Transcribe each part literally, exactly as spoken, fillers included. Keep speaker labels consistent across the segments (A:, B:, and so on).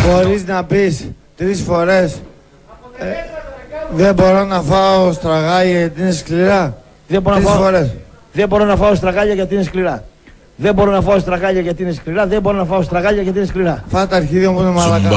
A: Μπορείς να πεις τρεις φορές ε, δεν μπορώ να φάω στραγάλια γιατί είναι σκληρά.
B: Δεν μπορώ,
A: τρεις
B: να φάω,
A: φορές.
B: δεν μπορώ να φάω στραγάλια γιατί είναι σκληρά. Δεν μπορώ να φάω στραγάλια γιατί είναι σκληρά. Δεν μπορώ να φάω στραγάλια γιατί είναι σκληρά.
A: Φάω τα αρχίδια μου που είναι μαλακά.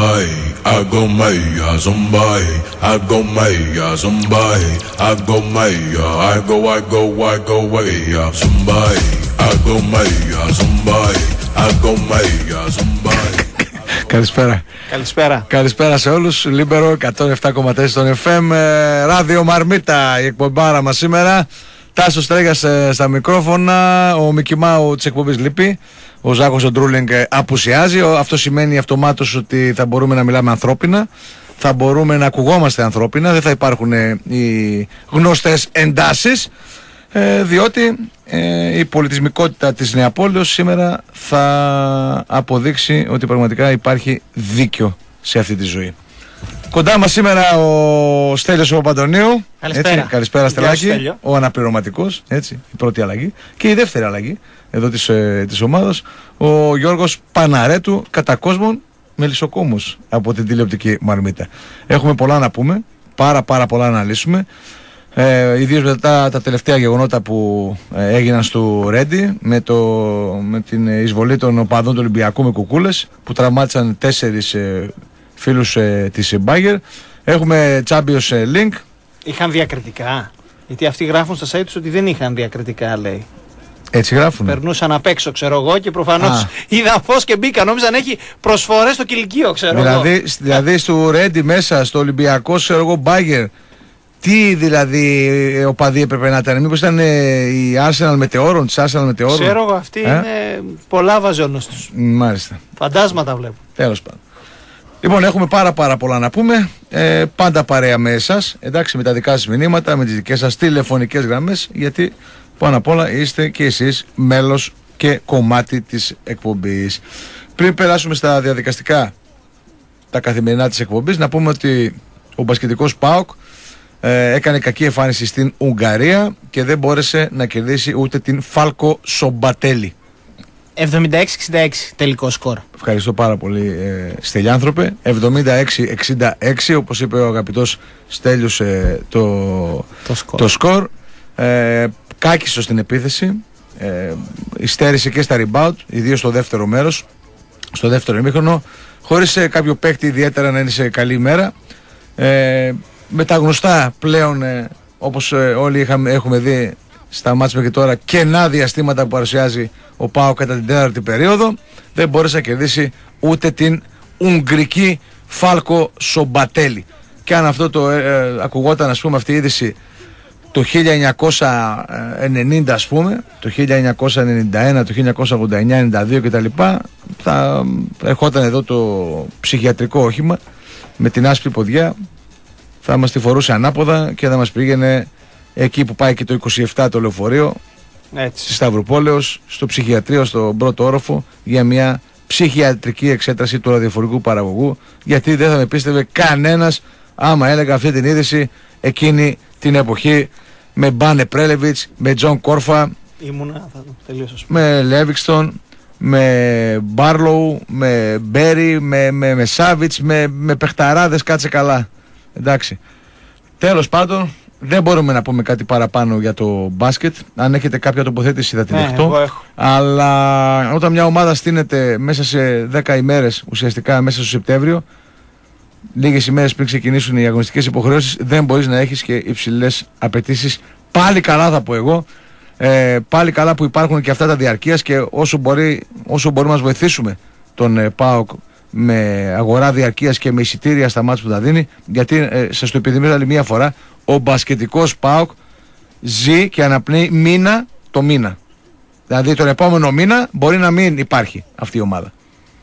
C: Καλησπέρα.
D: Καλησπέρα.
C: Καλησπέρα σε όλους. Λίμπερο εκατόν επτά κόμμα τέσσερα στον εφ εμ. ε, Ράδιο Μαρμίτα η εκπομπάρα μας σήμερα. Τάσος Τρέγιας ε, στα μικρόφωνα. Ο Μικι Μάου της εκπομπής λείπει. Ο Ζάκος ο Ντρούλινγκ ε, απουσιάζει. Ο, αυτό σημαίνει αυτομάτως ότι θα μπορούμε να μιλάμε ανθρώπινα. Θα μπορούμε να ακουγόμαστε ανθρώπινα. Δεν θα υπάρχουν ε, οι γνωστές εντάσεις. Ε, διότι ε, η πολιτισμικότητα της Νεαπόλεως σήμερα θα αποδείξει ότι πραγματικά υπάρχει δίκιο σε αυτή τη ζωή. Κοντά μας σήμερα ο Στέλιος ο Παπαντονίου.
D: Καλησπέρα.
C: Έτσι, καλησπέρα Στελάκη. Ο αναπληρωματικός, έτσι, η πρώτη αλλαγή. Και η δεύτερη αλλαγή εδώ της, ε, της ομάδας, ο Γιώργος Παναρέτου, κατά κόσμον μελισσοκόμος από την τηλεοπτική Μαρμίτα. Έχουμε πολλά να πούμε, πάρα πάρα πολλά να λύσουμε. Ε, ιδίως μετά τα τελευταία γεγονότα που ε, έγιναν στο Ρέντι με, το, με την εισβολή των οπαδών του Ολυμπιακού με κουκούλες που τραυμάτισαν τέσσερις ε, φίλους ε, της Μπάγκερ. Έχουμε Champions Link.
D: Είχαν διακριτικά. Γιατί αυτοί γράφουν στα site τους ότι δεν είχαν διακριτικά, λέει.
C: Έτσι γράφουν.
D: Περνούσαν απ' έξω, ξέρω εγώ, και προφανώς είδαν φως και μπήκαν. Νόμιζαν έχει προσφορές στο κηλικείο, ξέρω
C: δηλαδή,
D: εγώ.
C: Δηλαδή στο Ρέντι μέσα, στο Ολυμπιακό, ξέρω εγώ, Μπάγκερ. Τι δηλαδή οπαδοί έπρεπε να ήταν, μήπως ήταν ε, η Arsenal Μετεώρων, της Arsenal Μετεώρων.
D: Ξέρω εγώ, αυτοί ε? είναι πολλά βαζόνος τους.
C: Μάλιστα.
D: Φαντάσματα βλέπω.
C: Τέλος πάντων. Λοιπόν, έχουμε πάρα πάρα πολλά να πούμε. Ε, πάντα παρέα με εσάς, εντάξει, με τα δικά σας μηνύματα, με τις δικές σας τηλεφωνικές γραμμές, γιατί πάνω απ' όλα είστε και εσείς μέλος και κομμάτι της εκπομπής. Πριν περάσουμε στα διαδικαστικά, τα καθημερινά της εκπομπής, να πούμε ότι ο μπασκετικός ΠΑΟΚ Ε, έκανε κακή εμφάνιση στην Ουγγαρία και δεν μπόρεσε να κερδίσει ούτε την Φάλκο Σομπατέλη.
D: εβδομήντα έξι εξήντα έξι τελικό σκορ.
C: Ευχαριστώ πάρα πολύ, ε, Στελιάνθρωπε. εβδομήντα έξι εξήντα έξι, όπως είπε ο αγαπητός Στέλιος, ε, το,
D: το σκορ.
C: Το σκορ. Ε, κάκισο στην επίθεση. Ε, υστέρησε και στα rebound, ιδίως στο δεύτερο μέρος, στο δεύτερο ημίχρονο, χωρίς ε, κάποιο παίκτη ιδιαίτερα να είναι σε καλή ημέρα. Ε, με τα γνωστά πλέον, ε, όπως ε, όλοι είχαμε, έχουμε δει στα μάτς μέχρι τώρα, κενά διαστήματα που παρουσιάζει ο ΠΑΟ κατά την τέταρτη περίοδο, δεν μπόρεσε να κερδίσει ούτε την Ουγγρική Φάλκο Σομπατέλη. Και αν αυτό το ε, ε, ακουγόταν, ας πούμε, αυτή η είδηση το χίλια εννιακόσια ενενήντα, ας πούμε, το χίλια εννιακόσια ενενήντα ένα, το χίλια εννιακόσια ογδόντα εννιά ενενήντα δύο κτλ., θα ερχόταν εδώ το ψυχιατρικό όχημα με την άσπρη ποδιά, θα μας τη φορούσε ανάποδα και θα μας πήγαινε εκεί που πάει και το είκοσι επτά το λεωφορείο, έτσι, στη Σταυρουπόλεως, στο ψυχιατρίο, στον πρώτο όροφο, για μια ψυχιατρική εξέταση του ραδιοφορικού παραγωγού, γιατί δεν θα με πίστευε κανένας άμα έλεγα αυτή την είδηση εκείνη την εποχή, με Μπάνε Πρέλεβιτς, με Τζον Κόρφα,
D: Ήμουνα, θα το τελείωσω.
C: με Λέβιξτον, με Μπάρλοου, με Μπέρι, με, με, με Σάβιτς, με, με παιχταράδες, κάτσε καλά. Εντάξει. Τέλος πάντων, δεν μπορούμε να πούμε κάτι παραπάνω για το μπάσκετ. Αν έχετε κάποια τοποθέτηση θα την
D: ναι,
C: δεχτώ. Αλλά όταν μια ομάδα στείνεται μέσα σε δέκα ημέρες, ουσιαστικά μέσα στο Σεπτέμβριο, λίγες ημέρες πριν ξεκινήσουν οι αγωνιστικές υποχρεώσεις, δεν μπορείς να έχεις και υψηλές απαιτήσεις. Πάλι καλά θα πω εγώ. Ε, πάλι καλά που υπάρχουν και αυτά τα διαρκείας, και όσο, μπορεί, όσο μπορούμε να μας βοηθήσουμε τον ε, ΠΑΟΚ με αγορά διαρκείας και με εισιτήρια στα μάτς που τα δίνει, γιατί ε, σας το επιδημίζω άλλη μία φορά, ο μπασκετικός ΠΑΟΚ ζει και αναπνέει μήνα το μήνα. Δηλαδή τον επόμενο μήνα μπορεί να μην υπάρχει αυτή η ομάδα,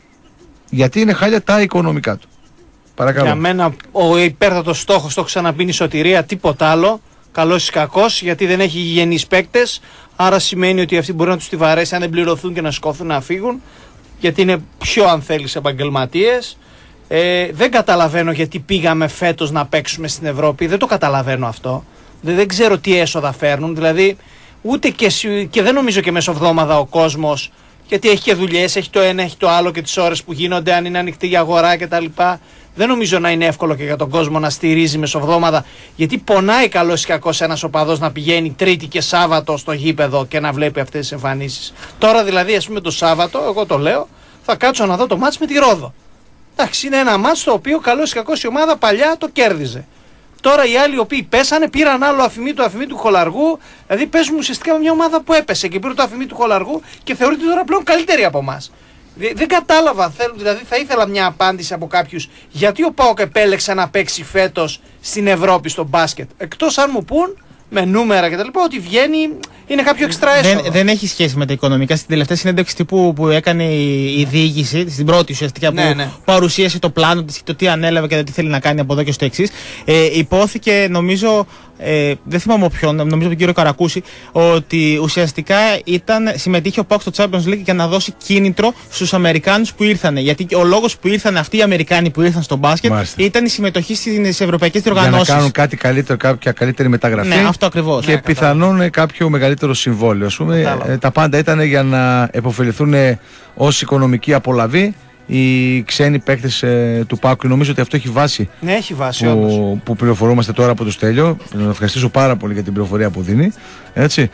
C: γιατί είναι χάλια τα οικονομικά του. Παρακαλώ.
D: Για μένα ο υπέρτατος στόχος, το έχω ξαναπεί, είναι η σωτηρία, τίποτα άλλο. Καλός ή κακός, γιατί δεν έχει γηγενείς παίκτες. Άρα σημαίνει ότι αυτοί μπορεί να τους τη βαρέσει αν δεν πληρωθούν και να σηκώθουν να φύγουν, γιατί είναι πιο, αν θέλεις, επαγγελματίες. Ε, δεν καταλαβαίνω γιατί πήγαμε φέτος να παίξουμε στην Ευρώπη. Δεν το καταλαβαίνω αυτό. Δεν, δεν ξέρω τι έσοδα φέρνουν. Δηλαδή, ούτε και, και δεν νομίζω και μεσοβδόμαδα ο κόσμος Γιατί έχει και δουλειές, έχει το ένα, έχει το άλλο και τις ώρες που γίνονται, αν είναι ανοιχτή η αγορά κτλ. Δεν νομίζω να είναι εύκολο και για τον κόσμο να στηρίζει μεσοβδόμαδα, γιατί πονάει καλός ή κακός ένας οπαδός να πηγαίνει Τρίτη και Σάββατο στο γήπεδο και να βλέπει αυτές τις εμφανίσεις. Τώρα δηλαδή, ας πούμε, το Σάββατο, εγώ το λέω, θα κάτσω να δω το μάτς με τη Ρόδο. Εντάξει, είναι ένα μάτς το οποίο καλός ή κακός η ομάδα παλιά το κέρδιζε. Τώρα οι άλλοι οι οποίοι πέσανε πήραν άλλο αφημί του αφημί του Χολαργού. Δηλαδή παίζουν ουσιαστικά με μια ομάδα που έπεσε και πήρε το αφημί του Χολαργού και θεωρείται τώρα πλέον καλύτερη από εμάς. Δεν κατάλαβα, θέλω, δηλαδή θα ήθελα μια απάντηση από κάποιους γιατί ο ΠΑΟΚ επέλεξε να παίξει φέτος στην Ευρώπη στο μπάσκετ. Εκτός αν μου πούν με νούμερα κτλ. Ότι βγαίνει, είναι κάποιο εξτρά έσοδο.
E: Δεν, δεν έχει σχέση με τα οικονομικά. Στην τελευταία συνέντευξη τύπου που έκανε η, η διοίκηση, στην πρώτη ουσιαστικά
D: ναι,
E: που
D: ναι.
E: παρουσίασε το πλάνο της, το τι ανέλαβε και το τι θέλει να κάνει από εδώ και στο εξής, ε, υπόθηκε, νομίζω, ε, δεν θυμάμαι από ποιον, νομίζω από τον κύριο Καρακούση, ότι ουσιαστικά ήταν, συμμετείχε ο ΠΑΟΚ στο Champions League για να δώσει κίνητρο στους Αμερικάνους που ήρθαν. Γιατί ο λόγος που ήρθαν αυτοί οι Αμερικάνοι που ήρθαν στο μπάσκετ Μάλιστα. ήταν η συμμετοχή στις ευρωπαϊκές διοργανώσεις.
C: Για να κάνουν κάτι καλύτερο, κάποια καλύτερη μεταγραφή.
E: Ναι, αυτό ακριβώς.
C: Και
E: ναι,
C: πιθανόν κάποιο μεγαλύτερο συμβόλαιο. Ας πούμε, ε, τα πάντα ήταν για να επωφεληθούν ως οικονομική απολαβή οι ξένοι παίκτες ε, του ΠΑΟΚ. Νομίζω ότι αυτό έχει βάση.
D: Ναι, έχει βάση
C: που,
D: όντως.
C: που πληροφορούμαστε τώρα από το Στέλιο. Να ευχαριστήσω πάρα πολύ για την πληροφορία που δίνει. Έτσι.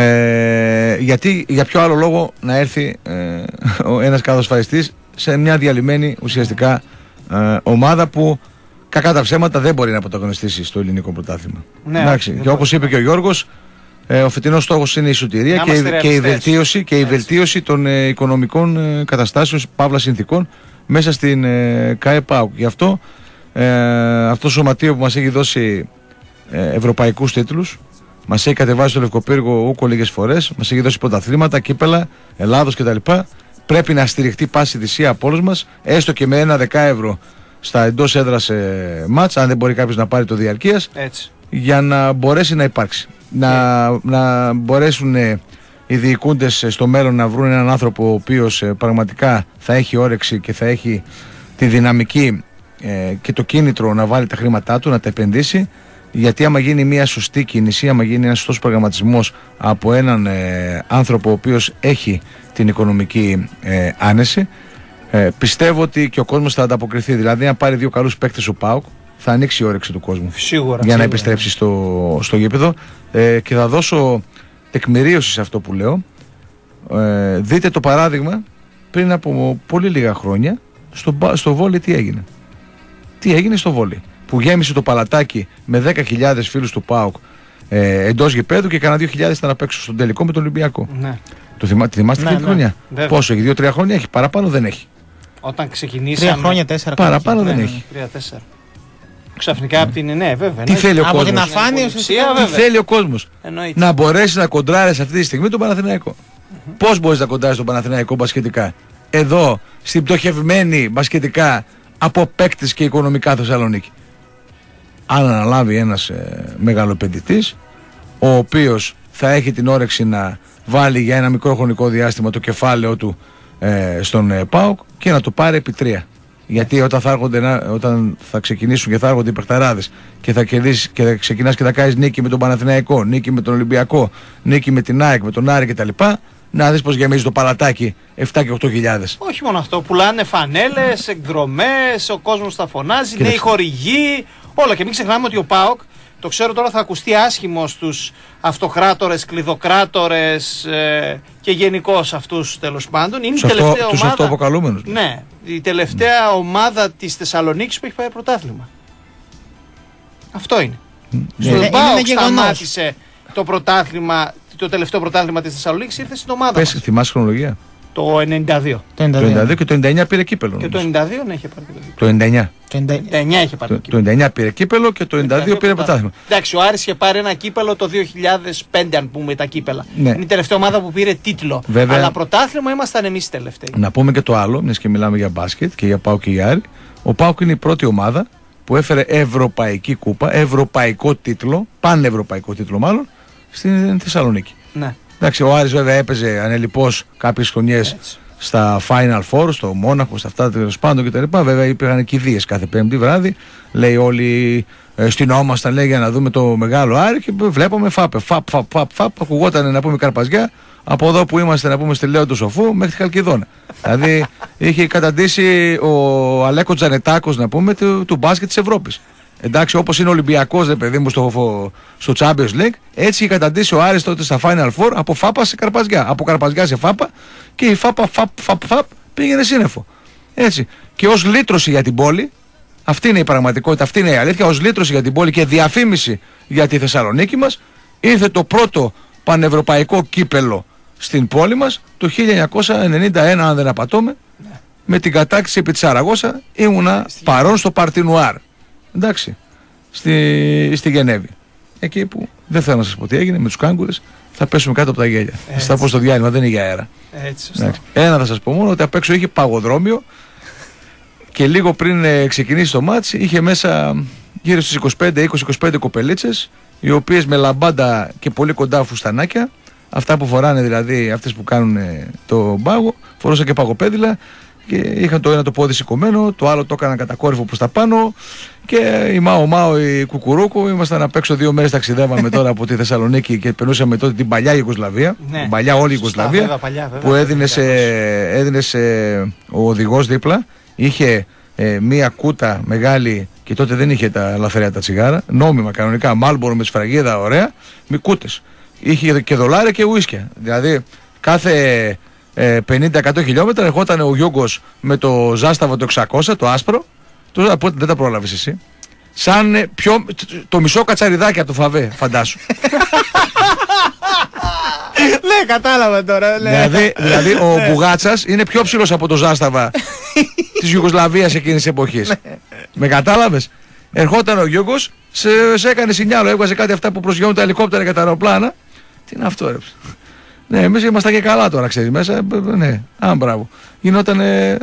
C: Ε, γιατί για ποιο άλλο λόγο να έρθει ε, ένας καθοσφαιριστής σε μια διαλυμένη ουσιαστικά ε, ομάδα που κακά τα ψέματα δεν μπορεί να πρωταγωνιστήσει στο ελληνικό πρωτάθλημα.
D: Ναι,
C: εντάξει, και όπως είπε και ο Γιώργος, ε, ο φετινός στόχος είναι η σωτηρία και, και, η βελτίωση, και η βελτίωση των ε, οικονομικών ε, καταστάσεων, παύλα συνθήκων μέσα στην ε, ΚΑΕ ΠΑΟΚ. Γι' αυτό ε, αυτό το σωματείο που μας έχει δώσει ε, ευρωπαϊκούς τίτλους, μας έχει κατεβάσει στο Λευκοπύργο ούκο λίγες φορές, μας έχει δώσει πρωταθλήματα, κύπελα, Ελλάδος κτλ. Πρέπει να στηριχτεί πάση θυσία από όλους μας, έστω και με ένα δέκα ευρώ στα εντός έδρας ε, μάτς, αν δεν μπορεί κάποιος να πάρει το διαρκείας,
D: Έτσι.
C: για να μπορέσει να υπάρξει. Να, να μπορέσουν ε, οι διοικούντες ε, στο μέλλον να βρουν έναν άνθρωπο ο οποίος ε, πραγματικά θα έχει όρεξη και θα έχει τη δυναμική ε, και το κίνητρο να βάλει τα χρήματά του, να τα επενδύσει. Γιατί άμα γίνει μια σωστή κίνηση, άμα γίνει ένας σωστός προγραμματισμός από έναν ε, άνθρωπο ο οποίος έχει την οικονομική ε, άνεση, ε, πιστεύω ότι και ο κόσμος θα ανταποκριθεί. Δηλαδή, αν πάρει δύο καλούς παίκτες ο ΠΑΟΚ, θα ανοίξει η όρεξη του κόσμου
D: Σίγουρα,
C: για
D: σίγουρα.
C: να επιστρέψει στο, στο γήπεδο. Ε, και θα δώσω τεκμηρίωση σε αυτό που λέω. Ε, δείτε το παράδειγμα πριν από πολύ λίγα χρόνια στο, στο βόλι τι έγινε. Τι έγινε στο βόλι. Που γέμισε το παλατάκι με δέκα χιλιάδες φίλους του ΠΑΟΚ ε, εντός γηπέδου και κανένα δύο χιλιάδες ήταν απ' έξω στον τελικό με τον Ολυμπιακό.
D: Ναι.
C: Το θυμά, τη θυμάστε
E: Ναι,
C: αυτή τη
E: ναι.
C: χρονιά.
D: Βέβαια.
C: Πόσο έχει, δύο τρία χρόνια έχει, παραπάνω δεν έχει.
D: Όταν ξεκινήσαμε.
E: Τρία χρόνια, τέσσερα
C: Παραπάνω
E: χρόνια.
C: δεν
E: Ναι,
C: έχει.
D: Τρία τέσσερα. Ξαφνικά από την. Ναι, βέβαια.
C: Τι
D: ναι.
C: θέλει ο
E: Από την
C: κόσμος.
E: αφάνεια
D: Την
E: ουσιαστικά.
D: υπολοιψία,
C: Τι
D: βέβαια.
C: θέλει ο κόσμος.
D: Εννοείται.
C: Να μπορέσει να κοντράρει αυτή τη στιγμή τον Παναθηναϊκό. Mm-hmm. Πώς μπορείς να κοντράρεις τον Παναθηναϊκό μπασκετικά εδώ, στην πτωχευμένη μπασκετικά από παίκτες και οικονομικά Θεσσαλονίκη. Αν αναλάβει ένας ε, μεγαλοπαιδητής, ο οποίος θα έχει την όρεξη να βάλει για ένα μικρό χρονικό διάστημα το κεφάλαιο του ε, στον ε, ΠΑΟΚ και να το πάρει επί τρία. Γιατί όταν θα, έρχονται, όταν θα ξεκινήσουν και θα έρχονται οι παιχταράδες και θα, κερδίσεις, και θα ξεκινάς και θα κάνεις νίκη με τον Παναθηναϊκό, νίκη με τον Ολυμπιακό, νίκη με την ΑΕΚ, με τον Άρη κτλ. Να δεις πως γεμίζει το παλατάκι επτά και οκτώ χιλιάδες.
D: Όχι μόνο αυτό, πουλάνε φανέλες, εκδρομές, ο κόσμος θα φωνάζει,
C: Κοίταξε.
D: νέοι χορηγοί, όλα. Και μην ξεχνάμε ότι ο ΠΑΟΚ, το ξέρω τώρα θα ακουστεί άσχημο στους αυτοκράτορες, κλειδοκράτορες ε, και γενικώς αυτούς τέλος πάντων. Είναι
C: Τους,
D: η τελευταία
C: αυτό, τους
D: ομάδα.
C: αυτοαποκαλούμενους.
D: Ναι, η τελευταία ομάδα της Θεσσαλονίκης που έχει πάρει πρωτάθλημα. Αυτό είναι. Στον
E: Είναι-
D: ΠΑΟΚ
E: είναι ένα γεγονός.
D: σταμάτησε το πρωτάθλημα, το τελευταίο πρωτάθλημα της Θεσσαλονίκης, ήρθε στην ομάδα
C: Πες,
D: μας.
C: θυμάσαι χρονολογία.
D: Το ενενήντα δύο.
E: Το
C: Το
E: ενενήντα δύο.
C: ενενήντα δύο και το ενενήντα εννιά πήρε κύπελο.
D: Και το
C: νομίζω.
D: ενενήντα δύο ναι, είχε πάρει και το δύο.
C: Το ενενήντα εννιά.
E: Το ενενήντα-
D: ενενήντα εννιά είχε πάρει
C: Το,
D: το
C: το
D: κύπελο.
C: ενενήντα εννιά πήρε κύπελο και το ενενήντα δύο πήρε πρωτάθλημα.
D: Εντάξει, ο Άρης είχε πάρει ένα κύπελο το δύο χιλιάδες πέντε, αν πούμε τα κύπελα.
C: Ναι.
D: Είναι η τελευταία ομάδα που πήρε τίτλο.
C: Βέβαια.
D: Αλλά πρωτάθλημα ήμασταν εμείς οι τελευταίοι.
C: Να πούμε και το άλλο, μιας και μιλάμε για μπάσκετ και για ΠΑΟΚ και για Άρη. Ο ΠΑΟΚ είναι η πρώτη ομάδα που έφερε ευρωπαϊκή κούπα, ευρωπαϊκό τίτλο, πανευρωπαϊκό τίτλο μάλλον, στην Θεσσαλονίκη.
D: Ναι.
C: Εντάξει, ο Άρης βέβαια έπαιζε ανελιπώς κάποιες χρονιές
D: Έτσι.
C: στα Final Four, στο Μόναχο, στα αυτά τέλος πάντων κτλ. Βέβαια υπήρχαν κηδείες κάθε Πέμπτη βράδυ. Λέει όλοι ε, στυνόμασταν λέει για να δούμε το μεγάλο Άρη και βλέπαμε φάπε. Φαπ, φαπ, φαπ, φαπ. Ακουγόταν να πούμε καρπαζιά, από εδώ που είμαστε, να πούμε, στη Λέο του Σοφού μέχρι τη Χαλκιδόνα. Δηλαδή είχε καταντήσει ο Αλέκο Τζανετάκος, να πούμε, του, του μπάσκετ της Ευρώπης. Εντάξει, όπως είναι ο Ολυμπιακός, ρε παιδί μου, στο, στο Champions League, έτσι είχε καταντήσει ο Άρης τότε στα Final Four από Φάπα σε Καρπαζιά. Από Καρπαζιά σε Φάπα και η Φάπα φαπ, φαπ, φαπ, πήγαινε σύννεφο. Έτσι. Και ως λύτρωση για την πόλη, αυτή είναι η πραγματικότητα, αυτή είναι η αλήθεια, ως λύτρωση για την πόλη και διαφήμιση για τη Θεσσαλονίκη μας, ήρθε το πρώτο πανευρωπαϊκό κύπελο στην πόλη μας το χίλια εννιακόσια ενενήντα ένα, αν δεν απατώμε, ναι. Με την κατάκτηση επί της Σαραγώσα ήμουνα στη... παρόν στο Παρτινουάρ. Εντάξει, στη, στη Γενέβη. Εκεί που δεν θέλω να σας πω τι έγινε με τους κάγκουρες, θα πέσουμε κάτω από τα γέλια. Θα στα πω στο διάλειμμα, δεν είναι για αέρα. Έτσι, ένα θα σας πω μόνο, ότι απ' έξω είχε παγοδρόμιο και λίγο πριν ε, ξεκινήσει το μάτς είχε μέσα γύρω στις είκοσι πέντε είκοσι είκοσι πέντε κοπελίτσες, οι οποίες με λαμπάντα και πολύ κοντά φουστανάκια, αυτά που φοράνε δηλαδή, αυτές που κάνουν ε, το πάγο, φορούσαν και παγοπέδιλα και είχαν το ένα το πόδι σηκωμένο, το άλλο το έκαναν κατακόρυφο προς τα πάνω και η Μάο Μάο, η Κουκουρούκου, ήμασταν απ' έξω δύο μέρες, ταξιδεύαμε τώρα από τη Θεσσαλονίκη και περνούσαμε τότε την παλιά Ιουγκοσλαβία, ναι. Την παλιά όλη Ιουγκοσλαβία, που έδινε, σε, έδινε σε, ο οδηγός δίπλα, είχε ε, μία κούτα μεγάλη και τότε δεν είχε τα λαθρέα τα τσιγάρα, νόμιμα κανονικά, Μάλμπορο με σφραγίδα ωραία, με κούτες. Είχε και δολάρια και ουίσκια, δηλαδή κάθε ε, πενήντα εκατό χιλιόμετρα ερχόταν ο Γιούγκος με το Ζάσταβο το εξακόσια, το άσπρο, το, δεν τα πρόλαβες εσύ, σαν ε, πιο, το μισό κατσαριδάκι από το Φαβέ, φαντάσου.
E: Ναι, κατάλαβα τώρα.
C: Δηλαδή, δηλαδή ο Μπουγάτσας είναι πιο ψηλός από το Ζάσταβα της Ιουγκοσλαβίας εκείνης της εποχής. Με κατάλαβες? Ερχόταν ο Γιούγκος, σε, σε έκανε σινιάλο, έβγαζε κάτι αυτά που προσγειώνουν τα ελικόπτερα και τα αεροπλάνα. Τι είναι αυτό, ρε? Ναι, εμείς ήμασταν και καλά τώρα, ξέρεις, μέσα. Ναι, α, μπράβο. Γινόταν ε,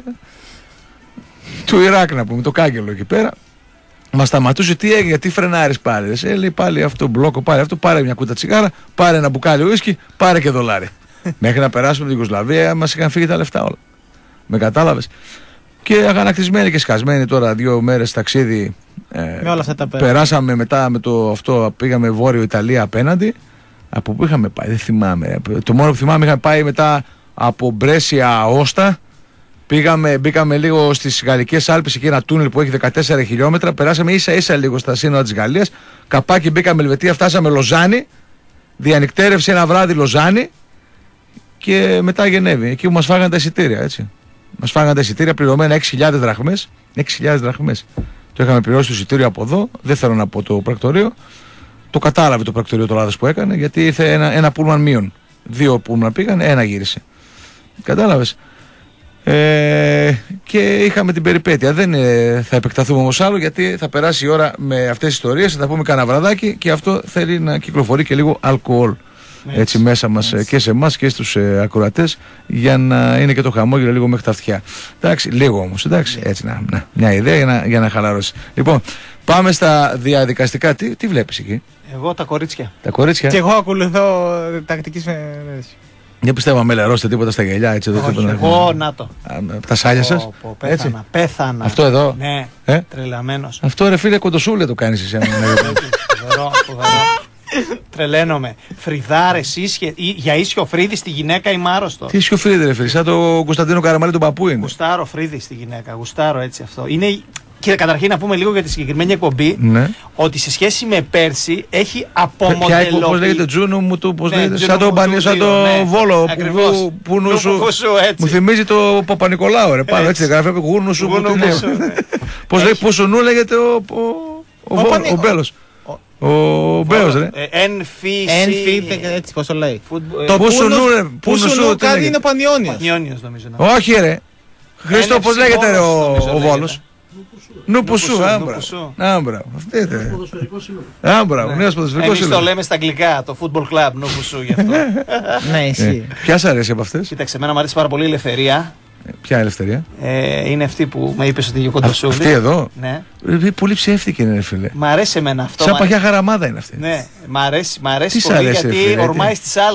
C: του Ιράκ, να πούμε, το κάγκελο εκεί πέρα. Μας σταματούσε, τι έγινε, τι φρενάρεις πάλι? Ε, λέει πάλι αυτό, μπλόκο, πάρε αυτό, πάρε μια κούτα τσιγάρα, πάρε ένα μπουκάλι ουίσκι, πάρε και δολάρι. Μέχρι να περάσουμε την Ιουγκοσλαβία μας είχαν φύγει τα λεφτά όλα. Με κατάλαβες? Και αγανακτισμένοι και σκασμένοι τώρα δύο μέρες ταξίδι. Ε,
E: με όλα αυτά τα πέρα.
C: Περάσαμε μετά με το αυτό, πήγαμε Βόρειο Ιταλία απέναντι. Από πού είχαμε πάει, δεν θυμάμαι. Το μόνο που θυμάμαι, είχαμε πάει μετά από Μπρέσια Όστα. Πήγαμε, μπήκαμε λίγο στις Γαλλικές Άλπεις, εκεί ένα τούνελ που έχει δεκατέσσερα χιλιόμετρα. Περάσαμε ίσα ίσα λίγο στα σύνορα της Γαλλίας. Καπάκι μπήκαμε Ελβετία, φτάσαμε Λοζάνη. Διανυκτέρευσε ένα βράδυ Λοζάνη. Και μετά Γενέβη, εκεί που μας φάγανε τα εισιτήρια, έτσι. Μας φάγανε τα εισιτήρια πληρωμένα έξι χιλιάδες δραχμές. έξι χιλιάδες δραχμές. Το είχαμε πληρώσει το εισιτήριο από εδώ. Δεν θέλω να πω το πρακτορείο. Το κατάλαβε το πρακτορείο το λάθος που έκανε, γιατί ήρθε ένα, ένα πούλμαν μείον. Δύο πούλμαν πήγαν, ένα γύρισε. Κατάλαβες? Ε, και είχαμε την περιπέτεια. Δεν ε, θα επεκταθούμε όμως άλλο, γιατί θα περάσει η ώρα με αυτές τις ιστορίες. Θα τα πούμε κανένα βραδάκι και αυτό θέλει να κυκλοφορεί και λίγο αλκοόλ. Έτσι, έτσι μέσα μας, έτσι, και σε εμάς και στους ε, ακροατές, για να είναι και το χαμόγελο λίγο μέχρι τα αυτιά. Εντάξει, λίγο όμως, εντάξει, έτσι, έτσι να, να, μια ιδέα για να, για να χαλαρώσει. Λοιπόν, πάμε στα διαδικαστικά. Τι, τι βλέπεις εκεί?
D: Εγώ τα κορίτσια.
C: Τα κορίτσια.
E: Και εγώ ακολουθώ τακτικής.
C: Δεν πιστεύω με λερώστε τίποτα στα γελιά, έτσι εδώ.
D: Όχι, εγώ να το.
C: Τα σάλια σας.
D: Πω, πέθανα, έτσι. Πέθανα.
C: Αυτό εδώ.
D: Ναι,
C: ε?
D: Τρελαμένος.
C: Αυτό ρε φίλε κοντοσούλε το κάνεις εσύ.
D: Φοβερό, φοβερό. Τρελαίνομαι. Φρυδάρες, ίσχυε. Για ίσιο φρύδι στη γυναίκα είμαι άρρωστο.
C: Τι ίσιο φρύδι, ρε φίλε, σαν το Κωνσταντίνο Καραμαλή του παππού είναι.
D: Γουστάρω φρύδι στη γυναίκα, γουστάρω έτσι αυτό. Είναι. Και καταρχήν να πούμε λίγο για τη συγκεκριμένη εκπομπή,
C: ναι,
D: ότι σε σχέση με πέρσι έχει απομοντελοποιηθεί.
C: Πώς λέγεται, Τζούνο μου το, πώς ναι, λέγεται, σαν το, μπανί, σαν το ναι, Βόλο, που, που νου σου, μου θυμίζει το Παπα-Νικολάου, ρε, πάνω έτσι, γράφει γούνου σου, πώς λέει, που σου νου λέγεται ο Μπέλος. Ο Μπέος, ρε.
E: Ένφι, έτσι πώς το λέει.
C: Το Πούσου
E: κάτι είναι Πανιόνιος.
D: Πανιόνιος νομίζω.
C: Όχι ρε. Χρήστο, πώς λέγεται ο Βόλος? Νουπουσού, άμπραβο. Άμπραβο. Αυτή είναι. Άμπραβο, νέος ποδοσφαιρικός.
D: Εμείς το λέμε στα αγγλικά, το football club, νουπουσού γι' αυτό.
E: Ναι, εσύ.
C: Ποια σ' αρέσει από αυτές?
D: Κοίταξε, εμένα μου αρέσει πάρα πολύ η Ελευθερία.
C: Ποια ελευθερία?
D: Ε, είναι αυτή που με είπες ότι είναι κοντοσούλη.
C: Αυτή εδώ.
D: Ναι.
C: Πολύ ψεύτικη είναι, φίλε.
D: Μ' αρέσει εμένα αυτό.
C: Σαν παχιά χαραμάδα είναι αυτή.
D: Ναι, μ' αρέσει, μ αρέσει πολύ αρέσει, γιατί ρε, ορμάει στις άλλες.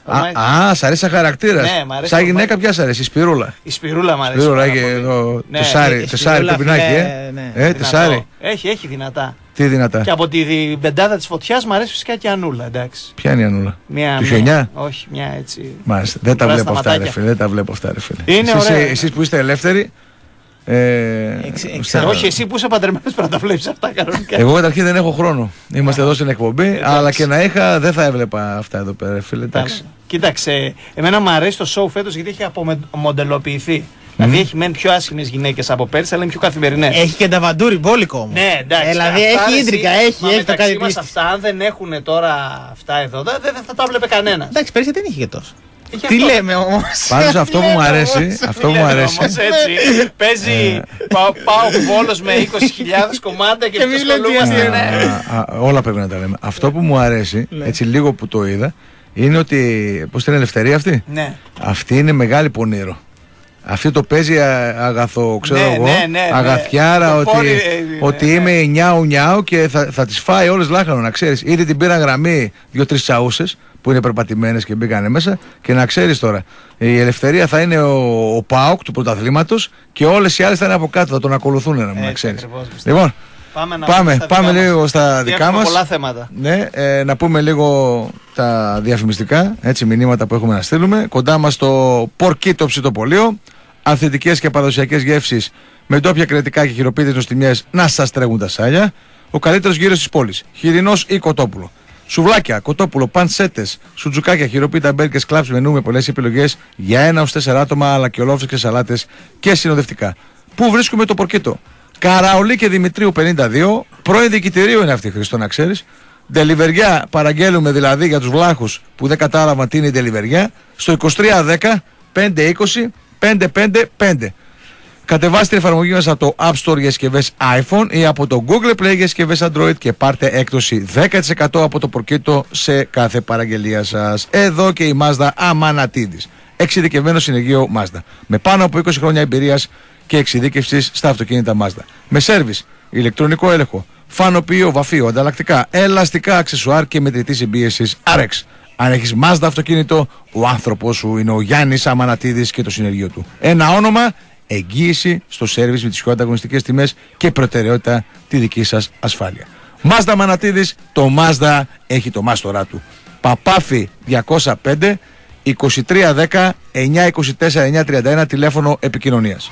C: Α, α, σ' αρέσει σαν χαρακτήρα.
D: Ναι, μ' αρέσει
C: σαν
D: το
C: γυναίκα,
D: Μάικ.
C: ποια σ' αρέσει, η Σπυρούλα.
D: Η Σπυρούλα μ' αρέσει.
C: Σπυρούλα,
D: πάρα
C: έχει
D: πολύ.
C: εδώ
D: Ναι,
C: τεσάρι,
E: η
C: τεσάρι
E: Σπυρούλα,
C: το πινάκι,
E: φίλε,
C: ε.
E: ναι.
C: Ε,
D: Δυνατό.
C: τεσάρι.
D: Έχει, έχει δυνατά.
C: Τι δυνατά.
D: Και από τη δι- μπεντάδα τη φωτιά μ' αρέσει φυσικά και η Ανούλα, εντάξει.
C: Ποια είναι η Ανούλα.
D: Μια,
C: Του
D: μια-
C: χιονιά.
D: Όχι, μια έτσι.
C: Μάλιστα. Δεν τα
D: Μικρά
C: βλέπω αυτά, ρε
D: σταματάκια.
C: φίλε. Δεν τα βλέπω αυτά, ρε φίλε.
D: Είναι
C: εσείς,
D: ωραία.
C: ε, εσείς που είστε ελεύθεροι. Ε,
E: Εξ- εξ-
C: στα-
D: Όχι, εσύ που είσαι παντρεμένο πρέπει να τα βλέπει αυτά κανονικά.
C: Εγώ καταρχήν δεν έχω χρόνο. Είμαστε εδώ στην εκπομπή,
D: Εντάξει.
C: αλλά και να είχα δεν θα έβλεπα αυτά εδώ πέρα, ρε φίλε. Εντάξει.
D: Κοίταξε, εμένα μου αρέσει το show φέτος γιατί έχει απομοντελοποιηθεί. Δηλαδή έχει μεν πιο άσχημες γυναίκες από πέρσι, αλλά είναι πιο καθημερινές.
E: Έχει και νταβαντούρι μπόλικο όμως.
D: Ναι, εντάξει.
E: Ε, δηλαδή
D: αυτά,
E: έχει
D: ρε,
E: ίντρικα,
D: εσύ,
E: έχει,
D: μα
E: έχει το
D: μεταξύ
E: κάτι
D: μας
E: πίστη.
D: αυτά, αν δεν έχουν τώρα αυτά εδώ, δεν, δεν θα τα βλέπει κανένα.
E: Εντάξει, πέρσι δεν είχε και τόσο.
D: Είχε
E: Τι
D: αυτό.
E: λέμε όμως.
C: Πάντως αυτό που μου αρέσει, αυτό που μου αρέσει.
D: Όμως έτσι, παίζει πάω, πάω Βόλος με είκοσι χιλιάδες κομμάτια και
E: Και εμείς
D: εμείς
E: λέμε τι
D: ασχολούμαστε.
E: είναι.
D: Ναι.
C: Α, α, όλα πρέπει να τα λέμε. Αυτό που μου αρέσει,
E: Ναι.
C: έτσι λίγο που το είδα, είναι ότι. Πώς την ελευθερία αυτή.
D: Ναι.
C: Αυτή είναι μεγάλη πονήρο. Αυτή το παίζει α, αγαθό, ξέρω
D: Ναι,
C: εγώ,
D: ναι, ναι, ναι.
C: αγαθιάρα,
D: Το
C: ότι,
D: πόνι, ε,
C: ότι
D: ναι,
C: είμαι
D: ναι.
C: νιάου νιάου και θα, θα τις φάει όλες λάχανο, να ξέρεις. Ήδη την πήραν γραμμή δύο-τρεις τσαούσες που είναι περπατημένες και μπήκανε μέσα και να ξέρεις τώρα, η ελευθερία θα είναι ο, ο ΠΑΟΚ του πρωταθλήματος και όλες οι άλλες θα είναι από κάτω, θα τον ακολουθούν, να, να
D: Έτσι
C: ξέρεις.
D: ακριβώς, πιστεύω.
C: Λοιπόν,
D: Πάμε, να
C: πάμε,
D: στα
C: πάμε
D: δικά μας.
C: λίγο στα
D: Γιατί
C: δικά
D: έχουμε
C: μας.
D: πολλά θέματα.
C: Ναι, ε, να πούμε λίγο τα διαφημιστικά, έτσι, μηνύματα που έχουμε να στείλουμε. Κοντά μας το Πορκίτο ψητοπολείο, αθλητικές και παραδοσιακές γεύσεις με ντόπια κρετικά και χειροποίητες νοστιμιές να σας τρέχουν τα σάλια. Ο καλύτερος γύρος της πόλης, χοιρινός ή κοτόπουλο. Σουβλάκια, κοτόπουλο, παντσέτες, σουτζουκάκια, χειροποίητα, μπέρκες, κλαψ, μενού με πολλές επιλογές για ένα ως τέσσερα άτομα, αλλά και ολόφρυσκες σαλάτες και συνοδευτικά. Πού βρίσκουμε το Πορκίτο? Καραολί και Δημητρίου πενήντα δύο, πρώην διοικητηρίου είναι αυτή, Χριστό, να ξέρεις. Ντελιβεριά, παραγγέλουμε δηλαδή για τους βλάχους που δεν κατάλαβαν τι είναι η ντελιβεριά, στο είκοσι τρία δέκα πεντακόσια είκοσι πεντακόσια πενήντα πέντε. Κατεβάστε την εφαρμογή μας από το App Store για συσκευές iPhone ή από το Google Play για συσκευές Android και πάρτε έκπτωση δέκα τοις εκατό από το Πορκίτο σε κάθε παραγγελία σας. Εδώ και η Mazda Αμανατίδης. Εξειδικευμένο συνεργείο Mazda. Με πάνω από είκοσι χρόνια εμπειρίας και εξειδίκευσης στα αυτοκίνητα Mazda. Με σέρβις, ηλεκτρονικό έλεγχο, φανοποιείο, βαφείο, ανταλλακτικά, ελαστικά αξεσουάρ και μετρητή συμπίεσης αρ εξ. Αν έχεις Mazda αυτοκίνητο, ο άνθρωπος σου είναι ο Γιάννης Αμανατίδης και το συνεργείο του. Ένα όνομα, εγγύηση στο σέρβις με τις πιο ανταγωνιστικές τιμές και προτεραιότητα τη δική σας ασφάλεια. Mazda Αμανατίδης, το Mazda έχει το μάστορά του. Παπάφη διακόσια πέντε είκοσι τρία δέκα εννιακόσια είκοσι τέσσερα εννιακόσια τριάντα ένα, τηλέφωνο επικοινωνίας.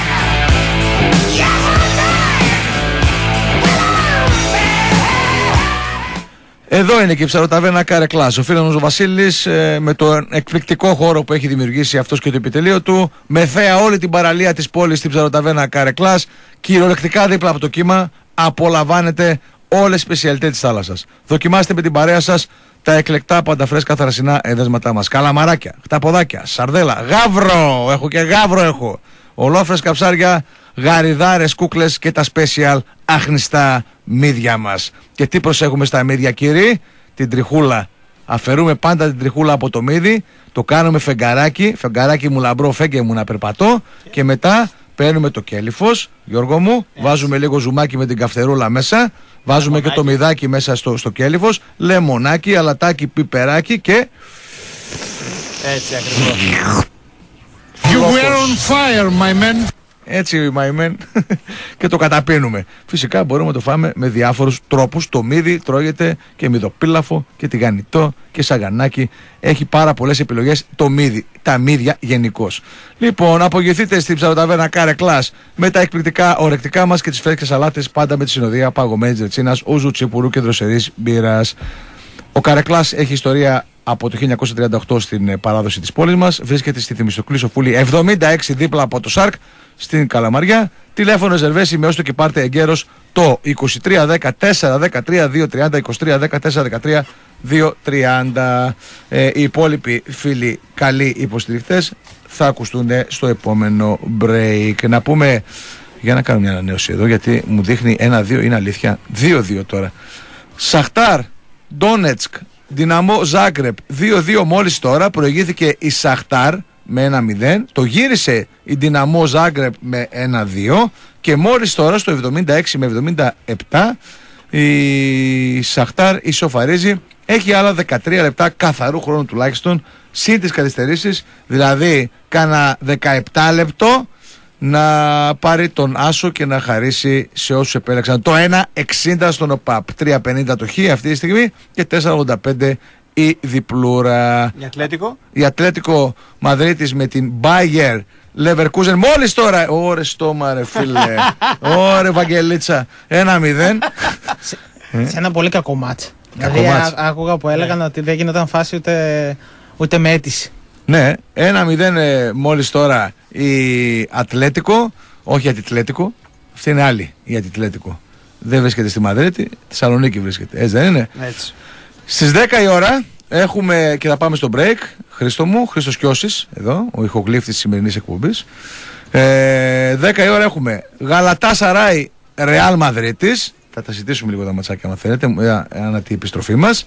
C: Εδώ είναι και η ψαροταβέρνα Κάρε Κλάς. Ο φίλος μου ο Βασίλης ε, με τον εκπληκτικό χώρο που έχει δημιουργήσει αυτός και το επιτελείο του, με θέα όλη την παραλία της πόλης στην ψαροταβέρνα Κάρε Κλάς, κυριολεκτικά δίπλα από το κύμα, απολαμβάνετε όλες τις σπεσιαλιτές της θάλασσας. Δοκιμάστε με την παρέα σας τα εκλεκτά πανταφρέσκα θαλασσινά εδέσματά μας. Καλαμαράκια, χταποδάκια, σαρδέλα, γάβρο, έχω και γάβρο έχω. Ολόφρεσκα ψάρια, γαριδάρες, κούκλες και τα special αχνιστά μύδια μας. Και τι προσέχουμε στα μύδια, κύριοι? Την τριχούλα. Αφαιρούμε πάντα την τριχούλα από το μύδι, το κάνουμε φεγγαράκι, φεγγαράκι μου λαμπρό, φέγγε μου να περπατώ, και μετά παίρνουμε το κέλυφος, Γιώργο μου, βάζουμε λίγο ζουμάκι με την καυτερούλα μέσα, βάζουμε και το μυδάκι μέσα στο, στο κέλυφος, λεμονάκι, αλατάκι, πιπεράκι και...
D: Έτσι ακριβώς.
F: You were on fire, my man.
C: Έτσι, my man. Και το καταπίνουμε. Φυσικά μπορούμε να το φάμε με διάφορους τρόπους. Το μύδι τρώγεται και μυδοπίλαφο και τηγανιτό και σαγανάκι. Έχει πάρα πολλές επιλογές το μύδι. Τα μύδια γενικώς. Λοιπόν, απογειωθείτε στην ψαροταβέρνα Κάρε Κλάς με τα εκπληκτικά ορεκτικά μας και τις φρέσκες σαλάτες, πάντα με τη συνοδεία παγωμένης ρετσίνας, ούζου, τσιπουρού και δροσερής μπύρας. Ο Κάρε Κλάς έχει ιστορία από το χίλια εννιακόσια τριάντα οκτώ στην παράδοση της πόλης μας. Βρίσκεται στη Θεμιστοκλή Σοφούλη εβδομήντα έξι δίπλα από το ΣΑΡΚ στην Καλαμαριά. Τηλέφωνο ρεζερβέ, σημειώστε και πάρτε εγκαίρος το είκοσι τρία δέκα τέσσερα δεκατρία δύο τριάντα, είκοσι τρία δέκα τέσσερα δεκατρία δύο τριάντα. Ε, οι υπόλοιποι φίλοι καλοί υποστηρικτές θα ακουστούν στο επόμενο break. Να πούμε, για να κάνω μια ανανέωση εδώ, γιατί μου δείχνει ένα δύο, είναι αλήθεια. δύο δύο τώρα. Σαχτάρ Ντόνετσκ Δυναμό Ζάγκρεπ δύο δύο μόλις τώρα. Προηγήθηκε η Σαχτάρ με ένα μηδέν. Το γύρισε η Δυναμό Ζάγκρεπ με ένα δύο. Και μόλις τώρα στο εβδομήντα έξι με εβδομήντα επτά η Σαχτάρ ισοφαρίζει έχει άλλα δεκατρία λεπτά καθαρού χρόνου τουλάχιστον, συν τις καθυστερήσεις, δηλαδή κάνα δεκαεπτά λεπτό να πάρει τον άσο και να χαρίσει σε όσους επέλεξαν το ένα εξήντα στον ΟΠΑΠ, τρία πενήντα το Χ αυτή τη στιγμή και τέσσερα ογδόντα πέντε η διπλούρα.
D: Η Ατλέτικο.
C: Η Ατλέτικο Μαδρίτης με την Bayer Leverkusen μόλις τώρα. Ωρε στόμα ρε φίλε. Ωρε Βαγγελίτσα. Ένα μηδέν.
E: σε, σε ένα πολύ κακό μάτς.
C: Κακό
E: Δηλαδή
C: μάτς.
E: α, άκουγα που έλεγαν ότι δεν γινόταν φάση ούτε, ούτε με αίτηση.
C: Ναι, ένα μηδέν ε, μόλις τώρα η Ατλέτικο. Όχι η Ατλέτικο. Αυτή είναι άλλη η Ατλέτικο. Δεν βρίσκεται στη Μαδρίτη. Θεσσαλονίκη βρίσκεται. Έτσι δεν είναι?
D: Έτσι.
C: Στις δέκα η ώρα έχουμε και θα πάμε στο break. Χρήστο μου, Χρήστος Κιώσης, εδώ, ο ηχογλύφτης της σημερινής εκπομπής. Ε, δέκα η ώρα έχουμε Γαλατάσαράι Ρεάλ Μαδρίτης. Θα τα συζητήσουμε λίγο τα ματσάκια αν θέλετε, ανά την επιστροφή μας.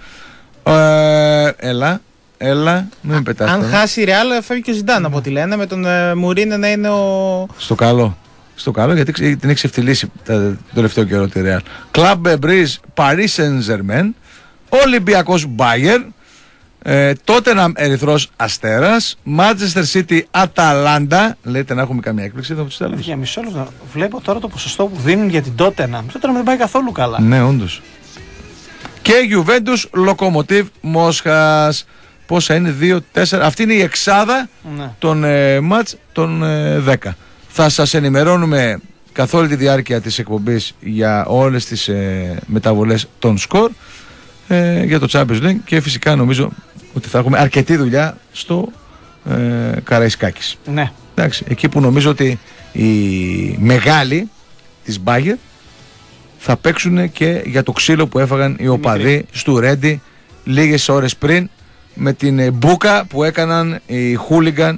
C: Ε, έλα, έλα, μην πετάς.
E: Αν
C: τώρα.
E: χάσει η Ρεάλ, φεύγει και ο Ζιντάν από ό,τι λένε, με τον ε, Μουρίνο να είναι ο.
C: Στο καλό. Στο καλό, γιατί ξε- την έχει ξεφτυλίσει το τελευταίο καιρό τη Real. Club Brugge Paris Saint-Germain, Ολυμπιακός Bayern, ε, Tottenham Ερυθρός Αστέρας, Manchester City Αταλάντα. Λέτε να έχουμε καμία έκπληξη εδώ από τους τέλους?
D: Για μισό λεπτό. Βλέπω τώρα το ποσοστό που δίνουν για την Tottenham. Tottenham δεν πάει καθόλου καλά.
C: Ναι, όντως. Και Juventus Lokomotiv Μόσχας. Πόσα είναι, δύο, τέσσερα. Αυτή είναι η εξάδα
D: Ναι.
C: των ε, μάτς των ε, δέκα. Θα σας ενημερώνουμε καθ' όλη τη διάρκεια της εκπομπής για όλες τις ε, μεταβολές των σκορ ε, για το Champions League και φυσικά νομίζω ότι θα έχουμε αρκετή δουλειά στο ε, Καραϊσκάκης.
D: Ναι.
C: Εντάξει, εκεί που νομίζω ότι οι μεγάλοι της Bayern θα παίξουν και για το ξύλο που έφαγαν οι οπαδοί στο Ρέντι λίγες ώρες πριν με την ε, μπούκα που έκαναν οι χούλιγκαν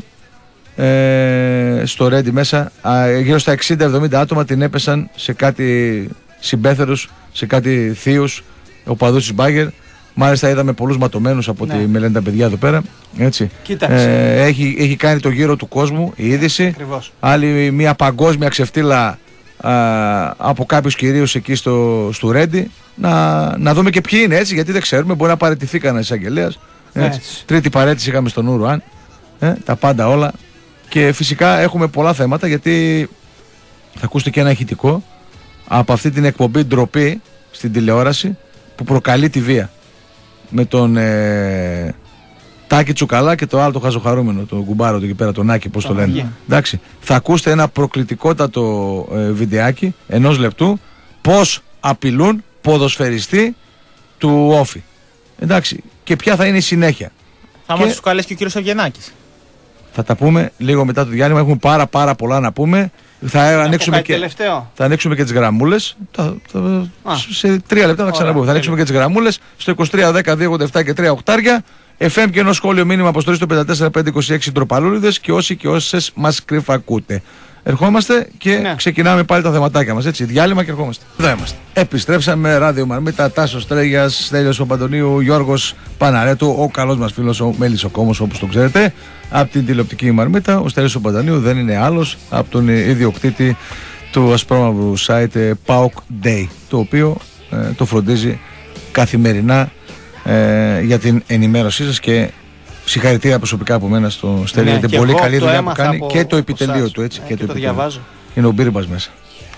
C: ε, στο Ρέντι μέσα. Α, γύρω στα εξήντα εβδομήντα άτομα την έπεσαν σε κάτι συμπέθερους, σε κάτι θείους οπαδούς της Bayern. Μάλιστα είδαμε πολλούς ματωμένους από
D: Ναι.
C: τη με λένε τα παιδιά εδώ πέρα. Έτσι.
D: Κοίταξε.
C: Ε, έχει, έχει κάνει το γύρο του κόσμου η είδηση.
D: Ακριβώς.
C: Άλλη μια παγκόσμια ξεφτύλα α, από κάποιους κυρίους εκεί στο, στο Ρέντι. Να, να δούμε και ποιοι είναι, έτσι, γιατί δεν ξέρουμε. Μπορεί να παραιτηθεί κανένα εισαγγελέας.
D: Έτσι.
C: Τρίτη παρέτηση είχαμε στον Ουρουάν. Ε, τα πάντα όλα. Και φυσικά έχουμε πολλά θέματα, γιατί θα ακούσετε και ένα ηχητικό από αυτή την εκπομπή ντροπή στην τηλεόραση που προκαλεί τη βία. Με τον ε, Τάκη Τσουκαλά και το άλλο το χαζοχαρούμενο, τον κουμπάρο του εκεί πέρα, τον Άκη, πώς το λένε.
D: Παναγία.
C: Εντάξει, θα ακούσετε ένα προκλητικότατο ε, βιντεάκι ενός λεπτού πώς απειλούν ποδοσφαιριστή του Όφη. Εντάξει, και ποια θα είναι η συνέχεια.
E: Θα
C: Και-
E: μας τους καλέσει και ο κύριος Αυγενάκης.
C: Θα τα πούμε λίγο μετά το διάλειμμα. Έχουμε πάρα πάρα πολλά να πούμε. Θα ανοίξουμε
D: κάτι
C: και,
D: τελευταίο.
C: θα ανοίξουμε και τις γραμμούλες. Θα, θα,
D: Α.
C: σε τρία λεπτά θα ξαναπούμε. Θα ανοίξουμε και τις γραμμούλες στο είκοσι τρία δέκα δύο ογδόντα επτά και τρία οχτάρια. εφ εμ και ενό σχόλιο μήνυμα αποστολή στο πέντε τέσσερα πέντε είκοσι έξι Τροπαλούριδες και όσοι και όσες μας κρυφακούτε. Ερχόμαστε και
D: Ναι.
C: ξεκινάμε πάλι τα θεματάκια μας. Έτσι, διάλειμμα και ερχόμαστε. Εδώ είμαστε. Επιστρέψαμε. Ράδιο Μαρμίτα, Τάσος Τρέγιας, Στέλιος Παπαντονίου, Γιώργος Παναρέτου, ο καλός μας φίλος ο Μέλης ο Κόμος, όπως το ξέρετε. Από την τηλεοπτική Μαρμίτα, ο Στέλιος Παπαντονίου δεν είναι άλλος από τον ιδιοκτήτη του ασπρόμαυρου site Pauk Day, το οποίο ε, το φροντίζει καθημερινά ε, για την ενημέρωσή σας και συγχαρητήρια προσωπικά από μένα στο Στέλιο,
D: Ναι,
C: γιατί
D: και
C: πολύ
D: εγώ
C: καλή
D: το
C: δουλειά που
D: έμαθα
C: κάνει
D: από-
C: και το
D: από
C: επιτελείο
D: εσάς.
C: του, έτσι,
D: Ε,
C: και
D: και
C: το
D: το
C: επιτελείο.
D: διαβάζω.
C: Είναι ο Μπίρμπας μέσα.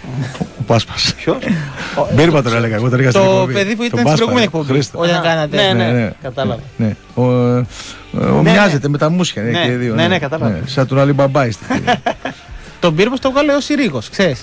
C: Ο Πάσπας.
D: Ποιος?
C: Μπίρμπα τον έλεγα, εγώ τον έλεγα στην
E: Το
C: εκπομπή.
E: παιδί που
C: Τον
E: ήταν στην
C: Πάσπα,
E: προηγούμενη
C: ε,
E: εκπομπή.
C: Χρήστο.
E: Όταν
D: Α,
E: κάνατε.
D: ναι,
C: Ναι, ναι.
D: Κατάλαβα.
C: Ναι. Ο, ο, ο
D: Ναι,
C: μοιάζεται
D: ναι.
C: με τα μουσια. Ναι,
D: Ναι,
C: και οι δύο,
D: ναι, ναι, κατάλαβα.
C: σαν τον Αλή Μπαμπά είστε.
E: Τον Μπίρμπος το βγάλε ο Συρίγος, ξέρεις.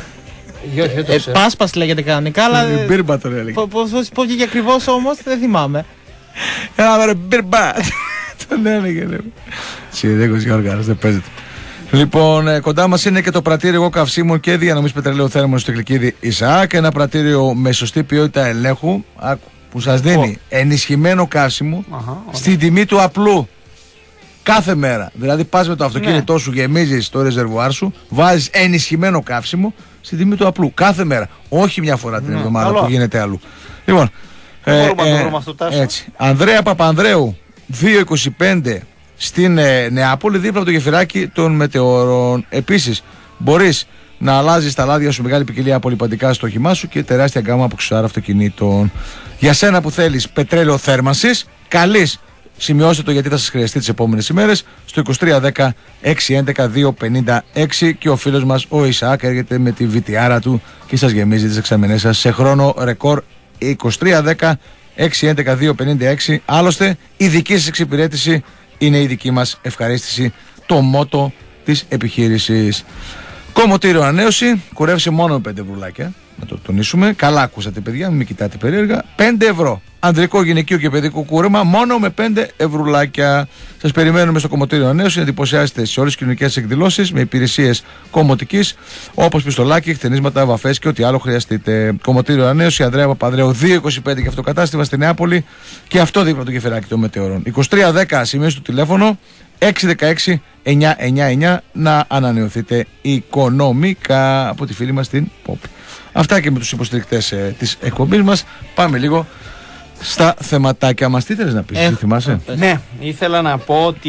D: Όχι, δεν το
E: Ε,
D: ξέρω.
E: Πάσπας λέγεται κανονικά, αλλά.
C: Ε, Μπίρμπα τον έλεγε.
E: Πώ- Πώς πώς βγήκε ακριβώς όμως, δεν θυμάμαι.
C: Έλα βρε Μπίρμπα. Τον έλεγε. ναι. Συρίγος Γιώργαρος, δεν παίζεται. Λοιπόν, ε, κοντά μας είναι και το πρατήριο καυσίμων και διανομής πετρελαίου θέρμων στο Γλυκίδη Ισαάκ. Ένα πρατήριο με σωστή ποιότητα ελέγχου, άκου, που σας δίνει ενισχυμένο καύσιμο
D: Αχα, ωραία.
C: στην τιμή του απλού. Κάθε μέρα. Δηλαδή πας με το αυτοκίνητό σου, γεμίζεις το ρεζερβουάρ σου, βάζεις ενισχυμένο καύσιμο στην τιμή του απλού. Κάθε μέρα. Όχι μια φορά την εβδομάδα
D: καλό.
C: που γίνεται αλλού. Λοιπόν.
D: Δεν μπορούμε να το βρούμε αυτό, Τάσο.
C: έτσι. Ανδρέα Παπανδρέου, δύο είκοσι πέντε στην ε, Νεάπολη, δίπλα από το γεφυράκι των Μετεωρών. Επίσης, μπορείς να αλλάζει τα λάδια σου, μεγάλη ποικιλία απολυπαντικά στο όχημά σου και τεράστια γκάμα από αξεσουάρ αυτοκινήτων. Για σένα που θέλεις πετρέλαιο θέρμανσης, καλείς, σημειώστε το γιατί θα σας χρειαστεί τις επόμενες ημέρες, στο είκοσι τρία δέκα έξι έντεκα δύο πενήντα έξι, και ο φίλος μας ο Ισαάκ έρχεται με τη βιτιάρα του και σας γεμίζει τις εξαμηνές σας σε χρόνο ρεκόρ. Είκοσι τρία δέκα έξι έντεκα δύο πενήντα έξι. Άλλωστε η δική σας εξυπηρέτηση είναι η δική μας ευχαρίστηση, το μότο της επιχείρησης. Κομμωτήριο ανανέωση, κουρεύσε μόνο με πέντε ευρουλάκια. Να το τονίσουμε. Καλά ακούσατε, παιδιά, μην κοιτάτε περίεργα. πέντε ευρώ. Ανδρικό, γυναικείο και παιδικό κούρεμα μόνο με πέντε ευρουλάκια. Σας περιμένουμε στο Κομμωτήριο ανανέωση να εντυπωσιάσετε σε όλες τις κοινωνικές εκδηλώσεις με υπηρεσίες κομμωτικής, όπως πιστολάκι, χτενίσματα, βαφές και ό,τι άλλο χρειαστείτε. Κομμωτήριο ανανέωση, Ανδρέα Παπανδρέου δύο είκοσι πέντε και αυτοκατάστημα στη Νεάπολη, και αυτό δίπλα το κεφεράκι των μετεωρών. είκοσι τρία δέκα σημείωση του τηλέφωνο έξι ένα έξι εννιά εννιά εννιά να ανανεωθείτε οικονομικά από τη φίλη μας την Πόπη. Αυτά και με τους υποστηρικτές ε, της εκπομπής μας. Πάμε λίγο στα θεματάκια μας. Τι θέλεις να πεις,
E: Έχω.
C: θυμάσαι?
D: Ναι, ήθελα να πω ότι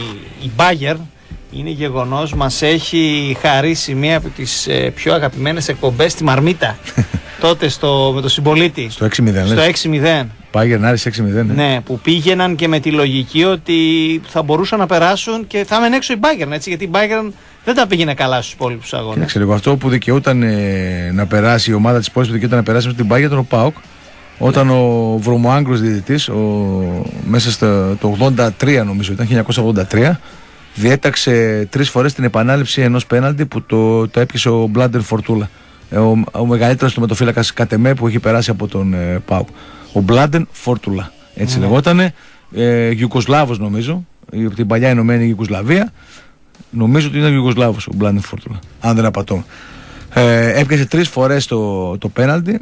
D: η Bayer, είναι γεγονός, μας έχει χαρίσει μία από τις ε, πιο αγαπημένες εκπομπές, τη Μαρμίτα. Τότε στο, με το Συμπολίτη.
C: Στο έξι μηδέν.
D: Στο έξι μηδέν.
C: Πάει Γενάρης έξι μηδέν. Ναι.
D: Ναι, που πήγαιναν και με τη λογική ότι θα μπορούσαν να περάσουν και θα έμενε έξω η Bayern, έτσι, γιατί η Bayern δεν τα πήγαινε καλά στους υπόλοιπους αγώνες.
C: Κοίταξε λίγο, αυτό που δικαιούταν ε, να περάσει, η ομάδα της πόλης που δικαιούταν να περάσει με την Bayern ήταν ο ΠΑΟΚ. Όταν ο Βρωμοάγγλος διαιτητής, ο, μέσα στο το ογδόντα τρία νομίζω, ήταν χίλια εννιακόσια ογδόντα τρία, διέταξε τρεις φορές την επανάληψη ενός πέναλτι που το, το έπιασε ο Μπλάντερ Φορτούλα. Ο, ο μεγαλύτερος τομετοφύλακας κατ' εμέ που έχει περάσει από τον ε, ΠΑΟΚ. Ο Μπλάντεν Φόρτουλα. Έτσι mm. λεγότανε. Ε, Ιουγκοσλάβος νομίζω. Από την παλιά Ενωμένη Ιουγκοσλαβία. Νομίζω ότι ήταν Ιουγκοσλάβος ο Μπλάντεν Φόρτουλα. Αν δεν απατώ. Ε, έπιασε τρεις φορές το, το πέναλτι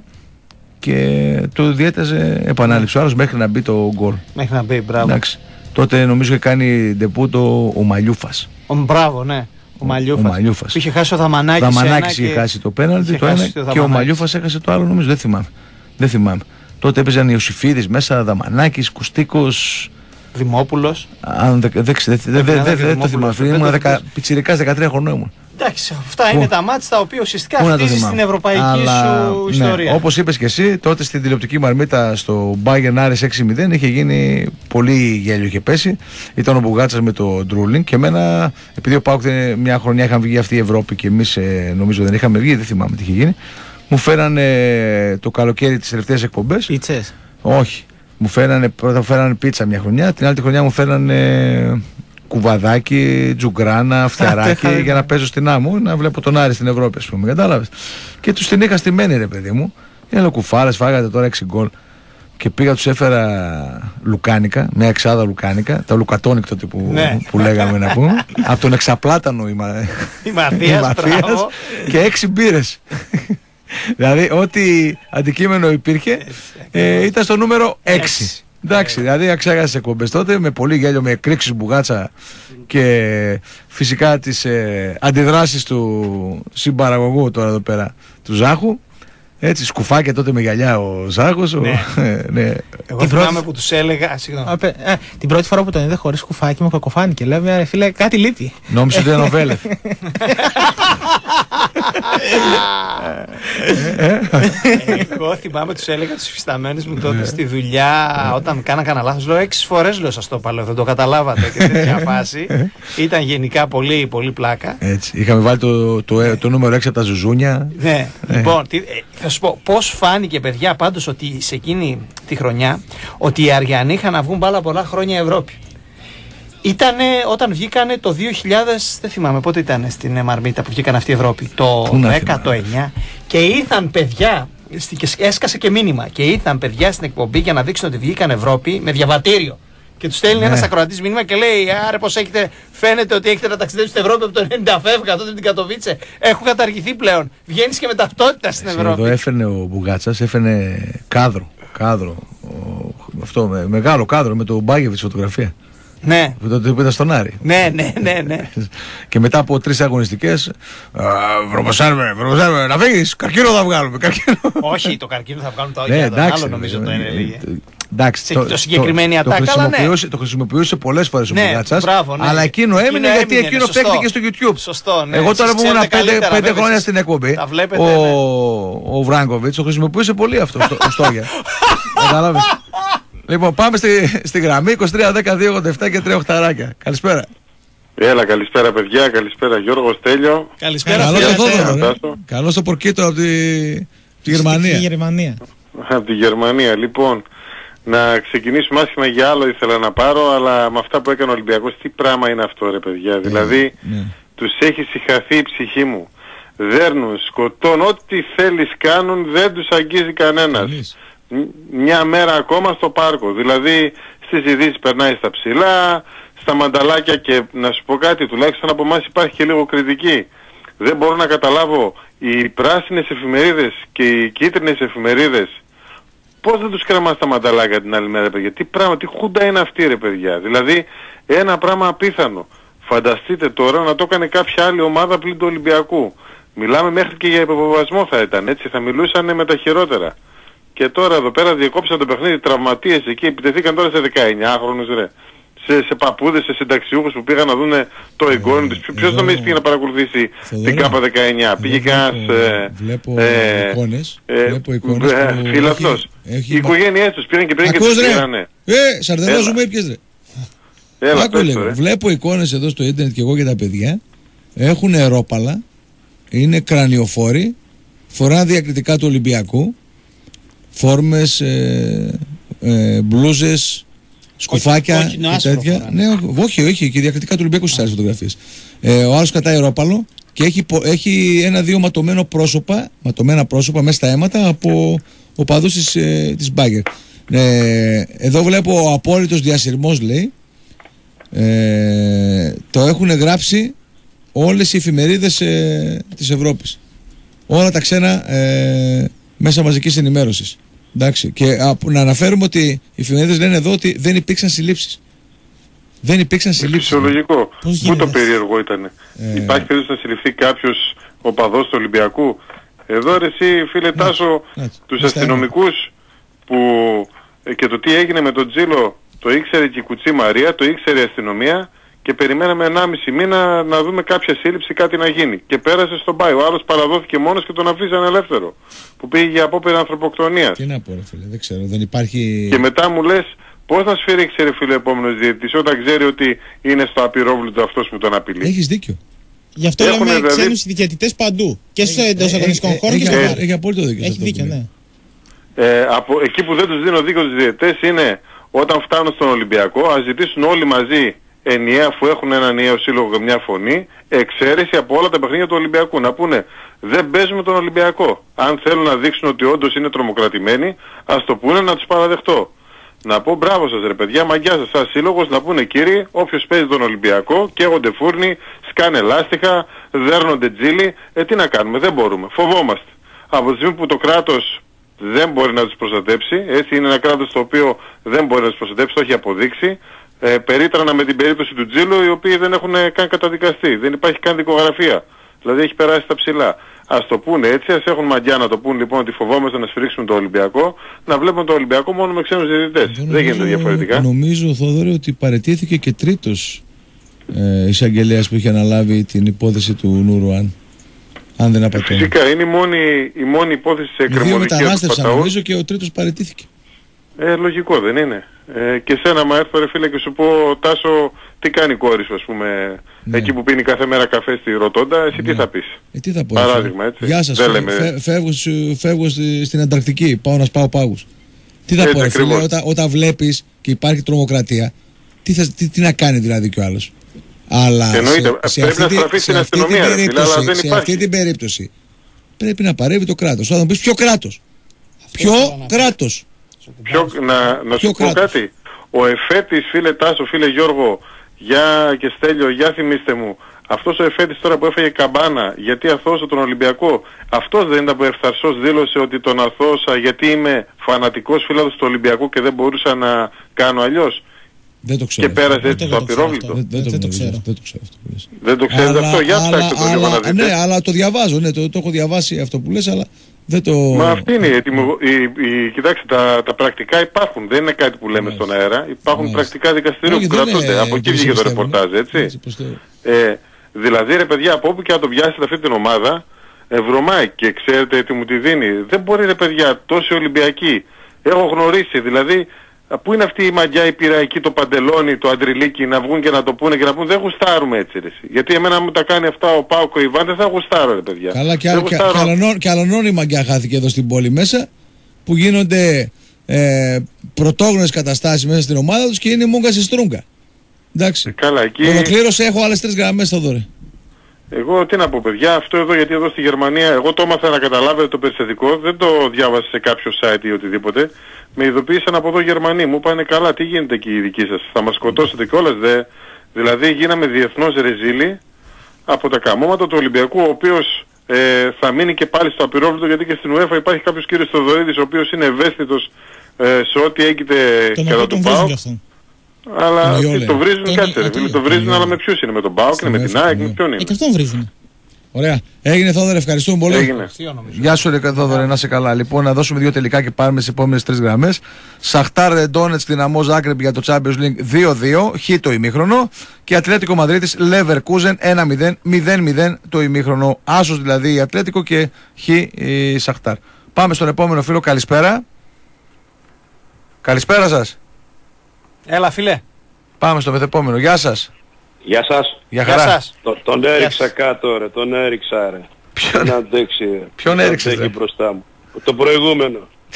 C: και το διέταζε επανάληψη. Ο άλλος μέχρι να μπει το γκολ.
D: Μέχρι να μπει, μπράβο.
C: Εντάξει. Τότε νομίζω είχε κάνει ντεπούτο ο Μαλιούφας.
D: Ο, μπράβο, ναι. Ο Μαλιούφας.
C: Ο Μαλιούφας.
D: Που είχε χάσει ο Δαμανάκης.
C: Ο Δαμανάκης είχε
D: και...
C: χάσει το πέναλτι το ένα
D: το
C: και ο Μαλιούφας έχασε το άλλο, νομίζω. Δεν θυμάμαι. Δεν θυμάμαι. Τότε έπαιζαν οι Ιωσήφιδης μέσα, Δαμανάκης, Κουστίκος.
D: Δημόπουλος.
C: Αν δεν δε, δε, δε, δε, δε, δε το θυμάμαι. Ήμουν πιτσιρικάς δεκατρία χρονών ήμουν.
D: Εντάξει, αυτά
C: Πού?
D: είναι τα μάτς τα οποία ουσιαστικά χτίζεις την ευρωπαϊκή
C: Αλλά,
D: σου
C: ναι,
D: ιστορία.
C: όπως είπες και εσύ, τότε στην τηλεοπτική Μαρμίτα στο Bayern Άρης έξι μηδέν είχε γίνει πολύ γέλιο, είχε πέσει. Ήταν ο Μπουγάτσας με το Ντρούλινγκ και εμένα, επειδή ο ΠΑΟΚ μια χρονιά είχαν βγει αυτή η Ευρώπη και εμείς ε, νομίζω δεν είχαμε βγει, δεν θυμάμαι τι είχε γίνει. Μου φέρανε το καλοκαίρι τις τελευταίες εκπομπές.
E: Πίτσες.
C: Όχι. Μου φέρανε, πρώτα μου φέρανε πίτσα μια χρονιά, την άλλη χρονιά μου φέρανε κουβαδάκι, τζουγκράνα, φτιαράκι για να παίζω στην άμμο, να βλέπω τον Άρη στην Ευρώπη, ας πούμε. Κατάλαβες. Και τους την είχα στημένη, ρε παιδί μου. Έλα κουφάρες, φάγατε τώρα έξι γκολ. Και πήγα, τους έφερα λουκάνικα, μια εξάδα λουκάνικα, τα λουκατόνικ τότε που,
D: ναι.
C: που λέγαμε να πούμε. Από τον εξαπλάτανο η, μα...
D: η Μαθίας,
C: Μαθίας και έξι μπύρες. Δηλαδή, ό,τι αντικείμενο υπήρχε ε, ήταν στο νούμερο έξι. Εντάξει, δηλαδή αξέχασε εκπομπές τότε με πολύ γέλιο, με εκρήξεις μπουγάτσα και φυσικά τις ε, αντιδράσεις του συμπαραγωγού τώρα εδώ πέρα, του Ζάχου. Έτσι, σκουφάκια τότε με γυαλιά ο Ζάχος.
D: Ναι.
C: Ο, ναι.
D: Εγώ θυμάμαι που τους έλεγα. Συγγνώμη.
E: Ε, την πρώτη φορά που τον είδε χωρίς κουφάκι μου κακοφάνηκε. Λέμε, ρε φίλε, κάτι λείπει.
C: Νόμιζα ότι ήταν ο Βέλεφ.
D: Εγώ θυμάμαι, τους έλεγα τους υφισταμένους μου τότε στη δουλειά, όταν κάνα κανένα λάθος, λέω έξι φορές λέω σας το παλαιό, δεν το καταλάβατε και τέτοια φάση. Ήταν γενικά πολύ, πολύ πλάκα.
C: Έτσι, είχαμε βάλει το, το, το νούμερο έξι από τα ζουζούνια.
D: Ναι, λοιπόν, τι, θα σου πω πώς φάνηκε, παιδιά, πάντως ότι σε εκείνη τη χρονιά ότι οι Αριανοί είχαν να βγουν πάρα πολλά χρόνια Ευρώπη. Ήτανε όταν βγήκανε το δύο χιλιάδες, δεν θυμάμαι πότε ήταν στην Μαρμίτα που βγήκαν αυτή η Ευρώπη, το δέκα, το εννιά, και ήρθαν παιδιά, και έσκασε και μήνυμα, και ήρθαν παιδιά στην εκπομπή για να δείξουν ότι βγήκαν Ευρώπη με διαβατήριο. Και του στέλνει ναι. ένας ακροατής μήνυμα και λέει: άρε, πως έχετε, φαίνεται ότι έχετε να ταξιδέψετε στην Ευρώπη από το ενενήντα φεύγα τότε την Κατοβίτσε. Έχουν καταργηθεί πλέον. Βγαίνεις και με ταυτότητα στην Ευρώπη.
C: Εδώ έφερνε ο Μπουγάτσας, έφερνε κάδρο. κάδρο ο, αυτό, με, μεγάλο κάδρο με το Μπάγεβιτς φωτογραφία.
D: Ναι.
C: Που το είπε στον Άρη.
D: Ναι, ναι, ναι, ναι.
C: Και μετά από τρεις αγωνιστικές, βρωμοσάρμε, βρωμοσάρμε, να φύγεις, καρκίνο θα βγάλουμε. Καρκίνο.
D: Όχι, το καρκίνο θα βγάλουμε το άλλο, ναι, άλλο νομίζω το έλεγε.
C: Εντάξει,
D: σε
C: το,
D: το συγκεκριμένη
C: το,
D: ατάκα,
C: το,
D: αλλά ναι.
C: χρησιμοποιούσε, το χρησιμοποιούσε πολλές φορές ο
D: Ναι,
C: Μπουγάτσας,
D: μπράβο, ναι.
C: αλλά εκείνο έμεινε,
D: Εκείνο
C: γιατί
D: έμεινε,
C: εκείνο
D: σωστό.
C: παίχτηκε στο YouTube.
D: Σωστό, ναι.
C: Εγώ τώρα
D: Εσείς
C: που ήμουν
D: ξέρετε
C: πέντε,
D: καλύτερα,
C: πέντε
D: βέβαια,
C: χρόνια
D: εσείς
C: στην εκπομπή,
D: τα βλέπετε,
C: ο,
D: ναι.
C: ο Βράγκοβιτς το χρησιμοποιούσε πολύ αυτό στο ο Στόγια. Κατάλαβες. Λοιπόν, πάμε στη, στη γραμμή είκοσι τρία δέκα δύο ογδόντα επτά και τρία οχταράκια. Καλησπέρα.
G: Έλα, καλησπέρα παιδιά, καλησπέρα Γιώργο, Στέλιο.
D: Καλησπέρα,
C: Καλό το
D: φίλε.
C: Θόδωρο. Καλό το Πορκίτο από τη, τη Γερμανία.
E: Γερμανία.
G: Από τη Γερμανία. Λοιπόν, να ξεκινήσουμε, άσχημα για άλλο ήθελα να πάρω, αλλά με αυτά που έκανε ο Ολυμπιακός, τι πράγμα είναι αυτό ρε παιδιά.
C: Ναι,
G: δηλαδή,
C: ναι.
G: τους έχει συγχαθεί η ψυχή μου. Δέρνουν, σκοτώνουν, ό,τι θέλεις κάνουν, δεν τους αγγίζει κανένας.
C: Εμείς.
G: Μια μέρα ακόμα στο πάρκο. Δηλαδή, στις ειδήσεις περνάει στα ψηλά, στα μανταλάκια, και να σου πω κάτι, τουλάχιστον από εμάς υπάρχει και λίγο κριτική. Δεν μπορώ να καταλάβω οι πράσινες εφημερίδες και οι κίτρινες εφημερίδες πώς δεν τους κρεμάς τα μανταλάκια την άλλη μέρα, παιδιά. Τι πράγμα, τι χούντα είναι αυτή ρε παιδιά. Δηλαδή ένα πράγμα απίθανο. Φανταστείτε τώρα να το έκανε κάποια άλλη ομάδα πλην του Ολυμπιακού. Μιλάμε μέχρι και για υποβοβασμό θα ήταν, έτσι, θα μιλούσαν με τα χειρότερα. Και τώρα εδώ πέρα διεκόψαν το παιχνίδι, τραυματίες εκεί, επιτεθήκαν τώρα σε δεκαεννιάχρονους ρε. Σε, σε παππούδες, σε συνταξιούχους που πήγαν να δουν το εγγόνι τους. Ποιος
C: εδώ-
G: νομίζεις πήγε να παρακολουθήσει
C: Θοδωρή,
G: την ΚΑΠΑ δεκαεννιά. Πήγε
C: Βλέπω-
G: κανένας ε,
C: Βλέπω
G: ε,
C: εικόνες.
G: ε,
C: Βλέπω εικόνες
G: ε,
C: που
G: φιλαθλός.
C: έχει- έχει-
G: Οι οικογένειές τους πήγαν και πήγαν και
C: Ακούς,
G: τους
C: ρε.
G: πήρανε.
C: Ε, Σαρδελάζου
G: Έλα.
C: μου έπιες ρε.
G: Έλα,
C: Άκου
G: πες
C: λίγο.
G: το, ρε.
C: Βλέπω εικόνες εδώ στο ίντερνετ και εγώ και τα παιδιά. Έχουν ερόπαλα. Είναι κρανιοφόροι. Φοράνε διακριτικά του Ολυμπιακού. Φόρμες, ε, ε, μπλούζες, σκουφάκια
H: κόκκινο,
C: και
H: άσπρο
C: τέτοια.
H: φοράνε.
C: Ναι, όχι, όχι, και διακριτικά του Ολυμπιακού στις άλλες φωτογραφίες. Ε, ο άλλος κατάει ερόπαλο και έχει, πο- έχει ένα-δύο ματωμένο πρόσωπα, ματωμένα πρόσωπα μέσα στα αίματα από οπαδούς της, ε, της Μπάγκερ. Ε, εδώ βλέπω ο απόλυτος διασυρμός, λέει. Ε, το έχουν γράψει όλες οι εφημερίδες ε, της Ευρώπης. Όλα τα ξένα ε, μέσα μαζικής ενημέρωσης. Εντάξει. Και α, να αναφέρουμε ότι οι εφημερίδες λένε εδώ ότι δεν υπήρξαν συλλήψεις. Δεν υπήρξαν συλλήψεις.
G: Φυσιολογικό.
E: Πώς
G: Πού
E: γίνεται?
G: το περίεργο ήταν.
C: Ε,
G: Υπάρχει περίπτωση να συλληφθεί κάποιος οπαδός του Ολυμπιακού. Εδώ ρε εσύ φίλε Τάσο,
C: ναι,
G: τους
C: μες τα
G: αστυνομικούς που ε, και το τι έγινε με τον Τζίλο το ήξερε και η Κουτσή Μαρία, το ήξερε η αστυνομία, και περιμέναμε ενάμιση μήνα να δούμε κάποια σύλληψη, κάτι να γίνει. Και πέρασε στον Πάη. Ο άλλος παραδόθηκε μόνος και τον αφήσανε ελεύθερο. Που πήγε για απόπειρα ανθρωποκτονίας.
C: Τι να πω ρε φίλε, δεν ξέρω, δεν υπάρχει...
G: Και μετά μου λες πώς να σφυρίξει ρε φίλε επόμενος διαιτητής όταν ξέρει ότι είναι στο απειρόβλητο αυτός που τον απειλεί.
C: Έχεις δίκιο.
E: Γι' αυτό
G: Έχουνε
E: λέμε
G: δηλαδή-
E: ξένους διαιτητές παντού. Και στους εντός αγωνιστικών
C: Ε, ε,
E: χώρων και
C: έχει,
E: στο
C: έχει,
E: βάρ.
C: έχει απόλυτο δίκιο. σε
E: Έχει
C: αυτό
E: δίκιο,
C: που λέει.
E: ναι.
G: Ε, από, εκεί που δεν τους δίνω δίκιο τους διαιτητές είναι όταν φτάνουν στον Ολυμπιακό, ας ζητήσουν όλοι μαζί ενιαία, αφού έχουν έναν ενιαίο σύλλογο και μια φωνή, εξαίρεση από όλα τα παιχνίδια του Ολυμπιακού. Να πούνε δεν παίζουμε τον Ολυμπιακό. Αν θέλουν να δείξουν ότι όντως είναι τρομοκρατημένοι, ας το πούνε, να τους παραδεχτώ. Να πω μπράβο σας ρε παιδιά, μαγκιά σας σαν σύλλογος, να πούνε κύριοι, όποιος παίζει τον Ολυμπιακό, καίγονται φούρνοι, σκάνε λάστιχα, δέρνονται τζίλι, ε τι να κάνουμε, δεν μπορούμε, φοβόμαστε. Από τη στιγμή που το κράτος δεν μπορεί να τους προστατέψει, έτσι είναι ένα κράτος το οποίο δεν μπορεί να τους προστατέψει, το έχει αποδείξει, ε, περίτρανα με την περίπτωση του Τζίλου, οι οποίοι δεν έχουν καν καταδικαστεί, δεν υπάρχει καν δικογραφία, δηλαδή έχει περάσει τα ψηλά. Ας το πούνε έτσι, ας έχουν μαγιά να το πούνε λοιπόν ότι φοβόμαστε να σφυρίξουμε το Ολυμπιακό, να βλέπουν το Ολυμπιακό μόνο με ξένους διαιτητές.
C: Εγώ
G: Δεν γίνεται
C: νομίζω-
G: διαφορετικά.
C: Νομίζω, Θόδωρε, ότι παραιτήθηκε και τρίτος ε, εισαγγελέας που είχε αναλάβει την υπόθεση του Νουρουάν. Αν δεν
G: Ε,
C: απατώ.
G: φυσικά είναι η μόνη, η μόνη υπόθεση σε
C: Οι δύο
G: εκκρεμωδικία του
C: μετανάστευσαν
G: Παταού.
C: νομίζω και ο τρίτος παραιτήθηκε.
G: Ε, λογικό δεν είναι. Ε, και σένα μα έρθω ρε φίλε και σου πω Τάσο τι κάνει η κόρη σου ας πούμε
C: Ναι.
G: εκεί που πίνει κάθε μέρα καφέ στη Ροτόντα, εσύ τι
C: Ναι.
G: θα πεις.
C: Ε, τι θα πω.
G: Παράδειγμα,
C: ρε,
G: έτσι.
C: Γεια σας,
G: Δεν
C: φε-
G: λέμε-
C: φε- φεύγω, σου- φεύγω στη- στην Ανταρκτική, πάω να σπάω πάγους. Τι θα
G: Έτσι
C: πω ρε φίλε,
G: ακριβώς.
C: όταν, όταν βλέπεις και υπάρχει τρομοκρατία, τι, θα, τι, τι να κάνει δηλαδή κι ο άλλος. Αλλά
G: Εννοείται,
C: σε, σε
G: πρέπει
C: αυτή,
G: να
C: τη-
G: στραφεί
C: σε
G: στην
C: αυτή την
G: αστυνομία, ρε φίλε,
C: περίπτωση,
G: αλλά δεν
C: σε
G: υπάρχει.
C: αυτή την περίπτωση πρέπει να παρέμβει το κράτος. Θα μου πεις ποιο κράτος. Ποιο
H: ήθελα να πω.
C: κράτος.
G: Ποιο, να, να
C: Ποιο
G: σου πω
C: κράτος?
G: κάτι. Ο εφέτης φίλε Τάσο, φίλε Γιώργο, για και Στέλιο, για θυμίστε μου. Αυτός ο εφέτης τώρα που έφαγε καμπάνα γιατί αθώωσε τον Ολυμπιακό, αυτός δεν ήταν που ευθαρσός δήλωσε ότι τον αθώωσα γιατί είμαι φανατικός φίλος του Ολυμπιακού και δεν μπορούσα να κάνω αλλιώς.
C: Δεν το ξέρω.
G: Και πέρασε
E: Ούτε
G: έτσι
E: εγώ
G: το
E: το ξέρω
G: απειρόβλητο.
E: αυτό.
C: Δεν, δεν,
E: Δεν
C: το
E: το
C: ξέρω.
E: ξέρω.
C: Δεν το ξέρω αυτό που λες.
G: Δεν το ξέρετε αυτό, για ψάξτε το λίγο
C: αλλά,
G: να δείτε.
C: ναι, αλλά το διαβάζω, ναι, το, το έχω διαβάσει αυτό που λες, αλλά Δεν το...
G: Μα αυτή είναι η, ετοιμο... η, η... Κοιτάξτε, τα, τα πρακτικά υπάρχουν. Δεν είναι κάτι που λέμε στον αέρα. Υπάρχουν Μάλιστα. πρακτικά δικαστηρίου που κρατούνται. Από εκεί βγήκε το ρεπορτάζ, έτσι. έτσι ε, δηλαδή, ρε παιδιά, από όπου και να το πιάσετε αυτή την ομάδα, ε, βρωμάει και ξέρετε τι μου τη δίνει. Δεν μπορεί, ρε παιδιά, τόσοι Ολυμπιακοί. Έχω γνωρίσει, δηλαδή, πού είναι αυτή η μαγιά, η πειραϊκή, το παντελόνι, το αντριλίκι, να βγουν και να το πούνε και να πούνε δεν γουστάρουμε έτσι ρε. Γιατί εμένα μου τα κάνει αυτά ο Πάοκ, ο Ιβάν, δεν θα γουστάρω ρε παιδιά.
C: Καλά και, και, και, και αλλονών η μαγιά χάθηκε εδώ στην πόλη μέσα, που γίνονται ε, πρωτόγνωρες καταστάσεις μέσα στην ομάδα τους και είναι μούγκα στη στρούγκα. Εντάξει.
G: Καλά, εκεί...
C: Ολοκλήρωσε, έχω άλλες τρεις γραμμές στο δωρε.
G: Εγώ τι να πω παιδιά, αυτό εδώ γιατί εδώ στη Γερμανία, εγώ το έμαθα να καταλάβετε το περιστατικό, δεν το διάβασα σε κάποιο site ή οτιδήποτε. Με ειδοποίησαν από εδώ Γερμανοί, μου είπανε καλά, τι γίνεται εκεί οι δικοί σας, θα μας σκοτώσετε κιόλας δε. Δηλαδή γίναμε διεθνώς ρεζίλοι από τα καμώματα του Ολυμπιακού, ο οποίος ε, θα μείνει και πάλι στο απειρόβλητο, γιατί και στην UEFA υπάρχει κάποιος κύριος Θοδωρίδης, ο οποίος είναι ευαίσθητος ε, σε ό,τι έγινε κατά του ΠΑΟΚ. Αλλά το βρίζουν, κάτσε ρε, το βρίζουν, αλλά με ποιους είναι, με τον ΠΑΟΚ, είναι με την ΑΕΚ, με ποιον είναι.
E: Ε, και αυτόν βρίζουν.
C: Ωραία. Έγινε Θόδωρε, ευχαριστούμε πολύ.
G: Έγινε.
C: Γεια σου, ρε Θόδωρε, να είσαι καλά. Λοιπόν, να δώσουμε δύο τελικά και πάρουμε στις επόμενες τρεις γραμμές. Σαχτάρ Ντόνετς, Δυναμό Ζάγκρεπ για το Champions League δύο δύο, χ το ημίχρονο. Και Ατλέτικο Μαδρίτης, Leverkusen ένα μηδέν, μηδέν μηδέν το ημίχρονο. Άσος δηλαδή η Ατλέτικο και χ η Σαχτάρ. Πάμε στον επόμενο φίλο, καλησπέρα. Καλησπέρα σας.
D: Έλα φίλε.
C: Πάμε στο μεθεπόμενο, γεια σας.
H: Γεια σας.
C: Γεια χαρά.
D: Γεια σας.
H: Το, τον έριξα κάτω ρε, τον έριξα ρε.
C: Ποιον,
H: να αντέξει ρε.
C: Ποιον έριξες ρε.
H: Μπροστά μου. Το προηγούμενο.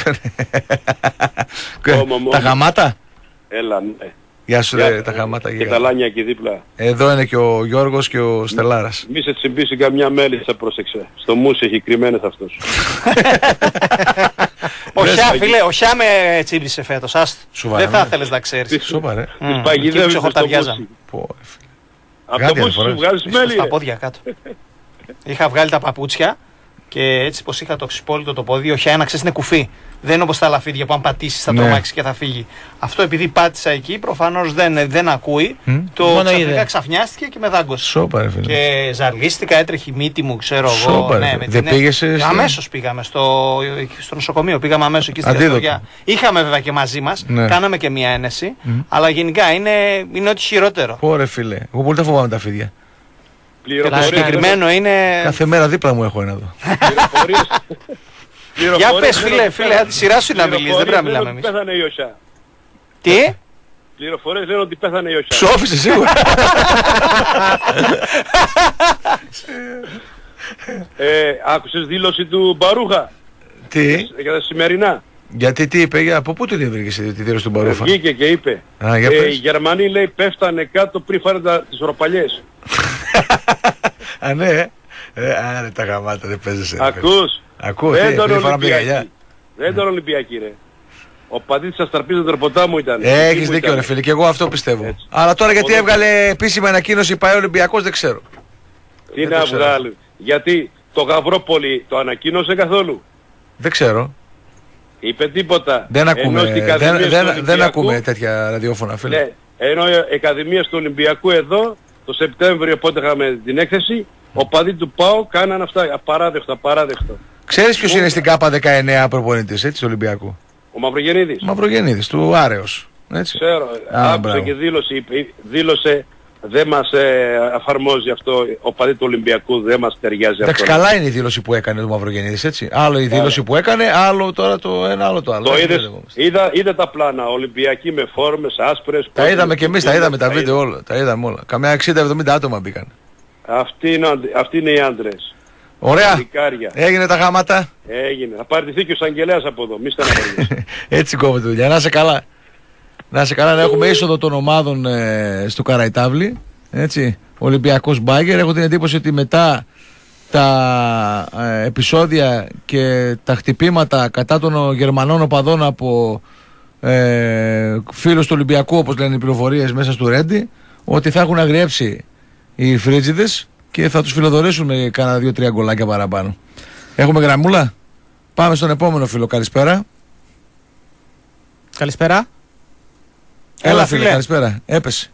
C: Τα γαμάτα.
H: Έλα ναι.
C: Γεια σου ρε, τα γαμάτα.
H: Και τα λάνια εκεί δίπλα.
C: Εδώ είναι και ο Γιώργος και ο Στελάρας.
H: Μη σε τσιμπήσει καμιά μέλισσα, πρόσεξε. Στο μουσι έχει κρυμμένες αυτός.
D: Ο Χιά, φίλε, ο Χιά με τσίμπησε φέτος, άστο. Δεν θα ήθελες να ξέρεις.
C: Σοβαρά ρε.
H: Τις παγιδεύεις στο μουσι. Από το μουσι σου βγάζεις μέλι.
D: Στα πόδια κάτω. Είχα βγάλει τα παπούτσια και έτσι πως είχα το ξυπόλυτο το πόδι, ο Χιά ένα ξέρεις είναι κουφί. Δεν είναι όπως τα λαφίδια που αν πατήσεις θα
C: ναι.
D: τρομάξεις και θα φύγει. Αυτό επειδή πάτησα εκεί προφανώς δεν, δεν ακούει. Mm. Το
E: Μόνο
D: ξαφνικά
E: είδε.
D: ξαφνιάστηκε και με δάγκωσε.
C: Σόπα ρε φίλε.
D: Και ζαλίστηκα, έτρεχε η μύτη μου, ξέρω εγώ.
C: Σόπα,
D: ναι,
C: ρε,
D: με
C: δεν
D: την...
C: πήγες
D: αμέσως πήγαμε στο... στο νοσοκομείο, πήγαμε αμέσως εκεί στην Αστοριά. Είχαμε βέβαια και μαζί μας,
C: ναι.
D: κάναμε και μια ένεση,
C: Mm.
D: αλλά γενικά είναι, είναι ό,τι χειρότερο.
C: Ωραία φίλε, εγώ πολύ τα φοβάμαι τα φίδια.
D: Και το συγκεκριμένο είναι...
C: Κάθε μέρα δίπλα μου έχω ένα εδώ.
D: Για πες φίλε, φίλε, τη σειρά σου να μιλήσεις, δεν πρέπει να μιλάμε εμείς.
H: Πέθανε η Ιωσιά.
D: Τι?
H: Πληροφορίες λένε ότι πέθανε η Ιωσιά.
C: Ψόφισε σίγουρα.
H: ε, άκουσες δήλωση του Μπαρούχα.
C: Τι?
H: Για τα σημερινά.
C: Γιατί τι είπε, για... από πού την έβρικες τη δήλωση του Μπαρούφα.
H: Βγήκε και είπε.
C: Α, για
H: ε,
C: πες.
H: οι Γερμανοί λέει πέφτανε κάτω πριν φάνε τα, τις οροπαλιές.
C: Α ναι, ε, άρε τα γαμάτα δεν παίζεσαι.
H: Ακούς.
C: Ακούς,
H: δεν
C: τι,
H: τον
C: πριν φοράμε
H: Ολυμπιακή. Δεν τον Ολυμπιακή ρε. Ο παδί της Αστραπής του ποτάμου ήταν.
C: Έχεις δίκιο ρε φίλε, και εγώ αυτό πιστεύω. Έτσι. Αλλά τώρα γιατί έβγαλε επίσημα ανακοίνωση ΠΑΕ Ολυμπιακός δεν ξέρω.
H: Τι να βγάλει. Γιατί το Γαβρόπολη το ανακοίνωσε καθόλου.
C: Δεν ξέρω.
H: Είπε τίποτα.
C: Δεν ακούμε, δεν, δεν, δεν ακούμε τέτοια ραδιόφωνα φίλε. Ναι,
H: ενώ οι ακαδημίες του Ολυμπιακού εδώ το Σεπτέμβριο πότε είχαμε την έκθεση, ο παδί του ΠΑΟ κάναν αυτά απαράδεκτο, απαράδεκτο.
C: Ξέρεις ποιος είναι στην ΚΑΠΑ δεκαεννέα προπονητής έτσι του Ολυμπιακού?
H: Ο Μαυρογεννίδης.
C: Μαυρογεννίδης, του Άρεος. Έτσι.
H: Ξέρω, Α, άκουσα μπράβο. Και δήλωσε, δήλωσε δεν μας ε, αφαρμόζει αυτό, ο παδί του Ολυμπιακού δεν μας ταιριάζει.
C: Εντάξει, αυτό. Καλά είναι η δήλωση που έκανε του Μαυρογεννίδης, έτσι. Άλλο η δήλωση yeah. που έκανε, άλλο τώρα το ένα, άλλο το άλλο.
H: Το είδες, είδα, είδα τα πλάνα, Ολυμπιακοί με φόρμες, άσπρες.
C: Τα είδαμε και εμείς, τα είδαμε τα βίντεο όλα, τα είδαμε όλα. Καμιά εξήντα εβδομήντα άτομα μπήκαν.
H: Αυτοί είναι, αυτοί είναι οι άντρες.
C: Ωραία. Έγινε τα γάματα.
H: Έγινε. Θα πάρτιθεί και ο Σαγγελέας από εδώ. Μη στεναχωρείς.
C: Έτσι κόβεται δουλειά. Να είσαι καλά. Να είσαι καλά, να έχουμε είσοδο των ομάδων ε, στο Καραϊτάβλι. Έτσι. Ολυμπιακός Μπάγκερ. Έχω την εντύπωση ότι μετά τα ε, επεισόδια και τα χτυπήματα κατά των Γερμανών οπαδών από ε, φίλους του Ολυμπιακού, όπως λένε οι πληροφορίες μέσα στο Ρέντι, ότι θα έχουν αγριέψει οι φρίτζιδες και θα τους φιλοδορήσουν με κάνα δύο-τρία γκολάκια παραπάνω. Έχουμε γραμμούλα. Πάμε στον επόμενο φίλο. Καλησπέρα.
E: Καλησπέρα.
C: Έλα, Έλα φίλε, φίλε, καλησπέρα. Έπεσε.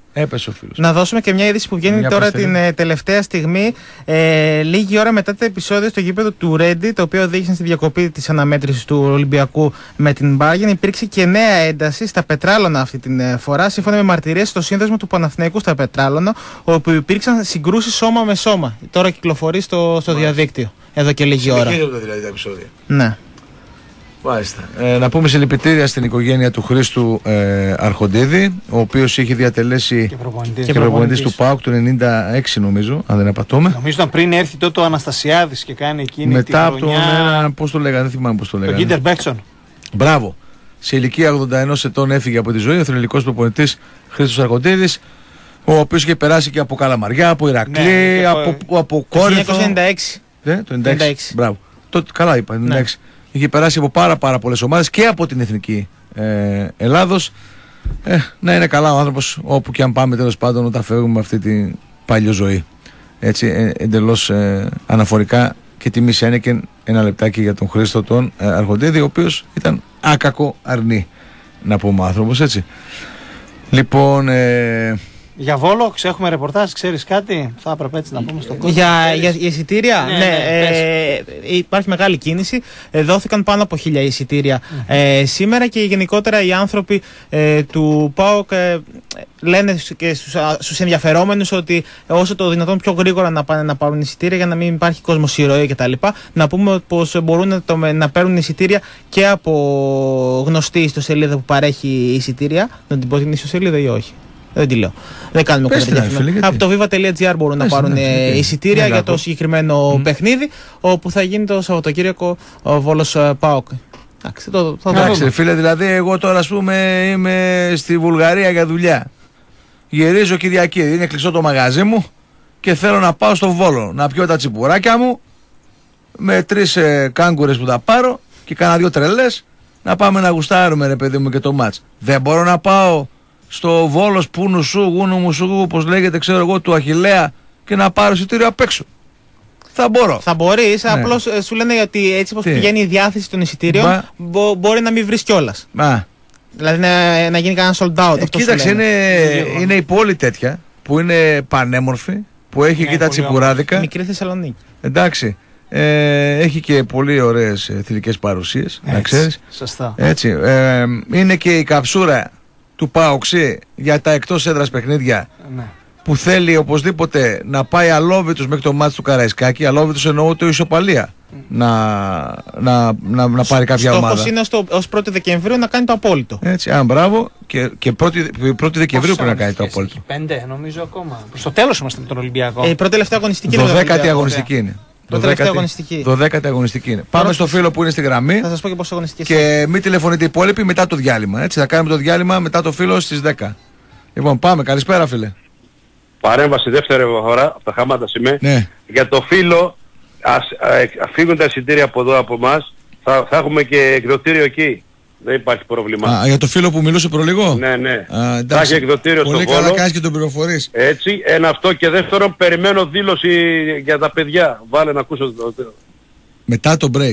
C: Έπεσε ο φίλος.
E: Να δώσουμε και μια είδηση που βγαίνει
C: Μια
E: τώρα
C: παστελή.
E: την ε, τελευταία στιγμή, ε, λίγη ώρα μετά το επεισόδιο στο γήπεδο του Ρέντι, το οποίο οδήγησε στη διακοπή της αναμέτρησης του Ολυμπιακού με την Bayern. Υπήρξε και νέα ένταση στα Πετράλωνα αυτή την ε, φορά, σύμφωνα με μαρτυρίες στο σύνδεσμο του Παναθηναϊκού στα Πετράλωνα, όπου υπήρξαν συγκρούσεις σώμα με σώμα. Τώρα κυκλοφορεί στο, στο διαδίκτυο, εδώ και λίγη ώρα.
C: Συνεχίζονται δηλαδή τα επεισόδια.
E: Ναι.
C: Μάλιστα. Ε, να πούμε συλληπιτήρια στην οικογένεια του Χρήστου ε, Αρχοντίδη, ο οποίος είχε διατελέσει
D: Και προπονητής.
C: και προπονητής του ΠΑΟΚ του ενενήντα έξι, νομίζω, αν δεν απατώμε.
D: Νομίζω ήταν πριν έρθει τότε ο Αναστασιάδης και κάνει εκείνη
C: Μετά
D: τη
C: από τον
D: χρονιά.
C: ένα, πώς το λέγανε, δεν θυμάμαι πώς το
D: Τον
C: λέγανε.
D: Γκίντερ Μπέρτσον.
C: Μπράβο. Σε ηλικία ογδόντα ενός ετών έφυγε από τη ζωή ο θρυλικός προπονητής Χρήστος Αρχοντίδης, ο οποίος είχε περάσει και από Καλαμαριά, από Ηρακλή,
D: Ναι, και
C: από,
D: από-
C: από, από
E: Το
C: Κόρινθο.
E: χίλια εννιακόσια ενενήντα έξι.
C: Ε, το ενενήντα έξι.
E: ενενήντα έξι.
C: Μπράβο. Το, καλά είπα, ενενήντα έξι. Είχε περάσει από πάρα, πάρα πολλές ομάδες και από την Εθνική ε, Ελλάδος. Ε, να είναι καλά ο άνθρωπος όπου και αν πάμε, τέλος πάντων, όταν φεύγουμε με αυτή την παλιό ζωή. Έτσι, ε, εντελώς ε, αναφορικά και τιμή Σένεκεν, ένα λεπτάκι για τον Χρήστο τον ε, Αρχοντίδη, ο οποίος ήταν άκακο αρνή, να πούμε, άνθρωπος, έτσι. Λοιπόν, ε,
D: Για Βόλο, έχουμε ρεπορτάζ, ξέρεις κάτι, θα έπρεπε έτσι να πούμε στον κόσμο.
E: Για,
D: Ξέρεις?
E: για, για εισιτήρια,
D: Ναι,
E: ναι,
D: ναι,
E: ε, υπάρχει μεγάλη κίνηση. Ε, δόθηκαν πάνω από χίλια εισιτήρια
D: Mm-hmm.
E: ε, σήμερα και γενικότερα οι άνθρωποι ε, του ΠΑΟΚ ε, λένε σ- και στους, α, στους ενδιαφερόμενους ότι όσο το δυνατόν πιο γρήγορα να πάνε να πάρουν εισιτήρια για να μην υπάρχει κόσμος ηρωή κτλ. Να πούμε πως μπορούν να, το, να παίρνουν εισιτήρια και από γνωστή ιστοσελίδα που παρέχει εισιτήρια. Να την πω την ιστοσελίδα ή όχι? Δεν τη λέω. Δεν κάνουμε
C: Πες
E: κουβέντα
C: την,
E: για
C: φίλε,
E: αυτό.
C: γιατί?
E: Από το viva.gr μπορούν να
C: Πες την,
E: πάρουν
C: ναι,
E: ε,
C: γιατί?
E: εισιτήρια
C: Ναι,
E: για
C: λάθος.
E: το συγκεκριμένο
C: Μμ.
E: παιχνίδι, όπου θα γίνει το Σαββατοκύριακο ο Βόλος ε, ΠΑΟΚ. Εντάξει, το, θα το
C: εντάξει,
E: δούμε.
C: ρε φίλε, δηλαδή, εγώ τώρα, ας πούμε, είμαι στη Βουλγαρία για δουλειά. Γυρίζω Κυριακή, είναι κλειστό το μαγαζί μου και θέλω να πάω στο Βόλο να πιω τα τσιπουράκια μου με τρεις ε, κάγκουρες που θα πάρω και κάνα δύο τρελές να πάμε να γουστάρουμε, ρε παιδί μου, και το μάτς. Δεν μπορώ να πάω στο Βόλος Πούνου Σου, Γούνου Μου Σου, όπως λέγεται, ξέρω εγώ, του Αχιλλέα και να πάρω εισιτήριο απ' έξω? Θα μπορώ.
E: Θα μπορεί,
C: Ναι.
E: απλώς ε, σου λένε ότι έτσι όπως
C: Τι?
E: πηγαίνει η διάθεση των εισιτήριων,
C: Μπα.
E: μπο- μπορεί να μην βρει κιόλα.
C: Μα,
E: Δηλαδή να, να γίνει κανένα sold out.
C: ε,
E: αυτό σου
C: κοίταξε,
E: λένε.
C: είναι, είναι η πόλη τέτοια που είναι πανέμορφη, που έχει
D: Ναι,
C: και τα
D: πολύ
C: τσιπουράδικα.
E: Μικρή Θεσσαλονίκη.
C: Εντάξει. Ε, έχει και πολύ ωραίες ε, θηλυκές παρουσίες, να
D: Έτσι,
C: ξέρεις.
D: Σωστά.
C: Έτσι. Ε, είναι και η καψούρα του ΠΑΟΚΣΙ για τα εκτός έδρας παιχνίδια,
D: Ναι.
C: που θέλει οπωσδήποτε να πάει αλόβητος μέχρι το μάτς του Καραϊσκάκη. Αλόβητος εννοώ το ισοπαλία. Να, να, να, να πάρει κάποια
E: Στόχος
C: ομάδα.
E: είναι στο, ως πρώτη Δεκεμβρίου να κάνει το απόλυτο.
C: Έτσι, α, μπράβο. Και, και πρώτη, πρώτη Δεκεμβρίου πρέπει να κάνει το
D: αγωνιστικές
C: απόλυτο.
D: έχει? Πέντε, νομίζω ακόμα. Προς το τέλος είμαστε με τον Ολυμπιακό.
E: Ε, η πρώτη τελευταία αγωνιστική είναι με τον
C: Δωδέκατη
E: Ολυμπιακό.
C: αγωνιστική είναι.
E: Πρώτη τελευταία αγωνιστική.
C: Δωδέκατη αγωνιστική είναι. Πάμε στο φίλο που είναι στη γραμμή.
E: Θα σας πω και πόσες αγωνιστικές.
C: Και μην τηλεφωνείτε οι υπόλοιποι μετά το διάλειμμα. Έτσι, θα κάνουμε το διάλειμμα μετά το φίλο στις δέκα. Λοιπόν, πάμε. Καλησπέρα, φίλε.
H: Παρέμβαση δεύτερη φορά, από τα χάματα είμαι.
C: Ναι.
H: Για το φίλο, ας α, φύγουν τα εισιτήρια από εδώ από εμάς, θα, θα έχουμε και εκδοτήριο εκεί. Δεν υπάρχει πρόβλημα.
C: Α, για το φίλο που μιλούσε προλίγο.
H: Ναι, ναι.
C: Α,
H: Θα
C: εντάξει.
H: έχει εκδοτήριο
C: Πολύ
H: στο
C: καλά
H: Βόλο.
C: κάνεις και τον πληροφορείς.
H: Έτσι, ένα αυτό, και δεύτερον, περιμένω δήλωση για τα παιδιά. Βάλε να ακούσω το... το-
C: Μετά το break.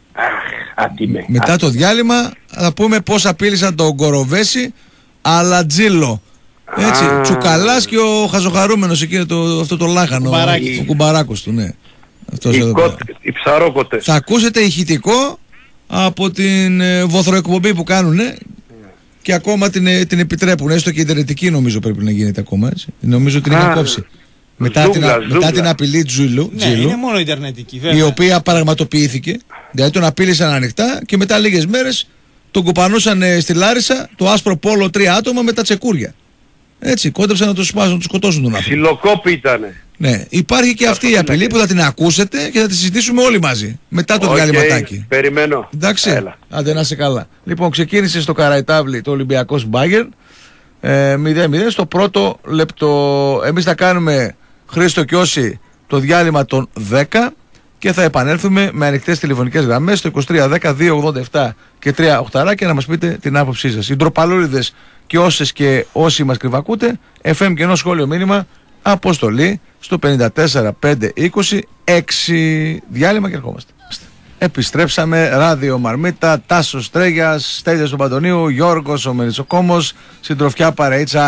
H: Αχ, άτιμε.
C: Μετά το διάλειμμα θα πούμε πώς απείλησαν τον Κοροβέση αλλά Τζίλο. Έτσι,
H: Α.
C: Τσουκαλάς και ο χαζοχαρούμενος εκεί, το, αυτό το λάχανο,
D: Κουμπαράκης.
C: ο κουμπαράκος του, ναι. Αυτός
H: Οι,
C: εδώ
H: κότ,
C: πέρα.
H: οι ψαρόκοτες.
C: Θα ακούσετε ηχητικό από την ε, βοθροεκπομπή που κάνουν και ακόμα την, ε, την επιτρέπουν. Έστω και ιντερνετική νομίζω πρέπει να γίνεται ακόμα. Έτσι. Νομίζω την είχαν
H: Α,
C: κόψει. Μετά,
H: ζούγκλα,
C: την, α- μετά
H: ζούγκλα.
C: την απειλή Τζίλου,
D: Ναι,
C: Τζίλου,
D: είναι μόνο ιντερνετική, βέβαια.
C: η οποία πραγματοποιήθηκε. Δηλαδή τον απείλησαν ανοιχτά και μετά λίγες μέρες τον κοπανούσαν ε, στη Λάρισα το άσπρο πόλο τρία άτομα με τα τσεκούρια. Έτσι, κόντεψαν να τον σπάσουν, να τον σκοτώσουν τον άνθρωπο.
H: Ξυλοκόπη ήτανε.
C: Ναι, υπάρχει και αυτή η απειλή που θα την ακούσετε και θα τη συζητήσουμε όλοι μαζί. Μετά το
H: Οκ,
C: διαλυματάκι.
H: περιμένω.
C: Εντάξει,
H: Έλα.
C: άντε να είσαι καλά. Λοιπόν, ξεκίνησε στο Καραϊτάβλι το Ολυμπιακός Μπάγερν ε, μηδέν μηδέν στο πρώτο λεπτό. Εμείς θα κάνουμε, Χρήστο και όσοι, το διάλειμμα των δέκα και θα επανέλθουμε με ανοιχτές τηλεφωνικές γραμμές στο είκοσι τρία δέκα δύο ογδόντα επτά και τρία οχτάρια να μας πείτε την άποψή σας. Οι ντροπαλούριδες και όσες και όσοι μας κρυβακούτε, εφ εμ και ενό σχόλιο μήνυμα, αποστολή στο πενήντα τέσσερα πεντακόσια είκοσι έξι. Διάλειμμα και ερχόμαστε. Επιστρέψαμε, Ράδιο Μαρμίτα, Τάσος Τρέγιας, Στέλιος του Παντονίου, Γιώργος ο Μελισσοκόμος, συντροφιά παρεΐτσα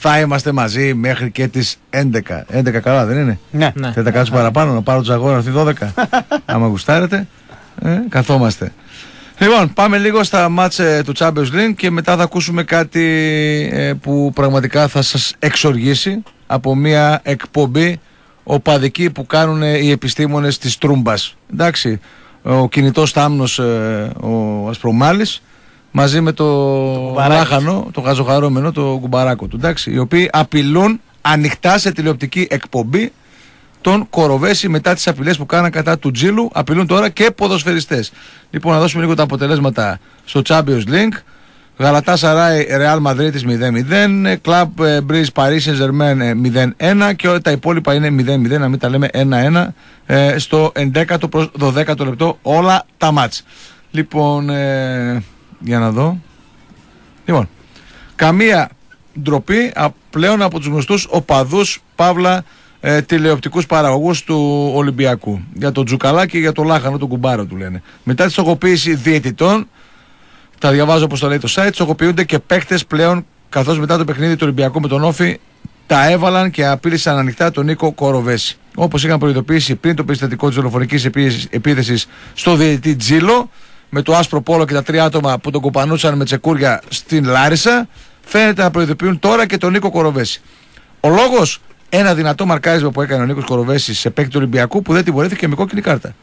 C: θα είμαστε μαζί μέχρι και τις έντεκα. έντεκα καλά δεν είναι?
D: Ναι.
E: Ναι.
C: Θέλετε να κάτσουμε παραπάνω, να πάρω τους αγώνα αυτή δώδεκα. Άμα γουστάρετε, ε, καθόμαστε. Λοιπόν, πάμε λίγο στα μάτς ε, του Champions League και μετά θα ακούσουμε κάτι ε, που πραγματικά θα σας εξοργήσει από μια εκπομπή οπαδική που κάνουν ε, οι επιστήμονες της Τρούμπας. Εντάξει, ο κινητός θάμνος ε, ο Ασπρομάλης μαζί με το, το λάχανο, το γαζοχαρόμενο, το κουμπαράκο του, εντάξει, οι οποίοι απειλούν ανοιχτά σε τηλεοπτική εκπομπή τον Κοροβέση μετά τις απειλές που κάναν κατά του Τζίλου. Απειλούν τώρα και ποδοσφαιριστές. Λοιπόν, να δώσουμε λίγο τα αποτελέσματα στο Champions League. Γαλατάσαράι Ρεάλ Μαδρίτης μηδέν μηδέν, Κλαμπ Μπρίζ Παρί Σεν Ζερμέν μηδέν ένα και όλα τα υπόλοιπα είναι μηδέν μηδέν, να μην τα λέμε ένα ένα ε, στο ενδέκατο προς δωδέκατο λεπτό όλα τα μάτς. Λοιπόν, ε, για να δω. Λοιπόν, καμία ντροπή α, πλέον από τους γνωστούς οπαδούς Παύλα ε, τηλεοπτικούς παραγωγούς του Ολυμπιακού. Για τον Τζουκαλάκη και για τον Λάχανο, τον κουμπάρο του λένε. Μετά τη στοχοποίηση διαιτητών, τα διαβάζω όπως το λέει το site, στοχοποιούνται και παίκτες πλέον, καθώς μετά το παιχνίδι του Ολυμπιακού με τον Όφη τα έβαλαν και απείλησαν ανοιχτά τον Νίκο Κοροβέση. Όπως είχαν προειδοποιήσει πριν το περιστατικό της δολοφονικής επίθεσης στο διαιτητή Τζίλο, με το άσπρο πόλο και τα τρία άτομα που τον κοπανούσαν με τσεκούρια στην Λάρισα, φαίνεται να προειδοποιούν τώρα και τον Νίκο Κοροβέση. Ο λόγος, ένα δυνατό μαρκάρισμα που έκανε ο Νίκος Κοροβέσης σε παίκτη του Ολυμπιακού που δεν τιμωρήθηκε με κόκκινη κάρτα.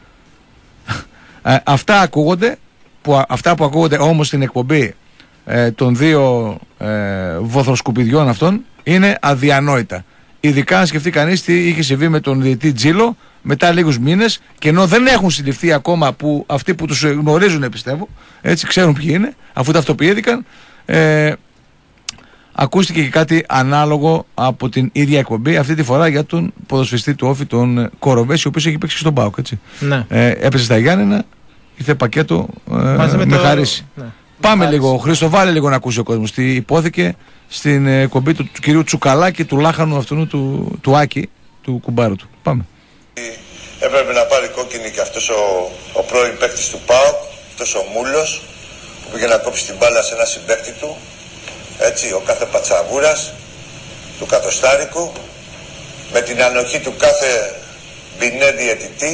C: Αυτά ακούγονται, που, αυτά που ακούγονται όμως στην εκπομπή ε, των δύο ε, βοθροσκουπιδιών αυτών είναι αδιανόητα. Ειδικά αν σκεφτεί κανείς τι είχε συμβεί με τον διαιτητή Τζίλο μετά λίγους μήνες, και ενώ δεν έχουν συλληφθεί ακόμα, που αυτοί που τους γνωρίζουν πιστεύω, έτσι ξέρουν ποιοι είναι, αφού ταυτοποιήθηκαν, ε, ακούστηκε και κάτι ανάλογο από την ίδια εκπομπή, αυτή τη φορά για τον ποδοσφαιριστή του Όφη, τον Κοροβέση, ο οποίος έχει παίξει στον ΠΑΟΚ, έτσι. Ναι. Ε, έπεσε στα Γιάννενα, ήρθε πακέτο ε, με, με το... χαρίσει. Ναι. Πάμε Χάρης. λίγο, Χρήστο, βάλε λίγο να ακούσει ο κόσμος τι υπόθηκε στην εκπομπή του, του κυρίου Τσουκαλάκη, του Λάχανου αυτού του, του Άκη, του κουμπάρου του. Πάμε.
I: Έπρεπε να πάρει κόκκινη και αυτός ο, ο πρώην παίκτης του ΠΑΟΚ, αυτός ο Μούλος, που πήγε να κόψει την μπάλα σε ένα συμπαίκτη του, έτσι, ο κάθε πατσαβούρας, του κατοστάρικου, με την ανοχή του κάθε μπινέ διαιτητή,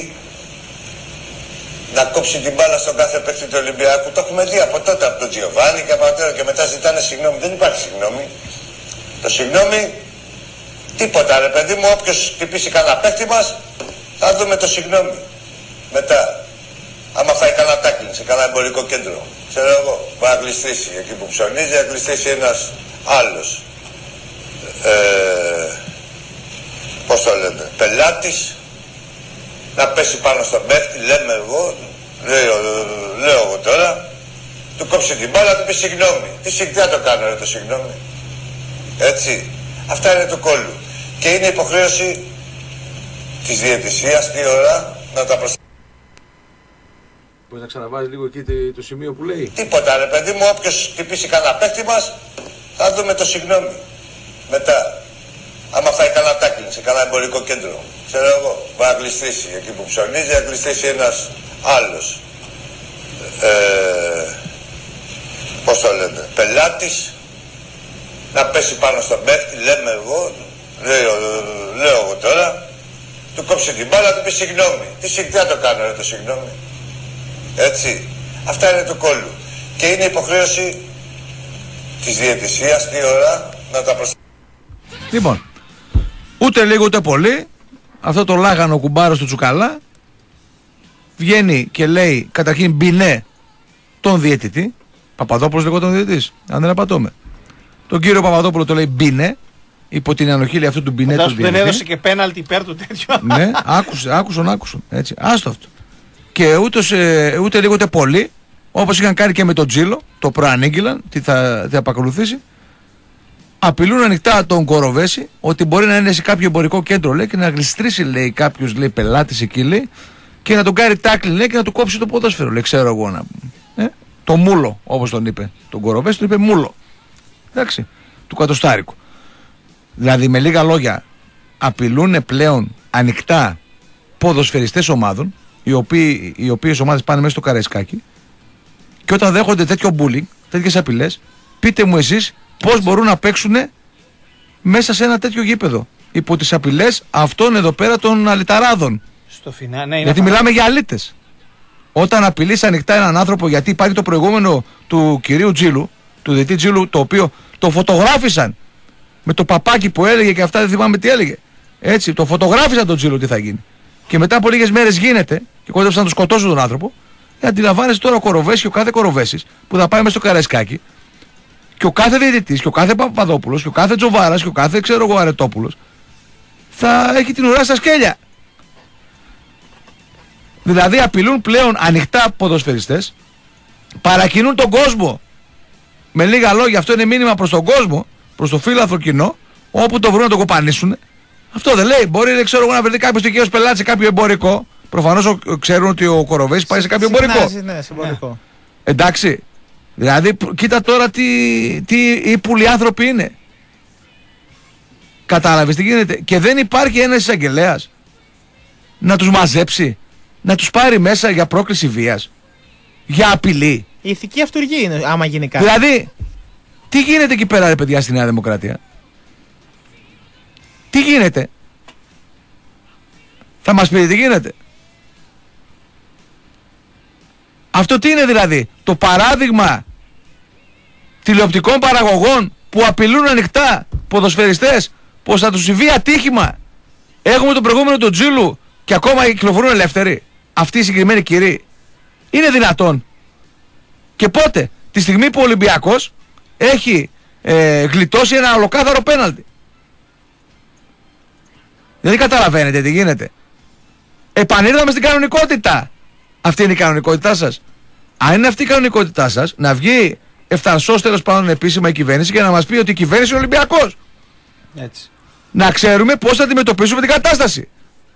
I: να κόψει την μπάλα στον κάθε παίκτη του Ολυμπιακού. Το έχουμε δει από τότε, από τον Τζιοβάνι και από τότε, και μετά ζητάνε συγγνώμη. Δεν υπάρχει συγγνώμη. Το συγγνώμη, τίποτα ρε παιδί μου, όποιος χτυπήσει κανένα παίκτη μας, θα δούμε το συγγνώμη. Μετά, άμα φάει κανένα τάκλιν σε κανένα εμπορικό κέντρο, ξέρω εγώ, μπορεί να γλιστρήσει εκεί που ψωνίζει, να γλιστρήσει ένας άλλος. Ε, πώς το λέμε, πελάτης, να πέσει πάνω στον παίκτη, λέμε εγώ, λέω, λέω εγώ τώρα, του κόψει την μπάλα, του πει συγγνώμη. Τι συγγνώμη το κάνω ρε το συγγνώμη. Έτσι, αυτά είναι του κόλλου. Και είναι υποχρέωση της διαιτησίας τι ώρα να τα προστατεύει.
C: Μπορείς να ξαναβάζεις λίγο εκεί το σημείο που λέει.
I: Τίποτα ρε παιδί μου, όποιος χτυπήσει κανένα παίκτη μας, θα δούμε το συγγνώμη. Μετά, άμα φάει κανένα τάκλιν σε κανένα εμπορικό κέντρο, ξέρω εγώ, μπορεί να γλιστρήσει εκεί που ψωνίζει, να γλιστρήσει ένας άλλος. Ε, πώς το λέμε, πελάτης, να πέσει πάνω στον παίκτη, λέμε εγώ, λέω, λέω εγώ τώρα, του κόψει την μπάλα, του πει συγγνώμη. Τι συγγνώμη το κάνω ρε το συγγνώμη. Έτσι, αυτά είναι του κόλλου. Και είναι υποχρέωση της διαιτησίας τι ώρα να τα προστατεύει.
C: Λοιπόν, ούτε λίγο ούτε πολύ, αυτό το Λάγανο κουμπάρος του Τσουκαλά βγαίνει και λέει καταρχήν μπινέ τον διαιτητή. Παπαδόπουλος λέγω τον διαιτητής, αν δεν απατώμε. Τον κύριο Παπαδόπουλο το λέει μπινέ, υπό την ανοχήλια αυτού του μπινέ του διαιτητή.
D: Δεν έδωσε και πέναλτι υπέρ του τέτοιο.
C: Ναι, άκουσε, άκουσον, άκουσον. Έτσι, άστο αυτό. Και ούτε, σε, ούτε λίγο ούτε πολύ, όπως είχαν κάνει και με τον Τζίλο, το προανήγγυλαν, τι θα, τι θα επακολουθήσει. Απειλούν ανοιχτά τον Κοροβέση ότι μπορεί να είναι σε κάποιο εμπορικό κέντρο, λέει, και να γλιστρήσει, λέει, κάποιος, λέει, πελάτης εκεί, λέει, και να τον κάνει τάκλι, λέει, και να του κόψει το ποδόσφαιρο, λέει, ξέρω εγώ να ε? Το μούλο, όπως τον είπε. Τον Κοροβέση τον είπε μούλο. Εντάξει, του κατοστάρικου. Δηλαδή, με λίγα λόγια, απειλούν πλέον ανοιχτά ποδοσφαιριστές ομάδων, οι, οποίοι, οι οποίες ομάδες πάνε μέσα στο Καραϊσκάκι, και όταν δέχονται τέτοιο bullying, τέτοιες απειλές, πείτε μου εσείς πώς μπορούν να παίξουν μέσα σε ένα τέτοιο γήπεδο. Υπό τις απειλές αυτών εδώ πέρα των αλυταράδων.
D: Στο φινά, ναι,
C: γιατί μιλάμε για αλήτες. Όταν απειλείς ανοιχτά έναν άνθρωπο, γιατί υπάρχει το προηγούμενο του κυρίου Τζίλου, του διετή Τζίλου, το οποίο το φωτογράφησαν με το παπάκι που έλεγε και αυτά, δεν θυμάμαι τι έλεγε. Έτσι, το φωτογράφησαν τον Τζίλου τι θα γίνει. Και μετά από λίγες μέρες γίνεται και κόντεψαν να τον σκοτώσουν τον άνθρωπο. Και αντιλαμβάνεσαι τώρα ο Κοροβέσης και ο κάθε Κοροβέσης που θα πάει μέσα στο Καραϊσκάκι και ο κάθε διαιτητής και ο κάθε Παπαδόπουλος και ο κάθε Τζοβάρας και ο κάθε ξέρω εγώ Αρετόπουλος θα έχει την ουρά στα σκέλια. Δηλαδή απειλούν πλέον ανοιχτά ποδοσφαιριστές, παρακινούν τον κόσμο. Με λίγα λόγια, αυτό είναι μήνυμα προς τον κόσμο, προς το φύλαθρο κοινό, όπου το βρουν να το κοπανίσουν. Αυτό δεν λέει. Μπορεί ξέρω εγώ, να βρεθεί κάποιος τυχαίος πελάτης σε κάποιο εμπορικό. Προφανώς ξέρουν ότι ο Κοροβέσης πάει σε κάποιο εμπορικό.
E: Ναι, σε εμπορικό.
C: Εντάξει. Δηλαδή, κοίτα τώρα τι, τι ύπουλοι άνθρωποι είναι. Κατάλαβες τι γίνεται. Και δεν υπάρχει ένας εισαγγελέας να τους μαζέψει, να τους πάρει μέσα για πρόκληση βίας, για απειλή.
E: Η ηθική αυτουργή είναι, άμα γίνει κάτι.
C: Δηλαδή, τι γίνεται εκεί πέρα, ρε παιδιά, στη Νέα Δημοκρατία. Τι γίνεται. Θα μας πείτε τι γίνεται. Αυτό τι είναι δηλαδή? Το παράδειγμα τηλεοπτικών παραγωγών που απειλούν ανοιχτά ποδοσφαιριστές πως θα τους συμβεί ατύχημα. Έχουμε τον προηγούμενο τον Τζίλου και ακόμα κυκλοφορούν ελεύθεροι. Αυτοί οι συγκεκριμένοι κυρίοι. Είναι δυνατόν? Και πότε? Τη στιγμή που ο Ολυμπιακός έχει ε, γλιτώσει ένα ολοκάθαρο πέναλτι. Δεν καταλαβαίνετε τι γίνεται. Επανήρθαμε στην κανονικότητα. Αυτή είναι η κανονικότητά σας. Αν είναι αυτή η κανονικότητά σας, να βγει ευθαρσός τέλος πάντων επίσημα η κυβέρνηση και να μας πει ότι η κυβέρνηση είναι Ολυμπιακός.
D: Έτσι.
C: Να ξέρουμε πώς θα αντιμετωπίσουμε την κατάσταση.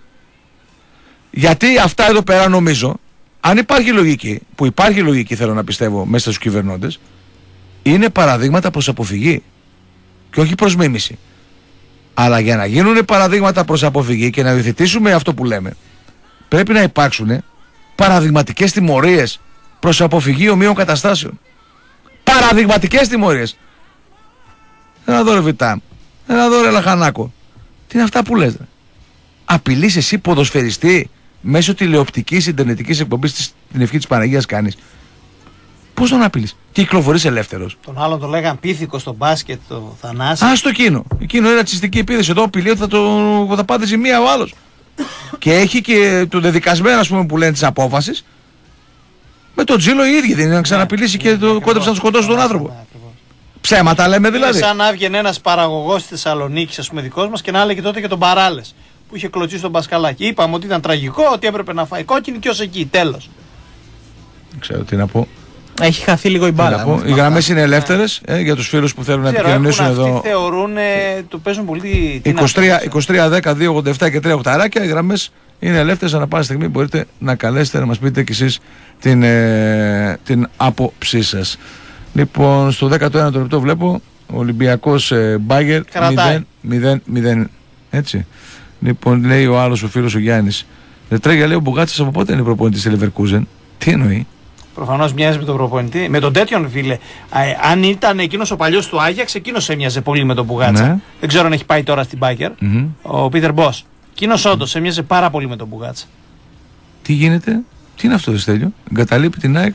C: Γιατί αυτά εδώ πέρα νομίζω, αν υπάρχει λογική, που υπάρχει λογική θέλω να πιστεύω μέσα στους κυβερνώντες, είναι παραδείγματα προς αποφυγή και όχι προς μίμηση. Αλλά για να γίνουν παραδείγματα προς αποφυγή και να υιοθετήσουμε αυτό που λέμε, πρέπει να υπάρξουν παραδειγματικές τιμωρίες προς αποφυγή ομοίων καταστάσεων. Παραδειγματικές τιμωρίες. Ένα δω ρε Βιτάμ, ένα δω ρε Λαχανάκο. Τι είναι αυτά που λες? Ρε. Απειλείς εσύ ποδοσφαιριστή μέσω τηλεοπτικής ιντερνετικής εκπομπής την ευχή της Παναγίας κάνεις? Πώς τον απειλείς? Και κυκλοφορείς ελεύθερος?
D: Τον άλλον το λέγαν πίθηκο στο μπάσκετ, το Θανάση.
C: Α, στο εκείνο. Εκείνο είναι ρατσιστική επίθεση. Εδώ απειλεί ότι θα, το, θα πάθει ζημία ο άλλος. Και έχει και το δεδικασμένο, ας πούμε, που λένε της απόφασης. Με τον Τζίλο οι ίδιοι δεν είναι να ξαναπειλήσει ναι, και το ναι, κόντεψαν να σκοτώσουν τον άνθρωπο. Ναι, ψέματα λέμε δηλαδή.
D: Είναι σαν να έβγαινε ένας παραγωγός της Θεσσαλονίκης, ας πούμε, δικός μας και να έλεγε τότε και τον Παράλες που είχε κλωτσίσει τον Πασκαλάκη. Είπαμε ότι ήταν τραγικό, ότι έπρεπε να φάει κόκκινη και ως εκεί. Τέλος.
C: Δεν ξέρω τι να πω.
E: Έχει χαθεί λίγο η μπάλα.
C: Οι γραμμές είναι ελεύθερες ε, για τους φίλους που θέλουν να επικοινωνήσουν εδώ.
D: Αυτοί θεωρούν, ε, το παίζουν πολύ.
C: είκοσι τρία δέκα δύο ογδόντα επτά και τρία οχταράκια. Οι γραμμές είναι ελεύθερες. Ανά πάσα στιγμή μπορείτε να καλέσετε να μας πείτε κι εσείς την, ε, την άποψή σας. Λοιπόν, στο δέκατο ένατο λεπτό βλέπω Ολυμπιακός ε, Μπάγκερ μηδέν μηδέν. Έτσι. Λοιπόν, λέει ο άλλος ο φίλος ο Γιάννης. Δεν τρέχει, λέει ο Μπουγάτσης, από πότε είναι προπονητής στη Leverkusen? Τι εννοεί?
D: Προφανώς μοιάζει με τον προπονητή. Με τον τέτοιον φίλε. Α, αν ήταν εκείνος ο παλιός του Άγιαξ, εκείνος έμοιαζε πολύ με τον Μπουγάτσα. Ναι. Δεν ξέρω αν έχει πάει τώρα στην Μπάγκερ. Mm-hmm. Ο Πίτερ Μπος. Εκείνος όντως έμοιαζε πάρα πολύ με τον Μπουγάτσα.
C: Τι γίνεται? Τι είναι αυτό, Στέλιο? Εγκαταλείπει την ΑΕΚ?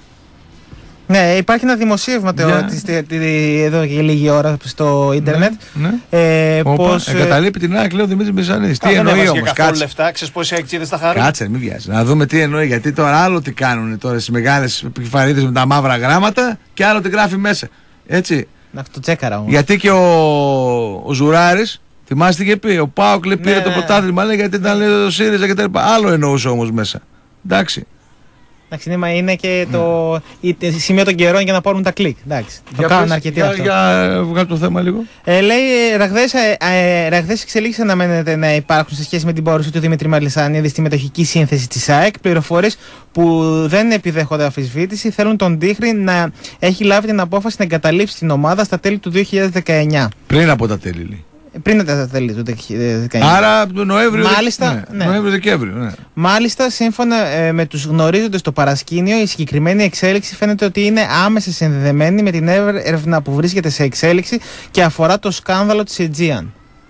E: Ναι, υπάρχει ένα δημοσίευμα yeah. εδώ και λίγη ώρα στο ίντερνετ. Ναι, ναι. Ε, πώς,
C: εγκαταλείπει την ΑΕΚ, λέει ο Δημήτρης Μπεσανίδης. Τι εννοεί όμως?
D: Κάτσε λεφτά, ξέρεις πόσοι αεξίδες θα χαρούν.
C: Κάτσε, μην βιάζει. Να δούμε τι εννοεί. Γιατί τώρα άλλο τι κάνουν τώρα στις μεγάλες επιφαρίδες με τα μαύρα γράμματα και άλλο τι γράφει μέσα. Έτσι.
E: Να το τσέκαρα όμως.
C: Γιατί και ο, ο Ζουράρης, θυμάστε τι είχε πει, ο Πάοκ πήρε ναι, το πρωτάθλημα, λέει, γιατί ήταν λέει, το ΣΥΡΙΖΑ κτλ. Άλλο εννοούσε όμως μέσα. Εντάξει.
E: Εντάξει, είναι και το mm. σημείο των καιρών για να πάρουν τα κλικ. Εντάξει, το
C: για
E: κάνουν αρκετοί
C: για,
E: αυτό.
C: Για βγάλω το θέμα λίγο.
E: Ε, λέει, ραγδαίες, ε, ραγδαίες εξελίξεις αναμένεται να υπάρχουν σε σχέση με την πόρωση του Δημήτρη Μελισσανίδη στη μετοχική σύνθεση της ΑΕΚ. Πληροφορίες που δεν επιδέχονται αμφισβήτηση θέλουν τον Τίχρη να έχει λάβει την απόφαση να εγκαταλείψει την ομάδα στα τέλη του δύο χιλιάδες δεκαεννιά.
C: Πριν από τα τέλη.
E: Πριν τα τέλη του δεκαεννιά.
C: Άρα Νοέμβριο,
E: Μάλιστα,
C: ναι,
E: ναι.
C: Νοέμβριο-Δεκέμβριο. Ναι.
E: Μάλιστα, σύμφωνα ε, με τους γνωρίζοντες στο παρασκήνιο, η συγκεκριμένη εξέλιξη φαίνεται ότι είναι άμεσα συνδεδεμένη με την έρευνα που βρίσκεται σε εξέλιξη και αφορά το σκάνδαλο της Aegean.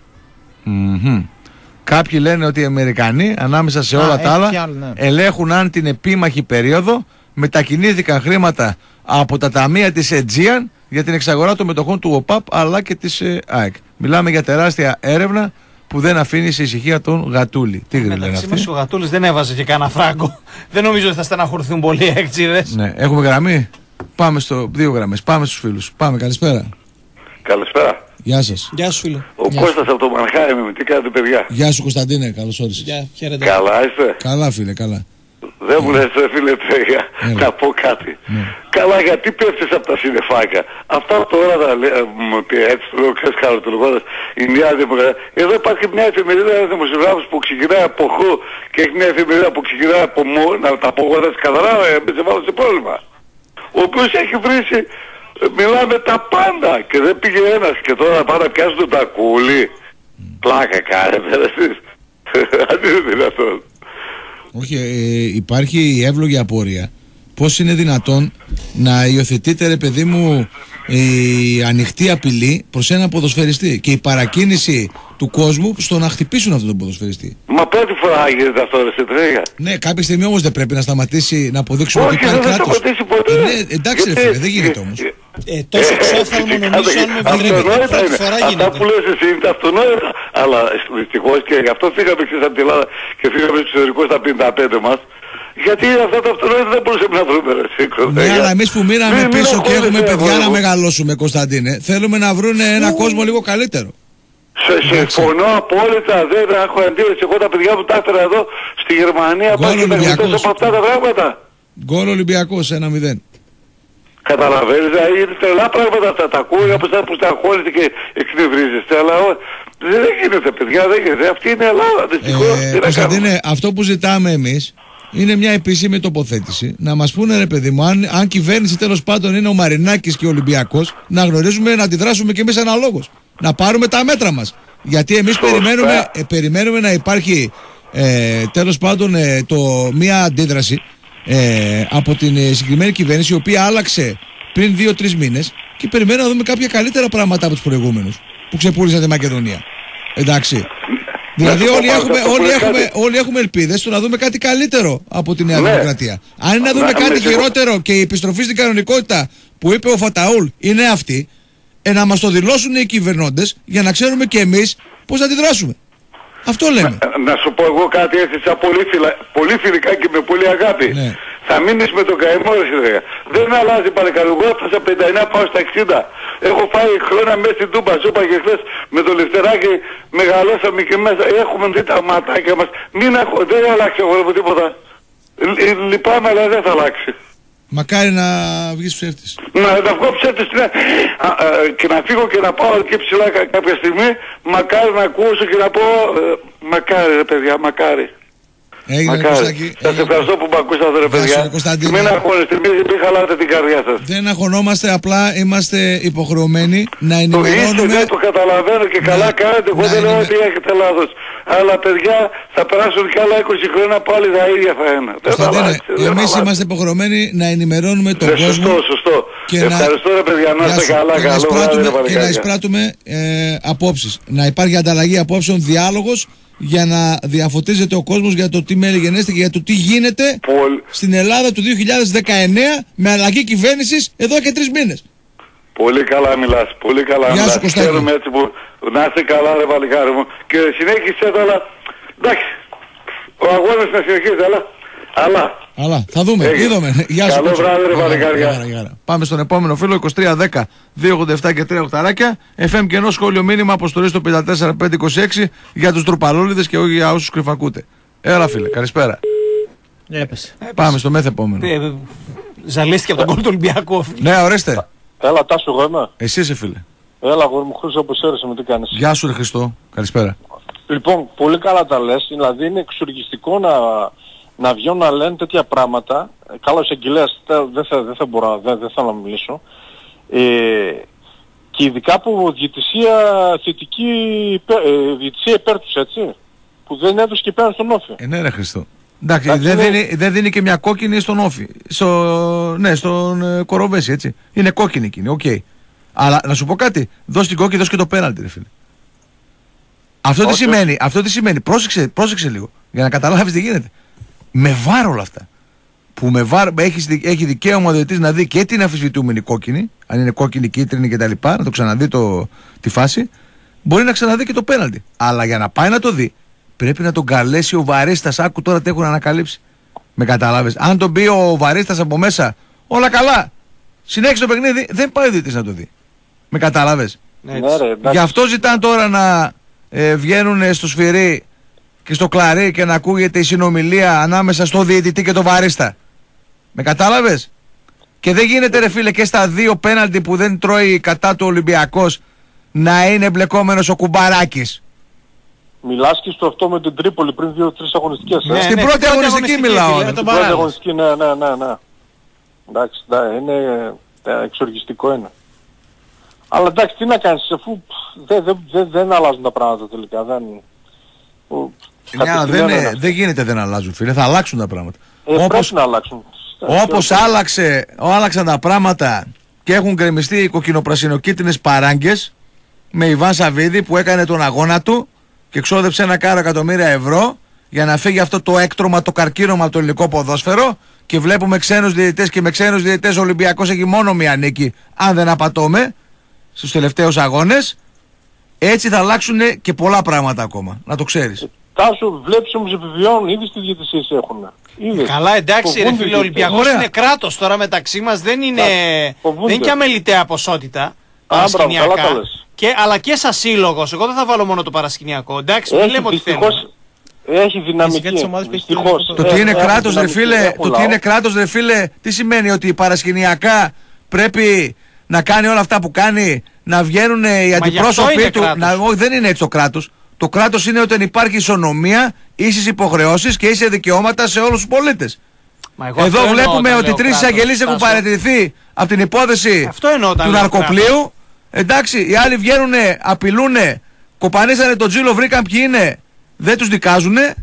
C: Mm-hmm. Κάποιοι λένε ότι οι Αμερικανοί, ανάμεσα σε όλα
E: Α,
C: τα άλλα,
E: άλλο, ναι.
C: ελέγχουν αν την επίμαχη περίοδο μετακινήθηκαν χρήματα από τα ταμεία της Aegean για την εξαγορά των μετοχών του ΟΠΑΠ αλλά και της ε, ΑΕΚ. Μιλάμε για τεράστια έρευνα που δεν αφήνει σε ησυχία τον Γατούλη. Τι γρήγορα είναι αυτή.
D: Ο Γατούλης δεν έβαζε και κανένα φράγκο. Δεν νομίζω ότι θα στεναχωρηθούν πολλοί οι εκτζίδες.
C: Ναι, έχουμε γραμμή. Πάμε στο δύο γραμμές. Πάμε στους φίλους. Πάμε, καλησπέρα.
J: Καλησπέρα.
C: Γεια σας.
D: Γεια σου φίλε.
J: Ο
E: Γεια
J: Κώστας από το Μανχάιμ, τι κάνετε παιδιά?
C: Γεια σου Κωνσταντίνε, καλώς όρισες.
D: Γεια, χαίρετε.
J: Καλά είστε?
C: Καλά φίλε, καλά.
J: Δεν μου λες ρε φίλε τρέχα, να πω κάτι.
C: Ναι.
J: Καλά, γιατί πέφτεις από τα συννεφάκια? Αυτά τώρα τα λέω, έτσι το λέω χαρακτηριστικότας, η Νέα Δημοκρατία. Εδώ υπάρχει μια εφημερίδα, ένας δημοσιογράφος που ξεκινάει από χω και έχει μια εφημερίδα που ξεκινάει από μο, να τα πω εγώ έτσι καθαρά, μην σε βάλω σε πρόβλημα. Ο οποίος έχει βρει, μιλάμε τα πάντα και δεν πήγε ένας και τώρα να πάνε να πιάσουν τον τακούλι. Πλάκα κάνετε εσείς. Αν είναι δυνατόν.
C: Όχι, ε, υπάρχει η εύλογη απορία. Πώς είναι δυνατόν να υιοθετείτε, ρε παιδί μου, η ανοιχτή απειλή προς έναν ποδοσφαιριστή και η παρακίνηση του κόσμου στο να χτυπήσουν αυτόν τον ποδοσφαιριστή.
J: Μα πρώτη φορά γίνεται αυτό ρε σε τρέχα.
C: Ναι, κάποια στιγμή όμως δεν πρέπει να σταματήσει να αποδείξουμε ότι υπάρχει κράτος.
J: Όχι, δεν θα ποτέ.
C: Ε, ναι, εντάξει ρε φίλε, δεν γίνεται όμως.
D: Ε, τόσο ξόφθαλμο νομίζω αν με βρείτε. Πρώτη φορά γίνεται.
J: Αυτά που λες εσύ είναι αυτονόητα. Αλλά δυστυχώς και γι' αυτό φύγαμε και σαν τη Ελλάδα και φύγαμε στο εξωτερικό στα πενήντα πέντε μας. Γιατί αυτά τα αυτονόητα δεν μπορούσαμε να βρούμε ρε σήκω.
C: Ναι, αλλά εμείς που μείναμε πίσω και έχουμε παιδιά να μεγαλώσουμε, Κωνσταντίνε, θέλουμε να βρουν ένα κόσμο λίγο καλύτερο.
J: Σε συμφωνώ απόλυτα, δεν έχω αντίρρηση. Εγώ τα παιδιά μου τα έφερα εδώ στη Γερμανία που έχει μεγαλύτερο από αυτά τα πράγματα.
C: Γκολ Ολυμπιακός ένα μηδέν.
J: Καταλαβαίνεις, είναι τρελά πράγματα αυτά. Τα ακούω από εσάς που σταγχώνετε και εκνευρίζεστε, αλλά δεν γίνεται παιδιά, δεν γίνεται. Αυτή είναι η Ελλάδα, δυστυχώς.
C: Ε, Κωνσταντίνε, αυτό που ζητάμε εμείς είναι μια επίσημη τοποθέτηση. Να μας πούνε ρε παιδί μου, αν, αν κυβέρνηση τέλος πάντων είναι ο Μαρινάκης και ο Ολυμπιακός, να γνωρίζουμε να αντιδράσουμε κι εμείς αναλόγως. Να πάρουμε τα μέτρα μας. Γιατί εμείς περιμένουμε, ε, περιμένουμε να υπάρχει ε, τέλος πάντων ε, το, μια αντίδραση ε, από την ε, συγκεκριμένη κυβέρνηση, η οποία άλλαξε πριν δύο τρεις μήνες και περιμένουμε να δούμε κάποια καλύτερα πράγματα από τους προηγούμενους που ξεπούλησαν τη Μακεδονία. Εντάξει. Δηλαδή όλοι έχουμε, όλοι, έχουμε, όλοι έχουμε ελπίδες στο να δούμε κάτι καλύτερο από τη Νέα
J: ναι.
C: Δημοκρατία. Αν είναι να δούμε κάτι χειρότερο και η επιστροφή στην κανονικότητα που είπε ο Φαταούλ είναι αυτή, ε, να μας το δηλώσουν οι κυβερνώντες για να ξέρουμε και εμείς πώς θα αντιδράσουμε. Αυτό λέμε.
J: Να, να σου πω εγώ κάτι έτσι σαν πολύ, φιλα, πολύ φιλικά και με πολύ αγάπη.
C: Ναι.
J: Θα μείνεις με το καημό ρε συνεργά. Δεν αλλάζει παρακαλώ. Εγώ έφτασα πενήντα εννέα πάω στα εξήντα. Έχω φάει χρόνια μέσα στην Τούμπα. Σου είπα και χθες με το Λευτεράκι μεγαλώσαμε και μέσα. Έχουμε δει τα ματάκια μας. Μην έχω, δεν αλλάξει εγώ από τίποτα. Λ, λυπάμαι αλλά δεν θα αλλάξει.
C: Μακάρι να βγεις ψεύτης.
J: Να, να βγω ψεύτης ναι. α, α, και να φύγω και να πάω εκεί ψηλά κα, κάποια στιγμή. Μακάρι να ακούσω και να πω ε, μακάρι ρε παιδιά, μακάρι.
C: Έγινε Κωστάκη.
J: Σας ευχαριστώ που με ακούσατε ρε παιδιά. Μην αγχώνεστε, μην, μην χαλάτε την καρδιά σας.
C: Δεν αγχωνόμαστε, απλά είμαστε υποχρεωμένοι να ενημερώνουμε.
J: Το είστε, το καταλαβαίνω και καλά κάνετε, εγώ δεν λέω ότι έχετε λάθος. Αλλά παιδιά θα περάσουν κι άλλα είκοσι χρόνια πάλι τα ίδια θα είναι.
C: Κωνσταντίνε, εμείς είμαστε υποχρεωμένοι να ενημερώνουμε τον κόσμο.
J: Σωστό, σωστό. Ευχαριστώ ρε παιδιά, να είστε καλά, καλό βράδυ.
C: Και να εισπράττουμε απόψεις. Να υπάρχει ανταλλαγή απόψεων, διάλογος, για να διαφωτίζεται ο κόσμος για το τι μέλη και για το τι γίνεται
J: Πολ...
C: στην Ελλάδα του δύο χιλιάδες δεκαεννέα με αλλαγή κυβέρνησης εδώ και τρεις μήνες.
J: Πολύ καλά μιλάς, πολύ καλά
C: Γεια
J: μιλάς.
C: Σου,
J: Χαίρομαι έτσι που να είστε καλά ρε παλικάρι μου. Και συνέχισε το, αλλά εντάξει, ο αγώνας να συνεχίζει, αλλά... Αλλά,
C: αλλά θα δούμε, είδαμε. Γεια σου.
J: Καλό βράδυ ρε παλικάρια.
C: Πάμε στον επόμενο φίλο, είκοσι τρία δέκα δύο ογδόντα επτά και τρία οχταράκια. εφ εμ και ενό σχόλιο μήνυμα αποστολή στο πέντε τέσσερα πέντε είκοσι έξι για τους τρουπαλόλιδες και όχι για όσους κρυφακούτε. Έλα φίλε, καλησπέρα.
E: Έπεσε.
C: Πάμε στο μέθε επόμενο.
D: Ε, ζαλίστηκε από τον κόλ του Ολυμπιακού.
C: Ναι, ορίστε.
K: Έλα, Τάσου, εγώ είμαι.
C: Εσύ είσαι φίλε.
K: Έλα, εγώ μου Χρήστο, όπως έρεσε με τι κάνεις.
C: Γεια σου ρε Χριστό, καλησπέρα.
K: Λοιπόν, πολύ καλά τα λες, δηλαδή είναι εξοργιστικό να, να βγαίνουν να λένε τέτοια πράγματα. Καλώς εγγυλές, δεν θα, δεν θα μπορώ, δεν, δεν θέλω να μιλήσω. Ε, Και ειδικά από διαιτησία θετική, ε, διαιτησία υπέρ τους, έτσι. Που δεν έδωσε και πέραν στον Όφη.
C: Ε, ναι ρε Χριστό. Εντάξει, δεν, είναι... δίνει, δεν δίνει και μια κόκκινη στον Όφη. Στο, ναι, στον ε, Κοροβέση, έτσι. Είναι κόκκινη εκείνη, οκ. Okay. Αλλά να σου πω κάτι, δώσ' την κόκκινη, δώσ' και το πέναλτι, ρε φίλε. Αυτό τι σημαίνει, αυτό τι σημαίνει, πρόσεξε, πρόσεξε λίγο, για να καταλάβεις τι γίνεται. Με βάρ όλα αυτά. Που με βάρ, έχει, έχει δικαίωμα ο διαιτητής να δει και την αμφισβητούμενη κόκκινη, αν είναι κόκκινη, κίτρινη κτλ. Να το ξαναδεί το, τη φάση, μπορεί να ξαναδεί και το πέναλτι. Αλλά για να πάει να το δει, πρέπει να τον καλέσει ο βαρίστας. Άκου τώρα τι έχουν ανακαλύψει. Με καταλάβες. Αν τον πει ο βαρίστας από μέσα, όλα καλά. Συνέχισε το παιχνίδι, δεν πάει ο διαιτητής να το δει. Με καταλάβες.
K: Ναι, ρε,
C: γι' αυτό ζητάνε τώρα να ε, βγαίνουν στο σφυρί και στο κλαρί και να ακούγεται η συνομιλία ανάμεσα στο διαιτητή και το βαρίστα. Με κατάλαβες. Και δεν γίνεται ρε φίλε και στα δύο πέναλτι που δεν τρώει κατά του Ολυμπιακός να είναι εμπλεκόμενος ο Κουμπαράκης.
K: Μιλάς και στο αυτό με την Τρίπολη πριν δύο-τρεις αγωνιστικές.
C: Ναι, στην ναι, πρώτη αγωνιστική, αγωνιστική μιλάω.
K: Στην πρώτη αγωνιστική, ναι, ναι, ναι, ναι. Εντάξει, ναι, είναι ε, εξοργιστικό είναι. Αλλά εντάξει, τι να κάνεις, αφού δεν δε, δε, δε αλλάζουν τα πράγματα τελικά. Δεν,
C: ναι, δεν, είναι, δεν γίνεται δεν αλλάζουν φίλε, θα αλλάξουν τα πράγματα.
K: Ε, όπως, πρέπει να αλλάξουν.
C: Όπως άλλαξε, άλλαξαν τα πράγματα και έχουν γκρεμιστεί οι κοκκινοπρασινοκίτρινες παράγκες με Ιβάν Σαββίδη που έκανε τον αγώνα του και ξόδεψε ένα κάρο εκατομμύρια ευρώ για να φύγει αυτό το έκτρωμα, το καρκίνωμα από το ελληνικό ποδόσφαιρο και βλέπουμε ξένους διαιτητές και με ξένους διαιτητές ο Ολυμπιακός έχει μόνο μία νίκη, αν δεν απατώμε, στους τελευταίους αγώνες. Έτσι θα αλλάξουν και πολλά πράγματα ακόμα, να το ξέρεις.
K: Τάσο, βλέπεις όμως επιβιώνουν, ήδη στις διαιτησίες έχουν. Είδες.
D: Καλά, εντάξει ρε φίλε, ο Ολυμπιακός είναι κράτος τώρα μεταξύ μας, δεν είναι, δεν είναι και αμεληταία ποσότητα. Παρασκηνιακά. Και, αλλά και σαν σύλλογος, εγώ δεν θα βάλω μόνο το παρασκηνιακό, εντάξει, μην λέμε ότι θέλουμε.
K: Έχει δυναμική. Δυστυχώς.
C: Το ότι είναι κράτος ρε φίλε, το ότι είναι κράτος ρε φίλε, τι σημαίνει ότι παρασκηνιακά πρέπει να κάνει όλα αυτά που κάνει, να βγαίνουν οι αντιπρόσωποι του, να, όχι, δεν είναι έτσι το κράτος. Το κράτος είναι όταν υπάρχει ισονομία, ίσες υποχρεώσεις και ίσια δικαιώματα σε όλους τους πολίτες. Εδώ βλέπουμε ότι τρεις εισαγγελείς έχουν παραιτηθεί από την υπόθεση του ναρκοπλοίου. Εντάξει, οι άλλοι βγαίνουνε, απειλούνε, κοπανίσανε τον Τζίλο, βρήκαν ποιοι είναι, δεν τους δικάζουνε.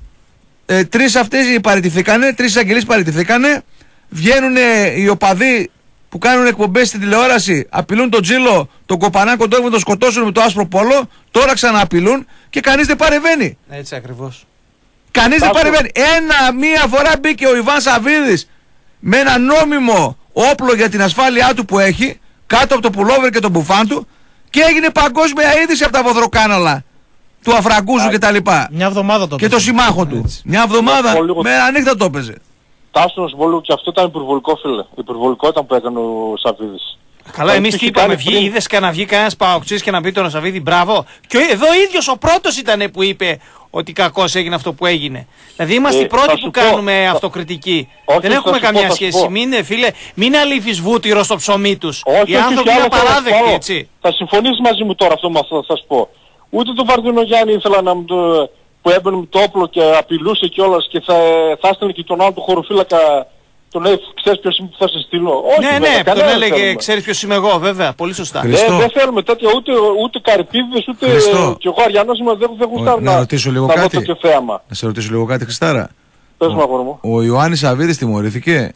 C: Ε, τρεις αυτές παραιτηθήκανε, τρεις εισαγγελείς παραιτηθήκανε. Βγαίνουνε οι οπαδοί που κάνουν εκπομπές στην τηλεόραση, απειλούν τον Τζίλο, τον κοπανά, κοντεύουν να τον σκοτώσουν με το άσπρο πόλο, τώρα ξανααπειλούν και κανείς δεν παρεμβαίνει.
D: Έτσι ακριβώς.
C: Κανείς δεν παρεμβαίνει. Ένα, μία φορά μπήκε ο Ιβάν Σαββίδης με ένα νόμιμο όπλο για την ασφάλειά του που έχει, κάτω από το πουλόβερ και τον μπουφάν του και έγινε παγκόσμια είδηση από τα βοδροκάναλα του Αφραγκούζου κτλ.
E: Μια εβδομάδα το
C: και το συμμάχο του. Έτσι. Μια εβδομάδα μέρα νύχτα το έπαιζε.
K: Τάσο να σου πω λίγο και αυτό ήταν υπερβολικό φίλε. Υπερβολικό ήταν που έκανε ο Σαββίδης.
D: Καλά, εμείς τι είπαμε, βγει, είδες και να βγει κανένας παοξής και να πει τον Σαββίδη μπράβο. Και εδώ ο ίδιος ο πρώτος ήταν που είπε ότι κακώς έγινε αυτό που έγινε. Δηλαδή είμαστε ε, οι πρώτοι που πω, κάνουμε θα... αυτοκριτική. Όχι, δεν έχουμε καμία πω, σχέση. Μην, φίλε, μην αλήφεις βούτυρο στο ψωμί τους.
K: Όχι,
D: οι άνθρωποι είναι απαράδεκτοι, έτσι.
K: Θα συμφωνήσεις μαζί μου τώρα αυτό με αυτό θα σου πω. Ούτε τον Βαρδινογιάννη ήθελα να μου το... που έμπαινε με το όπλο και απειλούσε κιόλας και θα, θα έστελνε και τον άλλο του χωροφύλακα. Τον λέει, ξέρεις ποιος είμαι που θα σε στείλω. Όχι,
D: ναι, βέβαια, ναι, τον έλεγε, θέλουμε. Ξέρεις ποιος είμαι εγώ, βέβαια, πολύ σωστά.
K: Δεν δε θέλουμε τέτοια, ούτε, ούτε καρυπίδες, ούτε και εγώ Αριανός είμαι, δεν, δεν γουστάρω να, να, ρωτήσω λίγο να κάτι. Δω τέτοιο θέαμα.
C: Να σε ρωτήσω λίγο κάτι, Χριστάρα.
K: Πες μου, αγόρι μου.
C: Ο Ιωάννης Σαββίδης τιμωρήθηκε.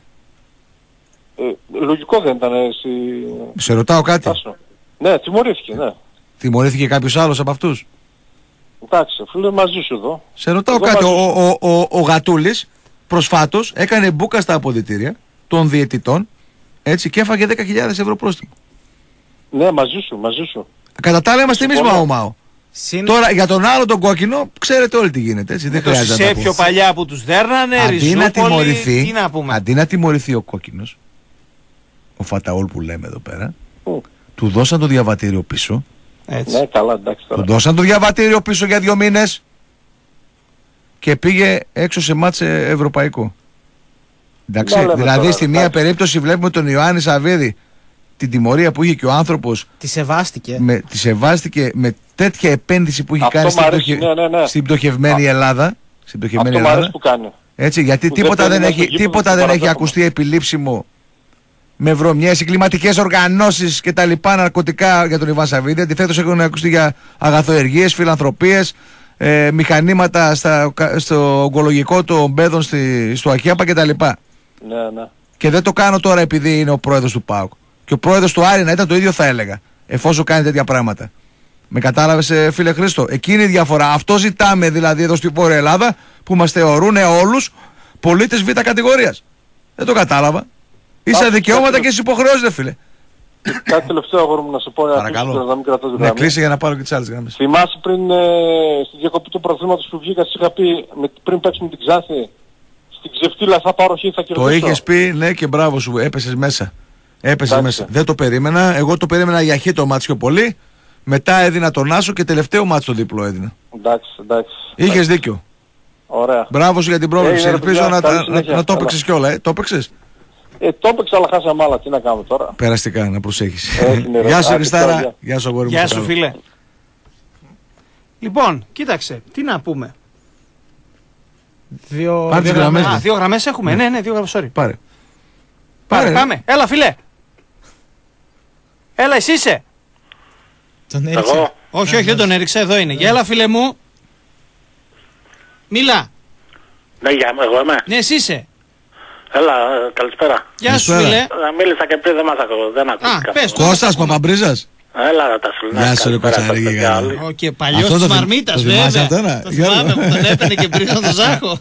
K: Ε, λογικό δεν ήταν εσύ.
C: Σε ρωτάω κάτι.
K: Άσο. Ναι, τιμωρήθηκε, ναι.
C: Τιμωρήθηκε κάποιος άλλος από αυτούς.
K: Εντάξει, φίλε, μαζί σου εδώ.
C: Σε ρωτάω εδώ κάτι, ο, ο, ο, ο, ο Γατούλης προσφάτως έκανε μπούκα στα αποδυτήρια των διαιτητών, έτσι, και έφαγε δέκα χιλιάδες ευρώ πρόστιμο.
K: Ναι, μαζί σου, μαζί σου.
C: Κατά τα άλλα είμαστε εμείς μάω μάω. Συν... Τώρα για τον άλλο τον κόκκινο ξέρετε όλοι τι γίνεται, έτσι, δεν χρειάζεται να
D: το πω. Σε πιο παλιά που τους δέρνανε,
C: αντί να τιμωρηθεί,
D: τι να πούμε.
C: Αντί να τιμωρηθεί ο κόκκινος, ο Φαταούλ που λέμε εδώ πέρα, mm. του δώσαν το διαβατήριο πίσω.
K: Έτσι. Ναι, καλά, εντάξει τώρα.
C: Του δώσαν το διαβατήριο πίσω για δύο μήνες και πήγε έξω σε μάτς ευρωπαϊκό. Εντάξει, ναι, δηλαδή τώρα, στη μία εντάξει. περίπτωση βλέπουμε τον Ιωάννη Σαββίδη, την τιμωρία που είχε και ο άνθρωπος.
E: Τη σεβάστηκε.
C: Με, τη σεβάστηκε με τέτοια επένδυση που είχε
K: αυτό
C: κάνει στην,
K: αρέσει,
C: πτωχε...
K: ναι, ναι, ναι.
C: στην πτωχευμένη Ελλάδα. Στην πτωχευμένη
K: αυτό
C: Ελλάδα.
K: Που κάνει.
C: Έτσι, γιατί που τίποτα δεν, δεν έχει, τίποτα δεν έχει ακουστεί επιλήψιμο με βρωμιές, οι κλιματικές οργανώσεις και τα λοιπά ναρκωτικά για τον Ιβάν Σαββίδη. Αντιθέτως έχουν ακουστεί για αγαθοεργίες, φιλανθρωπίες, ε, μηχανήματα στα, στο ογκολογικό των μπέδων στη, στο Αχιάπα κτλ.
K: Ναι, ναι.
C: Και δεν το κάνω τώρα επειδή είναι ο πρόεδρος του ΠΑΟΚ. Και ο πρόεδρος του Άρη να ήταν το ίδιο θα έλεγα, εφόσον κάνει τέτοια πράγματα. Με κατάλαβες, φίλε Χρήστο? Εκείνη η διαφορά. Αυτό ζητάμε δηλαδή εδώ στην Βόρεια Ελλάδα, που μας θεωρούν όλους πολίτες β' κατηγορίας. Δεν το κατάλαβα. Ίσα δικαιώματα και στις υποχρεώσεις, δε φίλε.
K: Κάτι τελευταίο αγόρι μου να σε πω.
C: Παρακαλώ.
K: Να μην κρατάς
C: Ναι,
K: γραμμή.
C: κλείσει για να πάρω και τις άλλες γραμμές.
K: Θυμάσαι πριν ε, στη διακοπή του πρωταθλήματος που βγήκα, σας είχα πει με, πριν παίξουμε την Ξάνθη, στην Ξεφτύλα θα πάρω χ, θα κερδίσω.
C: Το είχες πει, ναι, και μπράβο σου, έπεσες μέσα. Έπεσες
K: Εντάξει.
C: μέσα. Δεν το περίμενα. Εγώ το περίμενα για χ το μάτς πιο πολύ. Μετά έδινα τον Άσο και τελευταίο μάτς το δίπλο έδινα.
K: Εντάξει, εντάξει.
C: Είχες δίκιο.
K: Ωραία.
C: Μπράβο σου για την πρόβλεψη.
K: Ε,
C: Ελπίζω
K: ρε,
C: να,
K: καλή
C: να,
K: συνέχεια.
C: να το
K: Καλά.
C: έπαιξες κιόλα, ε. Το έπαιξες.
K: Ε, το έπαιξα αλλά χάσαμε άλλα. Τι να κάνουμε τώρα.
C: Περαστικά, να προσέχεις.
K: Έτσι είναι, ρε.
C: Γεια σου,
K: Άντε,
C: Χριστάρα.
K: γεια.
C: Γεια σου, αγόρι μου.
D: Γεια
C: το
D: σου
C: καλό.
D: φίλε. Λοιπόν, κοίταξε, τι να πούμε.
E: Δύο,
C: Πάρε τις
E: δύο
C: γραμμές.
D: Α, δύο γραμμές έχουμε. Ναι, ναι, δύο γραμμές, sorry.
C: Πάρε.
D: Πάρε,
C: Πάρε.
D: πάμε. Έλα φίλε. Έλα, εσύ είσαι.
E: Τον έριξε.
J: Εγώ.
D: Όχι, όχι, δεν τον έριξε, εδώ είναι. Γεια, έλα φίλε μου. Μίλα.
J: Ναι, για, εγώ είμαι.
D: Ναι, εσύ είσαι.
J: Έλα, ε, καλησπέρα.
D: Γεια σου
C: Καλησπέρα.
D: φίλε.
J: Ε, Μίλησα και πριν, δεν μας ακούω, δεν ακούω.
D: Α, πες το.
C: Κώστας Παπαμπρίζας.
J: Έλα, τα σου λέω.
C: Γεια σου, ρε Κοτσαρίγη,
J: Καλησπέρα,
C: γεια.
J: όλοι.
D: Ω, και παλιός
C: Αυτό
D: της
C: το θυμ-
D: Μαρμίτας,
C: το θυμάσαι
D: βέβαια.
C: αυτό, να?
D: Το
C: Γιώργο.
D: θυμάμαι που τον έπαιρνε και πριν τον Ζάχο.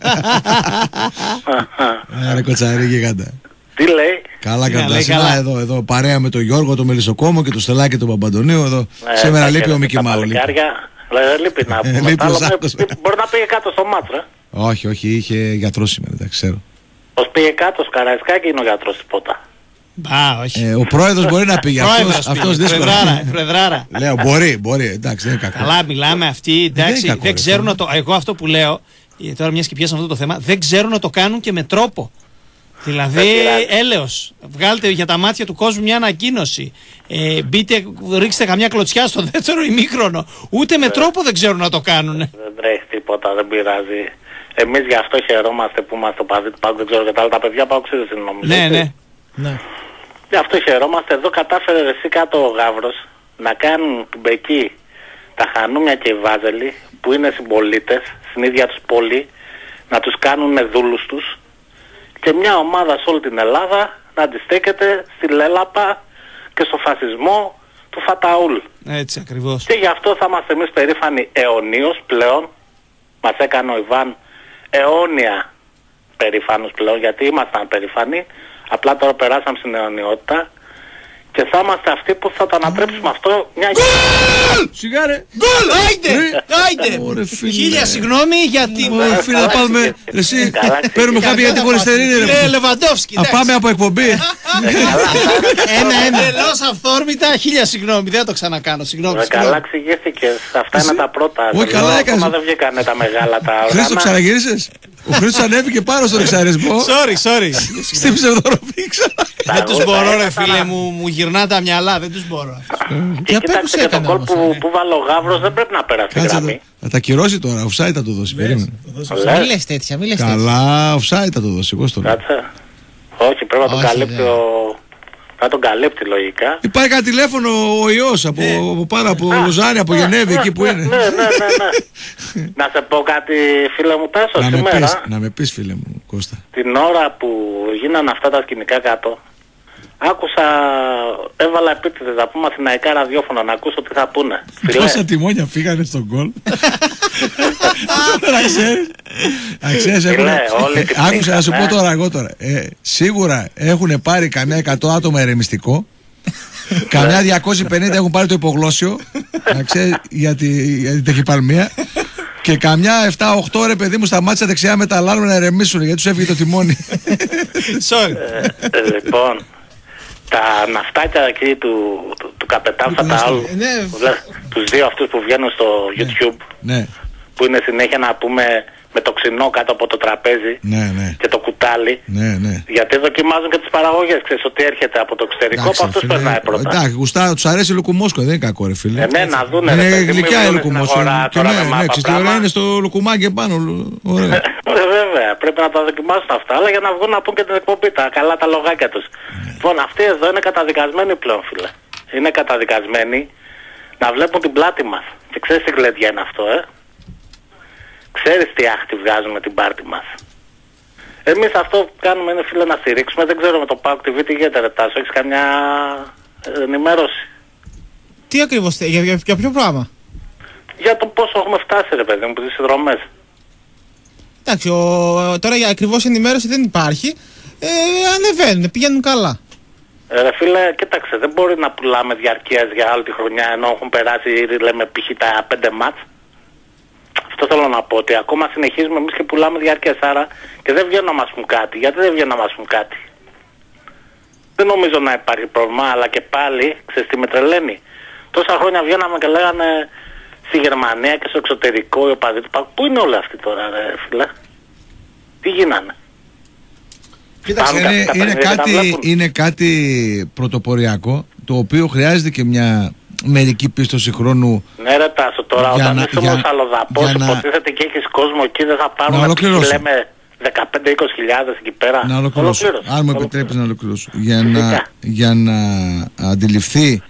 C: Ρε Κοτσαρίγη, κάντα.
J: Τι λέει?
C: Καλά,
D: Τι να
C: καλά.
D: λέει,
C: Σήμερα
D: καλά.
C: εδώ, εδώ, παρέα με τον Γιώργο, τον Μελισσοκόμο και τον Στελάκη τον Παπαντονίου εδώ.
J: Ε,
C: Σήμερα
J: τα
C: λείπει ο
J: χέρια
C: Μίκη
J: τα
C: Μάου. λείπει.
J: παλικάρια. Ε, Λείπει να πούμε.
C: λείπει
J: Τα
C: ο
J: άλλα,
C: Ζάκος.
J: ε, Μπορεί να πήγε κάτω στο μάτς, ρε.
C: Όχι, όχι, είχε γιατρό σήμερα, δεν ξέρω.
J: Πώς πήγε κάτω, Σκαραϊσκάκι είναι ο γιατρός τίποτα.
D: Μπα, όχι.
C: Ε, ο πρόεδρος μπορεί να πήγε. Αυτός,
D: Πρόεδρος
C: αυτός
D: πήγε,
C: δύσκολα.
D: Φρεδράρα, Φρεδράρα.
C: Λέω, μπορεί, μπορεί. Εντάξει, δεν είναι κακό.
D: Καλά, μιλάμε αυτοί,
C: Δεν
D: εντάξει,
C: είναι
D: δεν,
C: κακό, ρε,
D: ξέρουν
C: φίλε.
D: να το. Εγώ αυτό που λέω, ε, τώρα μια και πιάσαμε αυτό το θέμα, δεν ξέρουν να το κάνουν και με τρόπο. Δηλαδή,
J: Δεν πειράζει.
D: έλεος. Βγάλτε για τα μάτια του κόσμου μια ανακοίνωση. Ε, μπείτε, ρίξτε καμιά κλωτσιά στο δεύτερο ημίχρονο. Ούτε με τρόπο δεν ξέρουν να το κάνουν.
J: Δεν τρέχει τίποτα, δεν πειράζει. Εμείς γι' αυτό χαιρόμαστε που είμαστε παδί του ΠΑΟΚ, δεν ξέρω και τα άλλα. Τα παιδιά ΠΑΟΚ είναι νομίζω.
D: Ναι,
J: έτσι.
D: ναι.
E: Ναι.
J: Γι' αυτό χαιρόμαστε. Εδώ κατάφερε εσύ κάτω ο Γαύρος να κάνουν εκεί τα Χανούμια και οι Βάζελοι που είναι συμπολίτες στην ίδια τους πόλη, να τους κάνουν δούλους τους και μια ομάδα σε όλη την Ελλάδα να αντιστέκεται στη λέλαπα και στο φασισμό του Φαταούλ.
D: Έτσι ακριβώς.
J: Και γι' αυτό θα είμαστε εμείς περήφανοι αιωνίως πλέον. Μας έκανε ο Ιβάν αιώνια περήφανος πλέον, γιατί ήμασταν περήφανοι. Απλά τώρα περάσαμε στην αιωνιότητα και θα είμαστε αυτοί που θα το ανατρέψουμε αυτό μια
C: Σιγάρε.
D: Γκολ! Άιντε! Άιντε!
C: Ωρε, φίλε.
D: Χίλια συγγνώμη για την.
C: Ωρε, φίλε, να πάμε. Εσύ,
J: Καλά,
C: παίρνουμε χάπια για την Πολυστερίνη.
D: Κύριε Λεβαντόφσκι,
C: Να πάμε από εκπομπή.
D: Ένα-ένα. Εντελώς αυθόρμητα, χίλια συγγνώμη. Δεν θα το ξανακάνω. Συγγνώμη.
J: Καλά
D: συγγνώμη.
J: εξηγήθηκες. Αυτά είναι τα πρώτα.
C: Όχι, καλά
J: Ακόμα
C: έκανες.
J: δεν βγήκανε τα μεγάλα τα
C: Χρήστο,
J: όργανα.
C: ξαναγύρισες. Ο Χρήστος ανέβηκε πάνω στον εξαρισμό.
D: Sorry, sorry.
C: Στην ψευδορροφή ξανά.
D: Δεν τους
J: εγώ
D: μπορώ,
J: θα
D: ρε
J: έκανα-
D: φίλε μου. Μου γυρνά τα μυαλά. Δεν τους μπορώ.
J: Και
E: Για πες
J: κοίταξε
E: τους
J: και τον
E: έκανε
J: κόλ
E: όμως,
J: που,
E: ναι.
J: που βάλε ο Γαύρος δεν πρέπει να περάσει τη
C: Κάτσε
J: γραμμή.
C: εδώ. Θα τα κυρώσει τώρα. Offside θα το δώσει. Περίμενε.
J: Λες.
E: Μην λες τέτοια, μην λες τέτοια.
C: Καλά, offside θα το δώσει. Εγώ στο λέω.
J: Κάτσε. Όχι, πρέπει να τον
E: Όχι,
J: καλύπτει
E: δεν.
J: ο... Να τον καλύπτει λογικά.
C: Υπάρχει κανένα τηλέφωνο ο ιός από, από πάρα από Λοζάνη, από Γενέβη, εκεί που
J: Ναι,
C: είναι.
J: ναι, ναι, ναι, ναι. Να σε πω κάτι, φίλε μου, Τάσο,
C: Να με
J: σήμερα,
C: πεις, να με πεις, φίλε μου, Κώστα.
J: την ώρα που γίνανε αυτά τα σκηνικά κάτω, άκουσα, έβαλα επίτηδες να πούμε αθηναϊκά ραδιόφωνα, να ακούσω τι θα πούνε. Φίλε,
C: Πόσα τιμόνια φύγανε στον γκολ. Να ξέρεις. Να ξέρεις,
J: Φίλε,
C: έχουνε-
J: όλοι την
C: Ε, Άκουσα να σου πω
J: πήγανε.
C: τώρα εγώ τώρα. Ε, Σίγουρα έχουν πάρει καμιά εκατό άτομα ερεμιστικό. Καμιά διακόσια πενήντα έχουν πάρει το υπογλώσσιο. Να ξέρεις, για τη- για την ταχυπαλμία. Και καμιά επτά οκτώ ρε παιδί μου σταμάτησα δεξιά με τα αλάρμα να ερεμήσουν γιατί τους έφυγε το τιμόνι.
D: Sorry.
J: ε, λοιπόν, τα ναυτάκια εκεί του, του, του καπετάν Φαταούλ,
E: Ναι,
J: τους δύο αυτούς που βγαίνουν στο YouTube,
C: Ναι,
J: που είναι συνέχεια να πούμε με το ξινό κάτω από το τραπέζι
C: ναι, ναι.
J: και το κουτάλι.
C: Ναι, ναι.
J: Γιατί δοκιμάζουν και τις παραγωγές. Ξέρεις ότι έρχεται από το εξωτερικό, από αυτούς
C: φίλε,
J: περνάει πρώτα.
C: Εντάξει, γουστά, τους αρέσει η Λουκουμόσκο, δεν είναι κακό ρε φίλε.
J: Ε, ναι, να δούνε. ρε
C: Είναι
J: παιδί, μην
C: γλυκιά η
J: βγουν στην
C: Λουκουμόσκο.
J: αγορά
C: Και
J: τώρα
C: ναι,
J: με
C: ναι,
J: μάπα
C: ξέρεις τι
J: πράγμα.
C: ωραία είναι στο Λουκουμάκι επάνω. Ωραία.
J: Ε, βέβαια.
L: Πρέπει να τα δοκιμάσουν αυτά, αλλά για να βγουν να πούν και την εκπομπή, τα καλά τα λογάκια τους. Λοιπόν, αυτοί εδώ είναι καταδικασμένοι πλέον, φίλε. Είναι καταδικασμένοι να βλέπουν την πλάτη μας. Και ξέρεις τι γλέντια είναι αυτό, ε. Ξέρεις τι άχτη βγάζουμε την πάρτη μας. Εμείς αυτό που κάνουμε είναι, φίλε, να στηρίξουμε. Δεν ξέρω με το ΠΑΟΚ τι βι τι γίνεται, ρε Τάσο. Έχεις καμιά ενημέρωση?
E: Τι ακριβώς, για, για, για ποιο πράγμα?
L: Για το πόσο έχουμε φτάσει, ρε παιδί μου, τις συνδρομές.
E: Εντάξει, ο, τώρα για ακριβώς ενημέρωση δεν υπάρχει. Ε, ανεβαίνουν, πηγαίνουν καλά.
L: Ε, ρε φίλε, κοίταξε, δεν μπορεί να πουλάμε διαρκείας για άλλη τη χρονιά ενώ έχουν περάσει, λέμε, π.χ. τα πέντε μάτς. Αυτό θέλω να πω, ότι ακόμα συνεχίζουμε εμείς και πουλάμε διαρκείας, άρα και δεν βγαίνουν να μας πούν κάτι. Γιατί δεν βγαίνουν να μας πούν κάτι? Δεν νομίζω να υπάρχει πρόβλημα, αλλά και πάλι, ξέρεις τι με τρελαίνει? Τόσα χρόνια βγαίναμε και λέγανε στη Γερμανία και στο εξωτερικό οι οπαδοί του ΠΑΟΚ. Πού είναι όλοι αυτοί τώρα, ρε φίλε? Τι γίνανε?
C: Κοίταξε, είναι, είναι, κάτι, είναι κάτι πρωτοποριακό, το οποίο χρειάζεται και μια μερική πίστοση χρόνου.
L: Ναι ρε Τάσο, τώρα όταν είσαι όμως αλλοδαπός, υποτίθεται και έχεις κόσμο εκεί, δεν θα πάρουμε και λέμε δεκαπέντε με είκοσι χιλιάδες εκεί πέρα.
C: Να ολοκληρώσω, αν μου επιτρέπεις να ολοκληρώσω. Για να, για να αντιληφθεί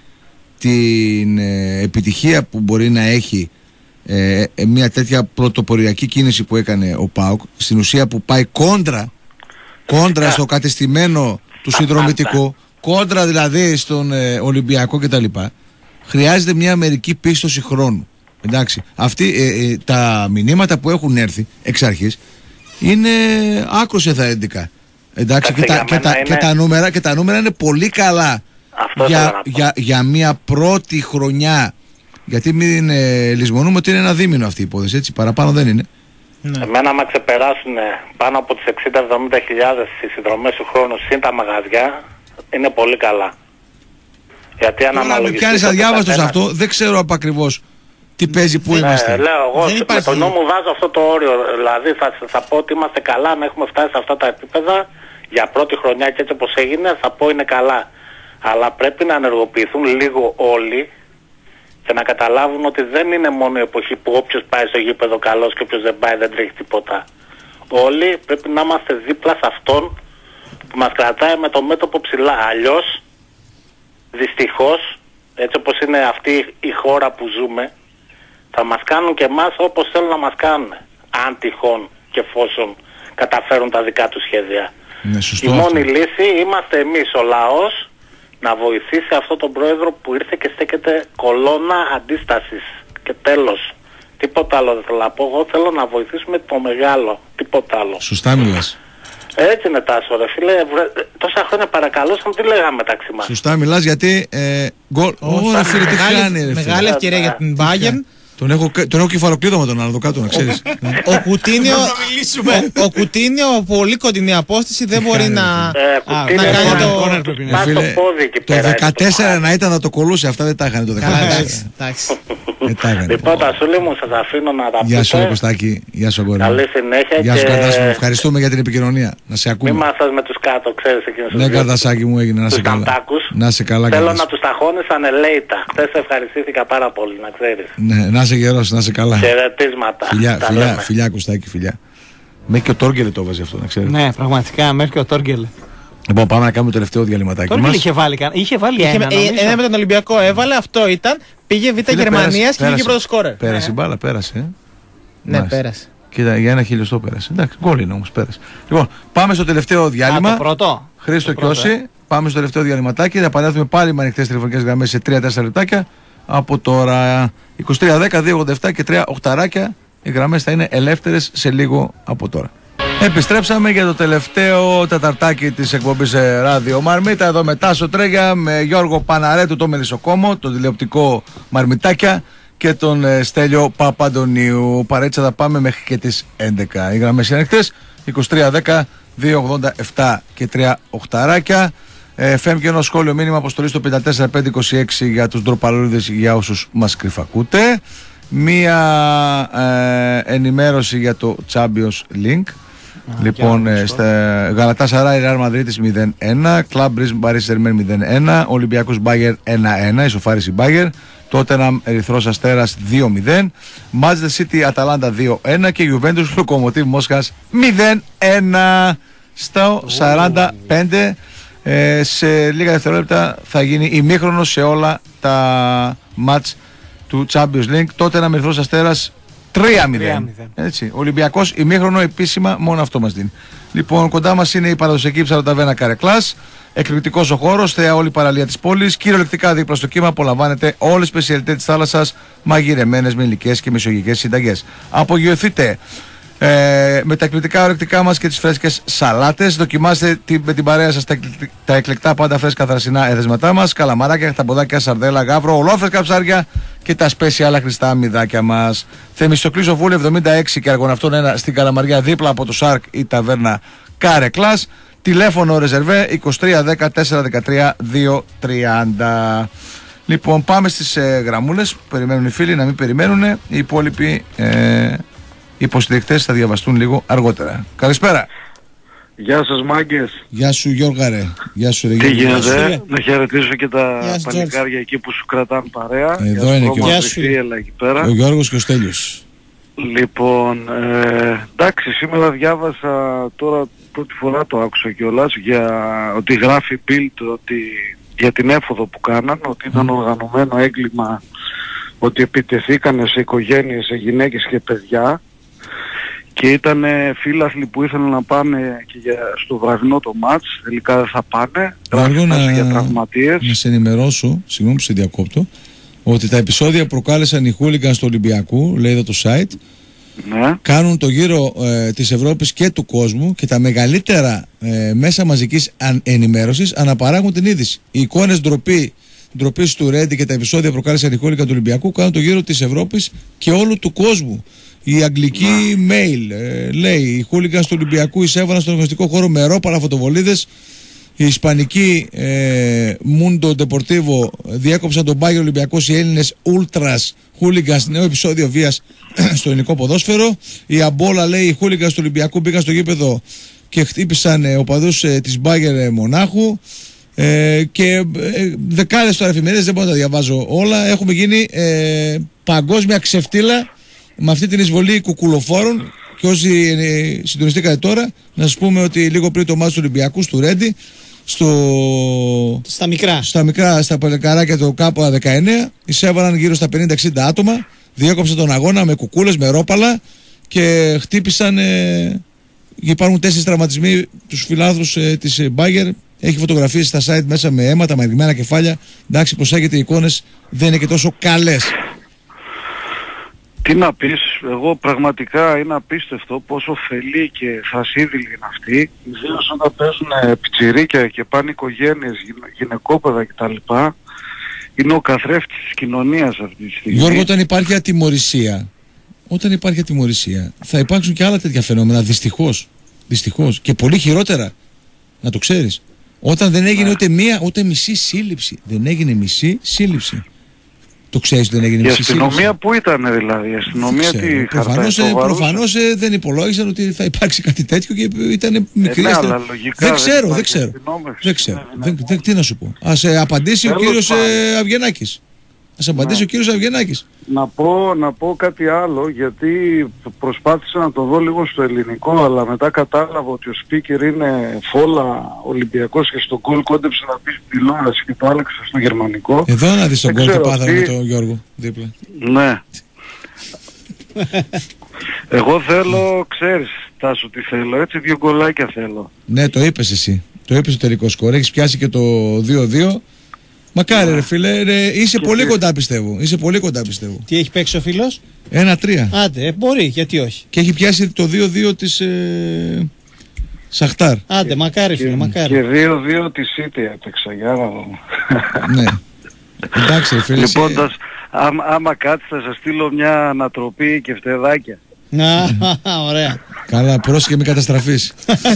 C: την ε, επιτυχία που μπορεί να έχει ε, ε, μια τέτοια πρωτοποριακή κίνηση που έκανε ο ΠΑΟΚ, στην ουσία που πάει κόντρα κόντρα στο κατεστημένο του συνδρομητικού, κόντρα δηλαδή στον ε, Ολυμπιακό κτλ. Χρειάζεται μια μερική πίστοση χρόνου. Εντάξει, αυτοί, ε, ε, τα μηνύματα που έχουν έρθει εξ αρχής είναι άκρως εθαρρυντικά. Εντάξει, και τα, και, τα, είναι... και, τα νούμερα, και τα νούμερα είναι πολύ καλά για, για, για μια πρώτη χρονιά. Γιατί μην ε, λησμονούμε ότι είναι ένα δίμηνο αυτή η υπόθεση, έτσι, παραπάνω δεν είναι.
L: Ναι. Εμένα άμα ξεπεράσουν πάνω από τις εξήντα με εβδομήντα χιλιάδες στις συνδρομές του χρόνου συν τα μαγαζιά, είναι πολύ καλά. Γιατί αν αναλογιστείς...
C: Με πιάνεις αδιάβαστος αυτό, δεν ξέρω από ακριβώς τι παίζει, που
L: ναι,
C: είμαστε.
L: Λέω εγώ, με τον νόμο βάζω αυτό το όριο, δηλαδή θα, θα πω ότι είμαστε καλά να έχουμε φτάσει σε αυτά τα επίπεδα για πρώτη χρονιά και έτσι όπως έγινε θα πω είναι καλά. Αλλά πρέπει να ενεργοποιηθούν λίγο όλοι και να καταλάβουν ότι δεν είναι μόνο η εποχή που όποιος πάει στο γήπεδο καλός και όποιος δεν πάει δεν τρέχει τίποτα. Όλοι πρέπει να είμαστε δίπλα σε αυτόν που μας κρατάει με το μέτωπο ψηλά. Αλλιώς, δυστυχώς, έτσι όπως είναι αυτή η χώρα που ζούμε, θα μας κάνουν και εμάς όπως θέλουν να μας κάνουν. Αν τυχόν και εφόσον καταφέρουν τα δικά τους σχέδια.
C: Ναι,
L: η μόνη αυτό. Λύση είμαστε εμείς ο λαός να βοηθήσει αυτόν τον πρόεδρο που ήρθε και στέκεται κολόνα αντίστασης. Και τέλος. Τίποτα άλλο δεν θέλω να πω. Εγώ θέλω να βοηθήσουμε το μεγάλο. Τίποτα άλλο.
C: Σωστά μιλάς.
L: Έτσι είναι Τάσο ρε φίλε. Τόσα χρόνια παρακαλούσαμε, τι λέγαμε μεταξύ μας.
C: Σωστά μιλάς γιατί... Ε, γκολ. Ωραία φίλε, τι κάνει ρε φίλε.
E: Μεγάλη ευκαιρία για την Bayern.
C: Τον έχω, τον έχω κεφαλοκλείδωμα τον άλλο κάτω, να ξέρεις.
E: Ο Κουτίνιο, ο, ο Κουτίνιο, πολύ κοντινή απόσταση, δεν μπορεί να,
L: ε,
E: α, να κάνει το...
C: Φίλε, το δεκατέσσερα να ήταν να το κολούσε, αυτά δεν τα είχαν το δεκατέσσερα.
L: Λοιπόν, τα σούλη μου, σας αφήνω να τα πείτε.
C: Γεια σου Κωστάκη, γεια σου αγόρι.
L: Καλή συνέχεια.
C: Γεια σου Καρτάσου μου, ευχαριστούμε για την επικοινωνία. Να σε ακούμε.
L: Μη μάσας με τους κάτω, ξέρεις εκείνους.
C: Ναι Καρτασάκι μου, έγινε, να σε καλά. Να σε καλά.
L: Θέλω να τους ταχώνεις ανελέητα. Χθες ευχαριστήθηκα πάρα πολύ, να ξέρεις.
C: Ναι, να σε γερός, να σε καλά.
L: Χαιρετίσματα.
C: Φιλιά, φιλιά, φιλιά Κωστάκη, φιλιά. Μέχρι και ο Τόργκελε το έβαζε αυτό, να ξέρεις.
D: Ναι, πραγματικά, μέχρι και ο Τόργκελε.
C: Λοιπόν, πάμε να κάνουμε το τελευταίο διαλυματάκι μας.
D: Είχε βάλει, είχε βάλει
E: είχε,
D: ένα,
E: ε, ένα με τον Ολυμπιακό έβαλε, αυτό ήταν. Πήγε Β' Γερμανίας και βγήκε πρώτο σκόρερ.
C: Πέρασε η μπάλα, πέρασε. Ε.
E: Ναι, Μάλιστα. πέρασε.
C: Κοίτα, για ένα χιλιοστό πέρασε. Εντάξει, γκολ είναι όμως, πέρασε. Λοιπόν, πάμε στο τελευταίο διάλειμμα.
D: Α, το πρώτο.
C: Χρήστο και όσοι. Ε. Πάμε στο τελευταίο διαλυματάκι. Θα επανέλθουμε πάλι με ανοιχτές τηλεφωνικές γραμμές σε τρία τέσσερα λεπτάκια. Από τώρα είκοσι τρία δέκα δύο ογδόντα επτά και τρία οχταράκια. Οι γραμμές θα είναι ελεύθερες σε λίγο από τώρα. Επιστρέψαμε για το τελευταίο τεταρτάκι της εκπομπής Ράδιο Μαρμίτα. Εδώ με Τάσο Τρέγια, με Γιώργο Παναρέτου, το Μελισσοκόμο, το τηλεοπτικό Μαρμιτάκια και τον Στέλιο Παπαντονίου. Παρέτσα θα πάμε μέχρι και τις έντεκα. Οι γραμμές είναι ανοιχτές, είκοσι τρία δέκα δύο ογδόντα επτά και τρία οχταράκια. Φέμ και ένα σχόλιο μήνυμα αποστολή στο πέντε τέσσερα πέντε είκοσι έξι για τους ντροπαλούδες, για όσους μας κρυφακούτε. Μία ε, ενημέρωση για το Champions Link. Λοιπόν, ε, στα Γαλατάσαράι Ρεάλ Μαδρίτης μηδέν ένα, Κλαμπ Μπριζ Παρί Σερμέν μηδέν ένα, Ολυμπιακός Μπάγερ ένα ένα, ισοφάριση Μπάγερ, Τότεναμ Ερυθρός Αστέρας δύο μηδέν, Manchester City Αταλάντα δύο ένα και Juventus Λοκομοτίβ Μόσχας μηδέν ένα στο σαράντα πέντε. Ε, σε λίγα δευτερόλεπτα θα γίνει ημίχρονος σε όλα τα μάτς του Champions League. Τότεναμ Ερυθρός Αστέρας τρία μηδέν. Έτσι. Ολυμπιακός ημίχρονο επίσημα, μόνο αυτό μας δίνει. Λοιπόν, κοντά μας είναι η παραδοσιακή ψαροταβέρνα Καρεκλάς. Εκπληκτικός ο χώρος, θεά όλη η παραλία της πόλης. Κυριολεκτικά δίπλα στο κύμα απολαμβάνετε όλες τις σπεσιαλιτές της θάλασσας, μαγειρεμένες με ηλικές και μεσογειακές συνταγές. Απογειωθείτε ε, με τα εκπληκτικά ορεκτικά μας και τις φρέσκες σαλάτες. Δοκιμάστε τη, με την παρέα σας τα, τα εκλεκτά πάντα φρέσκα θρασινά εδεσματά μας. Καλαμαράκια, χταποδάκια, σαρδέλα, γάβρο, ολόφρεσκα ψάρια και τα σπέσια άλλα χρηστά αμυδάκια μας. Θεμιστοκλής Οφούλη εβδομήντα έξι και Αργοναυτών ένα στην Καλαμαριά, δίπλα από το Σάρκ ή ταβέρνα Καρεκλάς. Τηλέφωνο ρεζερβέ είκοσι τρία δέκα τέσσερα δεκατρία δύο τριάντα. Λοιπόν, πάμε στις ε, γραμμούλες. Περιμένουν οι φίλοι να μην περιμένουν. Οι υπόλοιποι ε, υποστηρικτές θα διαβαστούν λίγο αργότερα. Καλησπέρα.
M: Γεια σας μάγκες.
C: Γεια σου Γιώργα ρε. Γεια σου ρε
M: Τι
C: Γιώργα.
M: γίνεται, να χαιρετήσω και τα πανικάρια εκεί που σου κρατάνε παρέα.
C: Εδώ είναι και ο,
M: εκεί πέρα.
C: ο Γιώργος και ο Στέλιος.
M: Λοιπόν, ε, εντάξει, σήμερα διάβασα, τώρα πρώτη φορά το άκουσα κιόλας, για ότι γράφει Bild ότι για την έφοδο που κάναν, ότι ήταν οργανωμένο έγκλημα, ότι επιτεθήκανε σε οικογένειες, σε γυναίκες και παιδιά και ήταν φίλαθλοι που ήθελαν να πάνε και για, στο βραδινό το μάτς, τελικά δεν θα πάνε,
C: να,
M: για τραυματίες.
C: Να σε ενημερώσω, συγγνώμη που σε διακόπτω, ότι τα επεισόδια προκάλεσαν οι χούλιγκανς του Ολυμπιακού, λέει εδώ το site,
M: ναι.
C: Κάνουν το γύρο ε, της Ευρώπης και του κόσμου και τα μεγαλύτερα ε, μέσα μαζικής αν, ενημέρωσης αναπαράγουν την είδηση. Οι εικόνες ντροπή, ντροπής του Ρέντι και τα επεισόδια προκάλεσαν οι χούλιγκαν του Ολυμπιακού κάνουν το γύρο της Ευρώπης και όλου του κόσμου. Η αγγλική ναι. mail ε, λέει: οι χούλιγκανς του Ολυμπιακού εισέβαλαν στον αγωνιστικό χώρο με ρόπαλα φωτοβολίδες. Η ισπανική ε, Mundo Deportivo διέκοψαν τον Μπάγιο Ολυμπιακός, οι Έλληνες Ultras Hooligans, νέο επεισόδιο βίας στο ελληνικό ποδόσφαιρο. Η Αμπόλα λέει: οι Hooligans του Ολυμπιακού μπήκαν στο γήπεδο και χτύπησαν ε, οπαδούς ε, της Μπάγερ ε, Μονάχου. Ε, και ε, δεκάδες τώρα εφημερίδες, δεν μπορώ να τα διαβάζω όλα. Έχουμε γίνει ε, παγκόσμια ξεφτύλα με αυτή την εισβολή κουκουλοφόρων. Και όσοι ε, συντονιστήκατε τώρα, να σας πούμε ότι λίγο πριν το μάτι του Ολυμπιακού, του Ρέντι, στο...
D: στα μικρά,
C: στα, μικρά, στα παλικαράκια του ΚΑΠΑ δεκαεννέα, εισέβαλαν γύρω στα πενήντα εξήντα άτομα, διέκοψαν τον αγώνα με κουκούλες, με ρόπαλα και χτύπησαν. Ε, υπάρχουν τέσσερις τραυματισμοί τους φιλάθλους ε, της Μπάγερ. Έχει φωτογραφίες στα site μέσα με αίματα, μαγειρεμένα κεφάλια. Εντάξει, προσέχετε, οι εικόνες δεν είναι και τόσο καλές.
M: Τι να πεις, εγώ πραγματικά είναι απίστευτο πόσο ωφελή και θρασίδηλοι είναι αυτοί, ιδίως όταν παίζουν πιτσιρίκια και πάνε οικογένειες, γυναικόπαιδα κτλ. Είναι ο καθρέφτης της κοινωνίας αυτή τη στιγμή.
C: Γιώργο, όταν υπάρχει ατιμωρησία, όταν υπάρχει ατιμωρησία, θα υπάρξουν και άλλα τέτοια φαινόμενα, δυστυχώς, δυστυχώς, και πολύ χειρότερα, να το ξέρεις. Όταν δεν έγινε ναι. ούτε μία, ούτε μισή σύλληψη, δεν έγινε μισή σύλληψη. Το ξέρεις ότι δεν έγινε μισή σύλληψη.
M: Η αστυνομία που ήταν δηλαδή, η αστυνομία τι
C: προφανώς, ε, προφανώς ε, δεν υπολόγισαν ότι θα υπάρξει κάτι τέτοιο και ήταν μικρή.
M: Ε, ναι, αλλά λογικά
C: δεν ξέρω, δεν ξέρω. Δεν ξέρω. Δεν, δεν, τι να σου πω. Ας ε, απαντήσει Τέλος ο κύριος ε, Αυγενάκης. Ας απαντήσει ναι. ο κύριος Αυγενάκης.
M: Να πω, να πω κάτι άλλο, γιατί προσπάθησα να το δω λίγο στο ελληνικό, αλλά μετά κατάλαβα ότι ο speaker είναι φόλα Ολυμπιακός και στον γκολ κόντεψε να πει τηλεόραση και το άλλαξε στο γερμανικό.
C: Εδώ να δεις τον γκολ και πάθαμε με τον Γιώργο δίπλα.
M: Ναι. Εγώ θέλω, ξέρεις Τάσο τι θέλω, έτσι δύο γκολάκια θέλω.
C: Ναι, το είπες εσύ. Το είπες το τελικό σκορ. Έχεις πιάσει και το δύο δύο. Μακάρι, ρε φίλε, ρε, είσαι και πολύ και... κοντά πιστεύω. Είσαι πολύ κοντά πιστεύω.
D: Τι έχει παίξει ο φίλος?
C: ένα τρία.
D: Άντε, ε, μπορεί, γιατί όχι.
C: Και έχει πιάσει το δύο δύο της ε... Σαχτάρ.
D: Άντε, μακάρι φίλε,
M: και,
D: μακάρι.
M: Και δύο δύο της City έπαιξα, για να δω.
C: Ναι. Εντάξει, ρε φίλε.
M: Λοιπόν, εσύ... άμα, άμα κάτι θα σας στείλω μια ανατροπή και φτεδάκια.
D: Να, ωραία.
C: Καλά, πρόσεχε με καταστραφείς.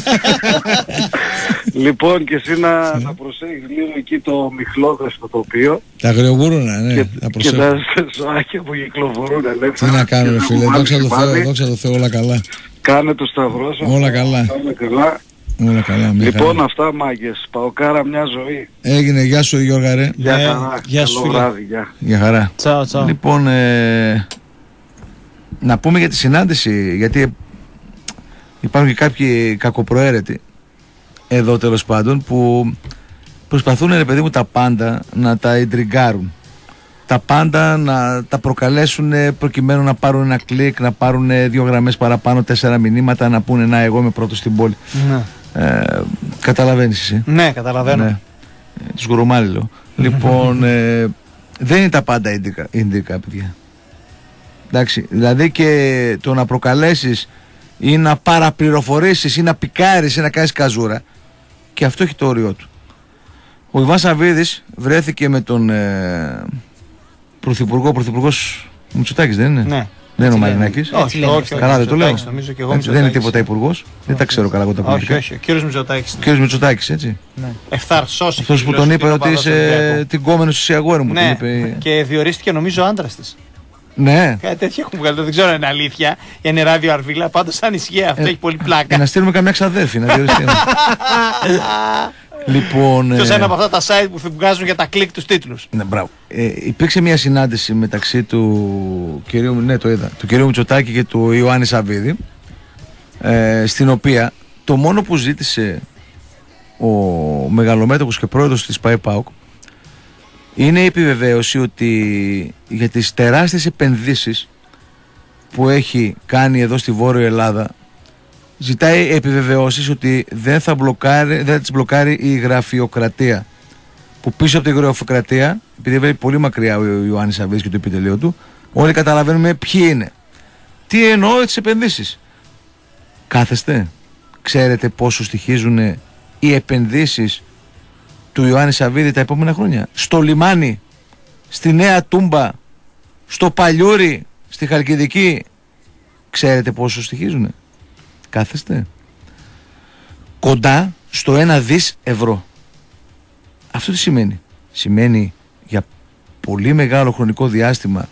M: Λοιπόν, και εσύ να, να προσέχεις λίγο εκεί το μιχλώδες στο τοπίο.
C: Τα αγριογούρουνα, ναι.
M: Και,
C: να
M: και τα ζωάκια που κυκλοφορούν ελεύθερα.
C: Τι να κάνουμε, φίλε, δόξα τω Θεώ, δόξα τω Θεώ, όλα καλά.
M: Κάνε το σταυρό σας.
C: Όλα καλά.
M: καλά.
C: Όλα καλά.
M: Λοιπόν,
C: χαρά.
M: αυτά μάγκες. Παοκάρα μια ζωή.
C: Έγινε. Γεια σου Γιώργα ρε.
M: Γεια χαρά.
D: Γεια σου,
M: Καλό
D: φίλε.
M: βράδυ. Γεια.
C: Γεια χαρά.
E: Τσάω, τσάω.
C: Λοιπόν, ε, να πούμε για τη συνάντηση, γιατί υπάρχουν και κάποιοι κακοπροαίρετοι εδώ τέλος πάντων που προσπαθούν ρε παιδί μου τα πάντα να τα ιντριγκάρουν, τα πάντα να τα προκαλέσουν προκειμένου να πάρουν ένα κλικ, να πάρουν δύο γραμμές παραπάνω, τέσσερα μηνύματα, να πούνε να εγώ είμαι πρώτος στην πόλη.
D: Ναι,
C: ε, καταλαβαίνεις εσύ?
D: ναι καταλαβαίνω.
C: Ναι. Ε, τους γουρομάλι λέω. Λοιπόν, ε, δεν είναι τα πάντα ίντρικα, ίντρικα παιδιά. Εντάξει, δηλαδή και το να προκαλέσεις ή να παραπληροφορήσεις ή να πικάρεις ή να κάνεις καζούρα, και αυτό έχει το όριό του. Ο Ιβάν Σαββίδης βρέθηκε με τον ε, Πρωθυπουργό, Πρωθυπουργός Μητσοτάκης δεν είναι?
D: Ναι.
C: Δεν είναι ο Μαρινάκης?
D: Όχι, όχι,
C: καλά δεν το λέω.
D: νομίζω και εγώ
C: Έτσι, δεν είναι τίποτα υπουργός. Δεν τα ξέρω καλά εγώ τα
D: Όχι,
C: πολιτικά.
D: όχι, ο κύριος Μητσοτάκης.
C: Ο κύριος Μητσοτάκης, έτσι.
D: Ναι. Ευθαρσός.
C: Αυτός που τον είπε ότι είσαι την κόμενος της αγόρι μου.
D: Ναι,
C: τον είπε...
D: και διορίστηκε νομίζω άντρας της.
C: Ναι.
D: Κάτι τέτοιο έχουν βγάλει, δεν ξέρω αν είναι αλήθεια. Είναι ράδιο αρβίλα, πάντως αν ισχύει αυτό
C: Ε,
D: έχει πολύ πλάκα.
C: Να στείλουμε καμιά ξαδέρφη να διοριστεί. Λοιπόν.
D: Ποιος
C: ε,
D: είναι από αυτά τα site που βγάζουν για τα κλικ τους τίτλους.
C: Ναι, μπράβο. Ε, υπήρξε μια συνάντηση μεταξύ του κυρίου, ναι, το είδα, του κυρίου Μητσοτάκη και του Ιωάννη Σαββίδη, ε, στην οποία το μόνο που ζήτησε ο μεγαλομέτωχος και πρόεδρος της ΠΑΕ-ΠΑΟΚ είναι η επιβεβαίωση ότι για τις τεράστιες επενδύσεις που έχει κάνει εδώ στη Βόρεια Ελλάδα ζητάει επιβεβαιώσεις ότι δεν θα, μπλοκάρει, δεν θα τις μπλοκάρει η γραφειοκρατία, που πίσω από τη γραφειοκρατία, επειδή βλέπει πολύ μακριά ο Ιωάννης Σαββίδης και το επιτελείο του, όλοι καταλαβαίνουμε ποιοι είναι. Τι εννοώ τις επενδύσεις? Κάθεστε, ξέρετε πόσο στοιχίζουν οι επενδύσεις του Ιωάννη Σαββίδη τα επόμενα χρόνια? Στο λιμάνι, στη Νέα Τούμπα, στο Παλιούρι, στη Χαλκιδική, ξέρετε πόσο στοιχίζουν? Κάθεστε. Κοντά στο ένα δις ευρώ. Αυτό τι σημαίνει? Σημαίνει για πολύ μεγάλο χρονικό διάστημα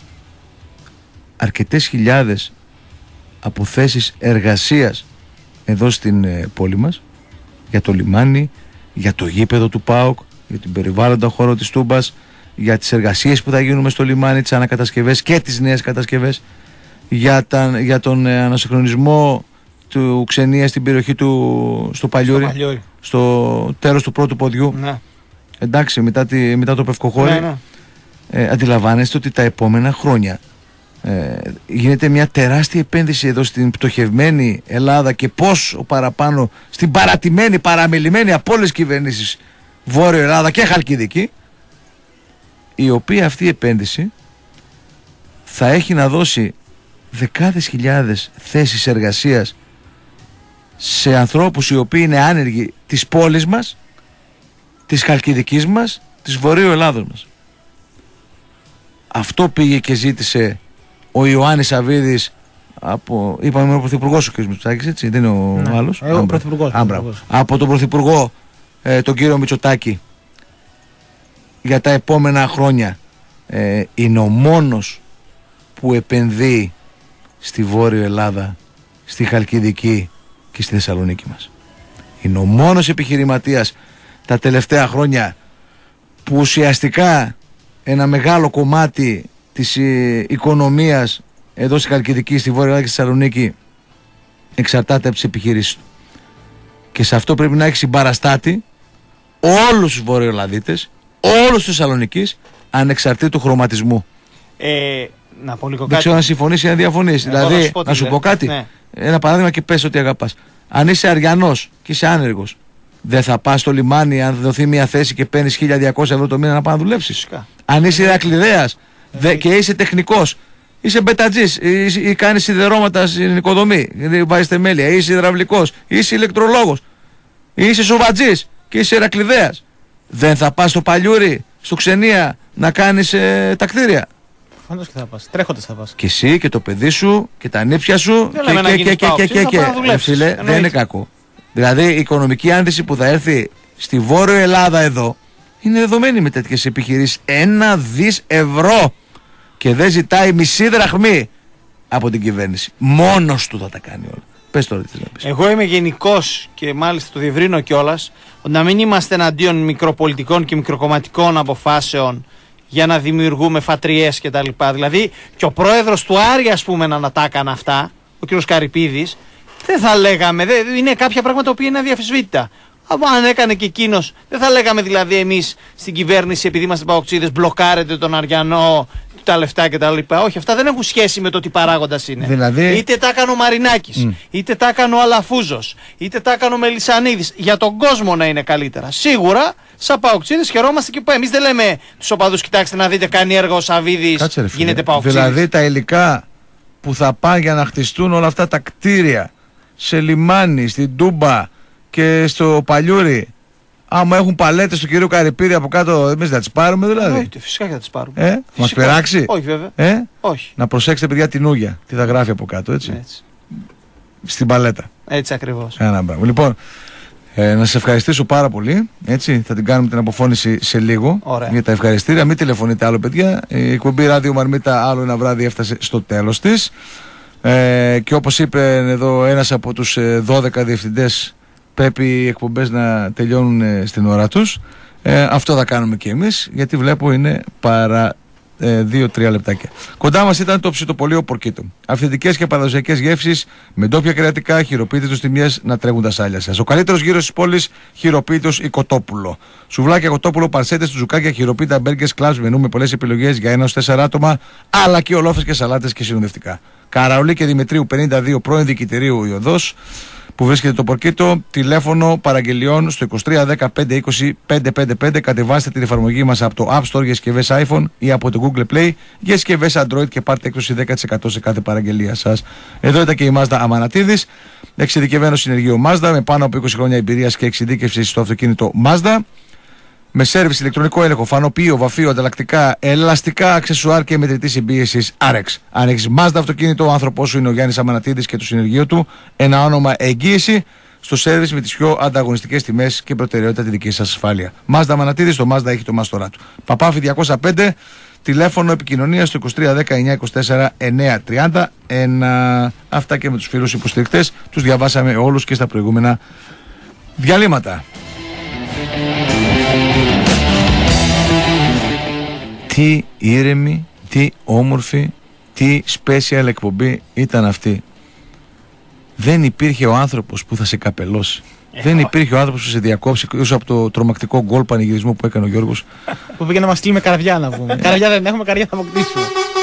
C: αρκετές χιλιάδες από θέσεις εργασίας εδώ στην ε, πόλη μας, για το λιμάνι, για το γήπεδο του ΠΑΟΚ, για την περιβάλλοντα χώρο της Τούμπας, για τις εργασίες που θα γίνουν μες στο λιμάνι, τις ανακατασκευές και τις νέες κατασκευές, για, τα, για τον ε, ανασυγχρονισμό του ξενία στην περιοχή του στο Παλιούρι, στο, Παλιούρι. στο τέλος του πρώτου ποδιού. Ναι. Εντάξει, μετά, τη, μετά το Πευκοχώρι. Ναι, ναι. Ε, αντιλαμβάνεστε ότι τα επόμενα χρόνια ε, γίνεται μια τεράστια επένδυση εδώ στην πτωχευμένη Ελλάδα και πόσο παραπάνω στην παρατημένη, παραμελημένη από όλες τις κυβερνήσεις Βόρειο Ελλάδα και Χαλκιδική, η οποία αυτή η επένδυση θα έχει να δώσει δεκάδες χιλιάδες θέσεις εργασίας σε ανθρώπους οι οποίοι είναι άνεργοι της πόλης μας, της Χαλκιδικής μας, της Βορείου Ελλάδος μας. Αυτό πήγε και ζήτησε ο Ιωάννης Σαββίδης από, είπαμε ο Πρωθυπουργός ο κ. Μητσοτάκης, έτσι, δεν είναι ο ναι, άλλος.
E: Εγώ ο Πρωθυπουργός.
C: Από τον Πρωθυπουργό ε, τον κύριο Μητσοτάκη, για τα επόμενα χρόνια ε, είναι ο μόνος που επενδύει στη Βόρειο Ελλάδα, στη Χαλκιδική και στη Θεσσαλονίκη μας. Είναι ο μόνος επιχειρηματίας τα τελευταία χρόνια που ουσιαστικά ένα μεγάλο κομμάτι της ε, οικονομίας εδώ στη Χαλκιδική, στη Βόρεια Ελλάδα και στη Θεσσαλονίκη εξαρτάται από τις επιχειρήσεις του. Και σε αυτό πρέπει να έχει συμπαραστάτη όλους τους Βορειοελλαδίτες, όλους τους Θεσσαλονικής, ανεξαρτήτου χρωματισμού.
D: Ε, να πω λίγο κάτι.
C: Δεν ξέρω αν συμφωνείς ή αν διαφωνείς. Δηλαδή, να σου, να σου πω κάτι. Ναι. Ένα παράδειγμα και πες ότι αγαπάς. Αν είσαι αριανός και είσαι άνεργος, δεν θα πας στο λιμάνι αν δοθεί μια θέση και παίρνεις χίλια διακόσια ευρώ το μήνα να πας να δουλέψεις? Αν είσαι Ηρακλειδέας και είσαι τεχνικός, είσαι μπετατζής ή κάνεις σιδερώματα στην οικοδομή, βάζεις θεμέλια, είσαι υδραυλικός, είσαι ηλεκτρολόγος, είσαι σοβατζής και είσαι Ηρακλειδέας, δεν θα πας στο Παλιούρι, στο Ξενία να κάνεις ε, τα κτίρια?
E: Φαντάζομαι και θα πας. Τρέχοντας θα πας.
C: Και εσύ και το παιδί σου και τα νύψια σου
D: δεν
C: και και και και και και φίλε, δεν είναι κακό. Δηλαδή η οικονομική άνθηση που θα έρθει στη Βόρεια Ελλάδα εδώ είναι δεδομένη με τέτοιες επιχειρήσεις. Ένα δις ευρώ και δεν ζητάει μισή δραχμή από την κυβέρνηση. Μόνος του θα τα κάνει όλα. Πες τώρα τι θες να πεις.
D: Εγώ είμαι γενικός και μάλιστα το διευρύνω κιόλας, να μην είμαστε εναντίον μικροπολιτικών και μικροκομματικών αποφάσεων για να δημιουργούμε φατριές κτλ. Δηλαδή και ο πρόεδρος του Άρη, ας πούμε, να τα έκανε αυτά, ο κ. Καρυπίδης, δεν θα λέγαμε, δεν, είναι κάποια πράγματα που είναι αδιαφυσβήτητα. Αν έκανε και εκείνος, δεν θα λέγαμε δηλαδή εμείς στην κυβέρνηση, επειδή είμαστε παοξίδες, μπλοκάρετε τον Αριανό, τα λεφτά κτλ. Όχι, αυτά δεν έχουν σχέση με το τι παράγοντας είναι.
C: Δηλαδή...
D: Είτε τα έκανε ο Μαρινάκης, mm. είτε τα έκανε ο Αλαφούζος, είτε τα έκανε ο Μελισσανίδης. Για τον κόσμο να είναι καλύτερα. Σίγουρα, σαν παοξίδες χαιρόμαστε και εμείς δεν λέμε τους οπαδούς, κοιτάξτε να δείτε, κάνει έργο ο Σαββίδης, γίνεται παοξίδης.
C: Δηλαδή τα υλικά που θα πάνε για να χτιστούν όλα αυτά τα κτίρια σε λιμάνι, στην Τούμπα και στο Παλιούρι, άμα έχουν παλέτες του κυρίου Καρυπίδη από κάτω, εμείς θα τις πάρουμε δηλαδή.
D: Όχι, φυσικά και θα τις πάρουμε.
C: Ε, μας πειράξει.
D: Όχι βέβαια.
C: Ε?
D: Όχι.
C: Να προσέξετε παιδιά την Ούγια, τι θα γράφει από κάτω, έτσι.
D: έτσι.
C: Στην παλέτα.
D: Έτσι ακριβώς.
C: Ένα μπράβο. Λοιπόν, ε, να σας ευχαριστήσω πάρα πολύ. Έτσι, θα την κάνουμε την αποφώνηση σε λίγο.
D: Ωραία.
C: Για τα ευχαριστήρια. Μην τηλεφωνείτε άλλο, παιδιά. Η εκπομπή Ράδιο Μαρμίτα άλλο ένα βράδυ έφτασε στο τέλος της. Ε, και όπως είπε εδώ ένας από τους ε, δώδεκα διευθυντές, πρέπει οι εκπομπές να τελειώνουν ε, στην ώρα τους. Ε, αυτό θα κάνουμε και εμείς, γιατί βλέπω είναι παρά ε, δύο τρία λεπτάκια. Κοντά μας ήταν το ψητοπολείο Πορκίτο. Αυθεντικές και παραδοσιακές γεύσεις με ντόπια κρεατικά, χειροποίητες τιμιές να τρέχουν τα σάλια σας. Ο καλύτερος γύρος της πόλης, χειροποίητος η Κοτόπουλο. Σουβλάκια Κοτόπουλο, παρσέτες, τζουκάκια, χειροποίητα, μπέργκες, κλαμπς, μενού με πολλές επιλογές για ένα έως τέσσερα άτομα, αλλά και ολόφες και σαλάτες και συνοδευτικά. Καραουλή και Δημητρίου πενήντα δύο, πρώην Διοικητηρίου η οδός, που βρίσκεται το Πορκίτο. Τηλέφωνο παραγγελιών στο είκοσι τρία δέκα πέντε είκοσι πέντε πέντε πέντε. Κατεβάστε την εφαρμογή μας από το App Store για συσκευές iPhone ή από το Google Play για συσκευές Android και πάρτε έκπτωση δέκα τοις εκατό σε κάθε παραγγελία σας. Εδώ ήταν και η Mazda Αμανατίδης, εξειδικευμένο συνεργείο Mazda με πάνω από είκοσι χρόνια εμπειρίας και εξειδίκευση στο αυτοκίνητο Mazda. Με σέρβις, ηλεκτρονικό έλεγχο, φανοποιείο, βαφείο, ανταλλακτικά, ελαστικά, αξεσουάρ και μετρητή συμπίεσης Άρεξ. Αν έχεις Mazda αυτοκίνητο, ο άνθρωπός σου είναι ο Γιάννης Αμανατίδης και το συνεργείο του. Ένα όνομα εγγύηση στο σέρβις με τις πιο ανταγωνιστικές τιμές και προτεραιότητα τη δική σας ασφάλεια. Mazda Αμανατίδης, το Mazda έχει το μάστορά του. Παπάφη διακόσια πέντε, τηλέφωνο επικοινωνίας στο είκοσι τρία δέκα εννιακόσια είκοσι τέσσερα εννιακόσια τριάντα ένα. Αυτά και με τους φίλους υποστηρικτές. Τους διαβάσαμε όλους και στα προηγούμενα διαλύματα. Τι ήρεμη, τι όμορφη, τι special εκπομπή ήταν αυτή. Δεν υπήρχε ο άνθρωπος που θα σε καπελώσει. Ε, Δεν υπήρχε ο άνθρωπος που σε διακόψει όσο από το τρομακτικό γκολ πανηγυρισμό που έκανε ο Γιώργος.
E: Που πήγε να μας στείλει με καρδιά να πούμε. Καρδιά δεν έχουμε, καρδιά θα αποκτήσουμε.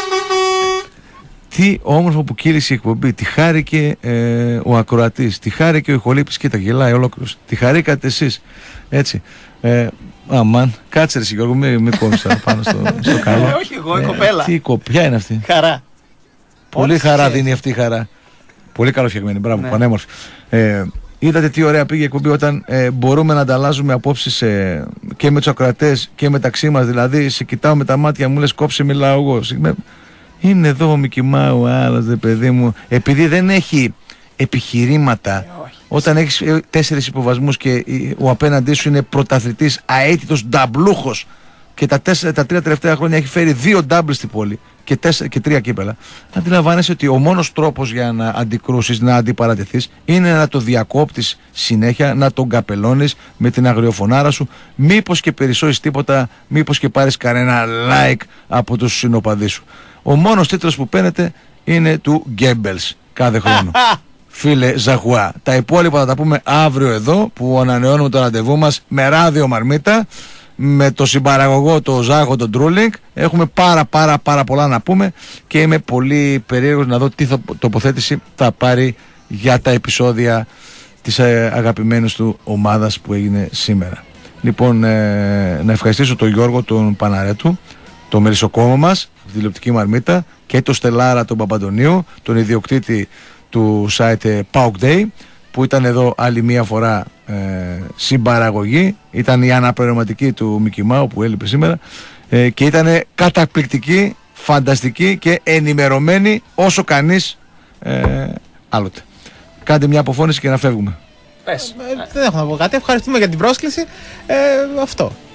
C: Τι όμορφο που κύλησε η εκπομπή. Τη χάρηκε ε, ο ακροατής, τη χάρηκε ο ηχολήπτης. Κοίτα, γελάει ολόκληρος. Τη χαρήκατε εσείς. Έτσι. Ε, αμάν, κάτσε ρε Γιώργο, με, με κόβεις πάνω στο, στο καλό.
D: Ε, όχι εγώ, η κοπέλα.
C: Τι κοπιά είναι αυτή.
D: Χαρά.
C: Πολύ χαρά δίνει αυτή η χαρά. Πολύ καλοφτιαγμένη, μπράβο, ναι. Πανέμορφη. Ε, είδατε τι ωραία πήγε η εκπομπή όταν ε, μπορούμε να ανταλλάζουμε απόψεις ε, και με τους ακροατές και μεταξύ μας. Δηλαδή, σε κοιτάω με τα μάτια μου, λες κόψε, μιλάω εγώ. Είναι εδώ ο Μικημάου, ο άλλος, δε παιδί μου. Επειδή δεν έχει επιχειρήματα, ε, όταν έχεις ε, τέσσερις υποβασμούς και ε, ο απέναντί σου είναι πρωταθλητής, αίτητος, νταμπλούχος και τα, τέσσερα, τα τρία τελευταία χρόνια έχει φέρει δύο ντάμπλ στην πόλη και, τέσσερα, και τρία κύπελα, αντιλαμβάνεσαι ότι ο μόνος τρόπος για να αντικρούσεις, να αντιπαρατεθείς, είναι να το διακόπτεις συνέχεια, να τον καπελώνεις με την αγριοφωνάρα σου, μήπως και περισσώσεις τίποτα, μήπως και πάρεις κανένα like από τους συνοπαδείς σου. Ο μόνος τίτλος που παίρνετε είναι του Γκέμπελς κάθε χρόνο. Φίλε Ζαχουά. Τα υπόλοιπα θα τα πούμε αύριο εδώ που ανανεώνουμε το ραντεβού μας με Ράδιο Μαρμίτα, με το συμπαραγωγό το Ζάχο τον Τρούλινγκ. Έχουμε πάρα πάρα πάρα πολλά να πούμε και είμαι πολύ περίεργος να δω τι θα, τοποθέτηση θα πάρει για τα επεισόδια της ε, αγαπημένης του ομάδας που έγινε σήμερα. Λοιπόν, ε, να ευχαριστήσω τον Γιώργο τον Παναρέτου, το μερισοκόμο μας, τη τηλεοπτική Μαρμίτα, και τον Στελάρα τον Παπαντονίου, τον ιδιοκτήτη του site Pauk Day, που ήταν εδώ άλλη μία φορά ε, συμπαραγωγή. Ήταν η αναπληρωματική του Μικημάου που έλειπε σήμερα ε, και ήταν καταπληκτική, φανταστική και ενημερωμένη όσο κανείς ε, άλλοτε. Κάντε μια αποφώνηση και να φεύγουμε.
E: Πες. Ε, δεν έχω να πω κάτι. Ευχαριστούμε για την πρόσκληση. Ε, αυτό.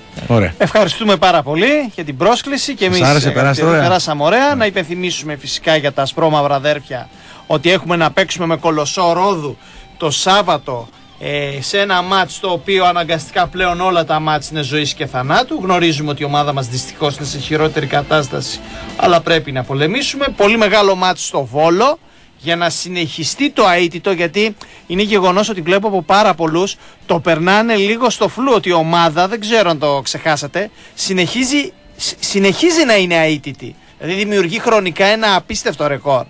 C: Ωραία.
D: Ευχαριστούμε πάρα πολύ για την πρόσκληση και εμείς
C: άρεσε,
D: περάσαμε ωραία. Να υπενθυμίσουμε φυσικά για τα ασπρόμαυρα αδέρφια ότι έχουμε να παίξουμε με Κολοσσό Ρόδου το Σάββατο ε, σε ένα μάτς το οποίο αναγκαστικά πλέον όλα τα μάτς είναι ζωής και θανάτου. Γνωρίζουμε ότι η ομάδα μας δυστυχώς είναι σε χειρότερη κατάσταση, αλλά πρέπει να πολεμήσουμε. Πολύ μεγάλο μάτς στο Βόλο για να συνεχιστεί το αίτητο, γιατί είναι γεγονός ότι βλέπω από πάρα πολλούς το περνάνε λίγο στο φλού ότι η ομάδα, δεν ξέρω αν το ξεχάσατε, συνεχίζει, συνεχίζει να είναι αίτητη. Δηλαδή δημιουργεί χρονικά ένα απίστευτο ρεκόρ.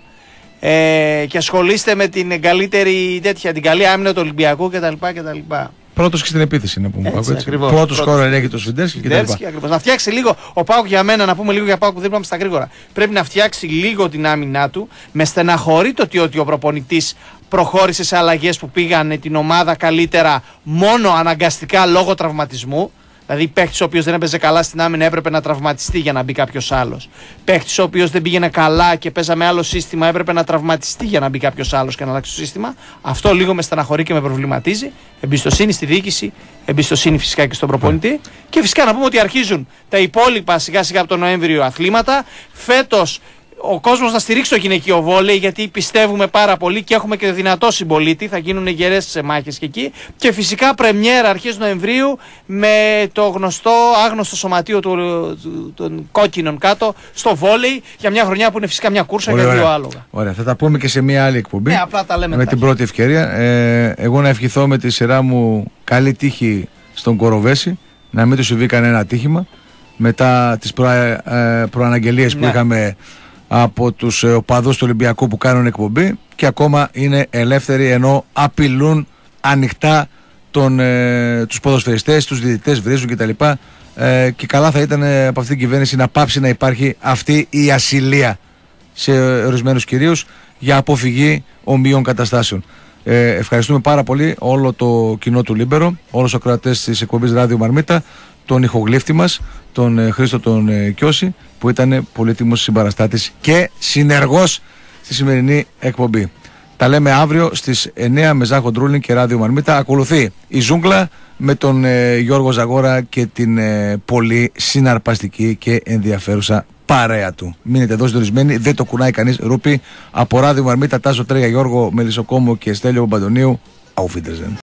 D: Ε, και ασχολείστε με την καλύτερη τέτοια, την καλή άμυνα του Ολυμπιακού κτλ. κτλ.
C: Πρώτος και στην επίθεση να πούμε.
D: Έτσι, ακριβώς.
C: Πρώτος σκόρερ έχει το Σφιντέρσκι κτλ.
D: Να φτιάξει λίγο ο ΠΑΟΚ, για μένα, να πούμε λίγο για ΠΑΟΚ που δεν πάμε στα γρήγορα. Πρέπει να φτιάξει λίγο την άμυνά του. Με στεναχωρεί το ότι, ότι ο προπονητής προχώρησε σε αλλαγές που πήγανε την ομάδα καλύτερα μόνο αναγκαστικά λόγω τραυματισμού. Δηλαδή, παίχτης ο οποίος δεν έπαιζε καλά στην άμυνα έπρεπε να τραυματιστεί για να μπει κάποιος άλλος. Παίχτης ο οποίος δεν πήγαινε καλά και παίζαμε άλλο σύστημα έπρεπε να τραυματιστεί για να μπει κάποιος άλλος και να αλλάξει το σύστημα. Αυτό λίγο με στεναχωρεί και με προβληματίζει. Εμπιστοσύνη στη διοίκηση, εμπιστοσύνη φυσικά και στον προπονητή. Και φυσικά να πούμε ότι αρχίζουν τα υπόλοιπα σιγά σιγά από τον Νοέμβριο αθλήματα. Φέτος ο κόσμος να στηρίξει το γυναικείο βόλεϊ, γιατί πιστεύουμε πάρα πολύ και έχουμε και δυνατό συμπολίτη. Θα γίνουν γερές μάχες και εκεί. Και φυσικά πρεμιέρα αρχές Νοεμβρίου με το γνωστό άγνωστο σωματείο του, του, των κόκκινων κάτω στο βόλεϊ για μια χρονιά που είναι φυσικά μια κούρσα για δύο άλογα.
C: Ωραία, θα τα πούμε και σε μια άλλη εκπομπή.
D: Ναι, απλά τα λέμε
C: με την πρώτη ευκαιρία. Ε, εγώ να ευχηθώ με τη σειρά μου καλή τύχη στον Κοροβέση, να μην του συμβεί κανένα ατύχημα μετά τις προ, ε, προαναγγελίες ναι. που είχαμε από τους οπαδούς του Ολυμπιακού που κάνουν εκπομπή και ακόμα είναι ελεύθεροι, ενώ απειλούν ανοιχτά τον, ε, τους ποδοσφαιριστές, τους διαιτητές, βρίζουν κτλ. Ε, και καλά θα ήταν ε, από αυτή την κυβέρνηση να πάψει να υπάρχει αυτή η ασυλία σε ορισμένους κυρίους για αποφυγή ομοίων καταστάσεων. Ε, ευχαριστούμε πάρα πολύ όλο το κοινό του Λίμπερο, όλους τους ακροατές της εκπομπής Ράδιο Μαρμίτα, τον ηχογλύφτη μας, τον ε, Χρήστο τον ε, Κιώση, που ήταν πολύτιμος συμπαραστάτης και συνεργός στη σημερινή εκπομπή. Τα λέμε αύριο στις εννιά με Ζάχο Ντρούλιν και Ράδιο Μαρμίτα. Ακολουθεί η Ζούγκλα με τον ε, Γιώργο Ζαγόρα και την ε, πολύ συναρπαστική και ενδιαφέρουσα παρέα του. Μείνετε εδώ συντονισμένοι, δεν το κουνάει κανείς. Ρούπι από Ράδιο Μαρμίτα, Τάσο Τρέγια, Γιώργο Μελισσοκόμο και Στέλιο Μπαντονίου. Auf Wiedersehen.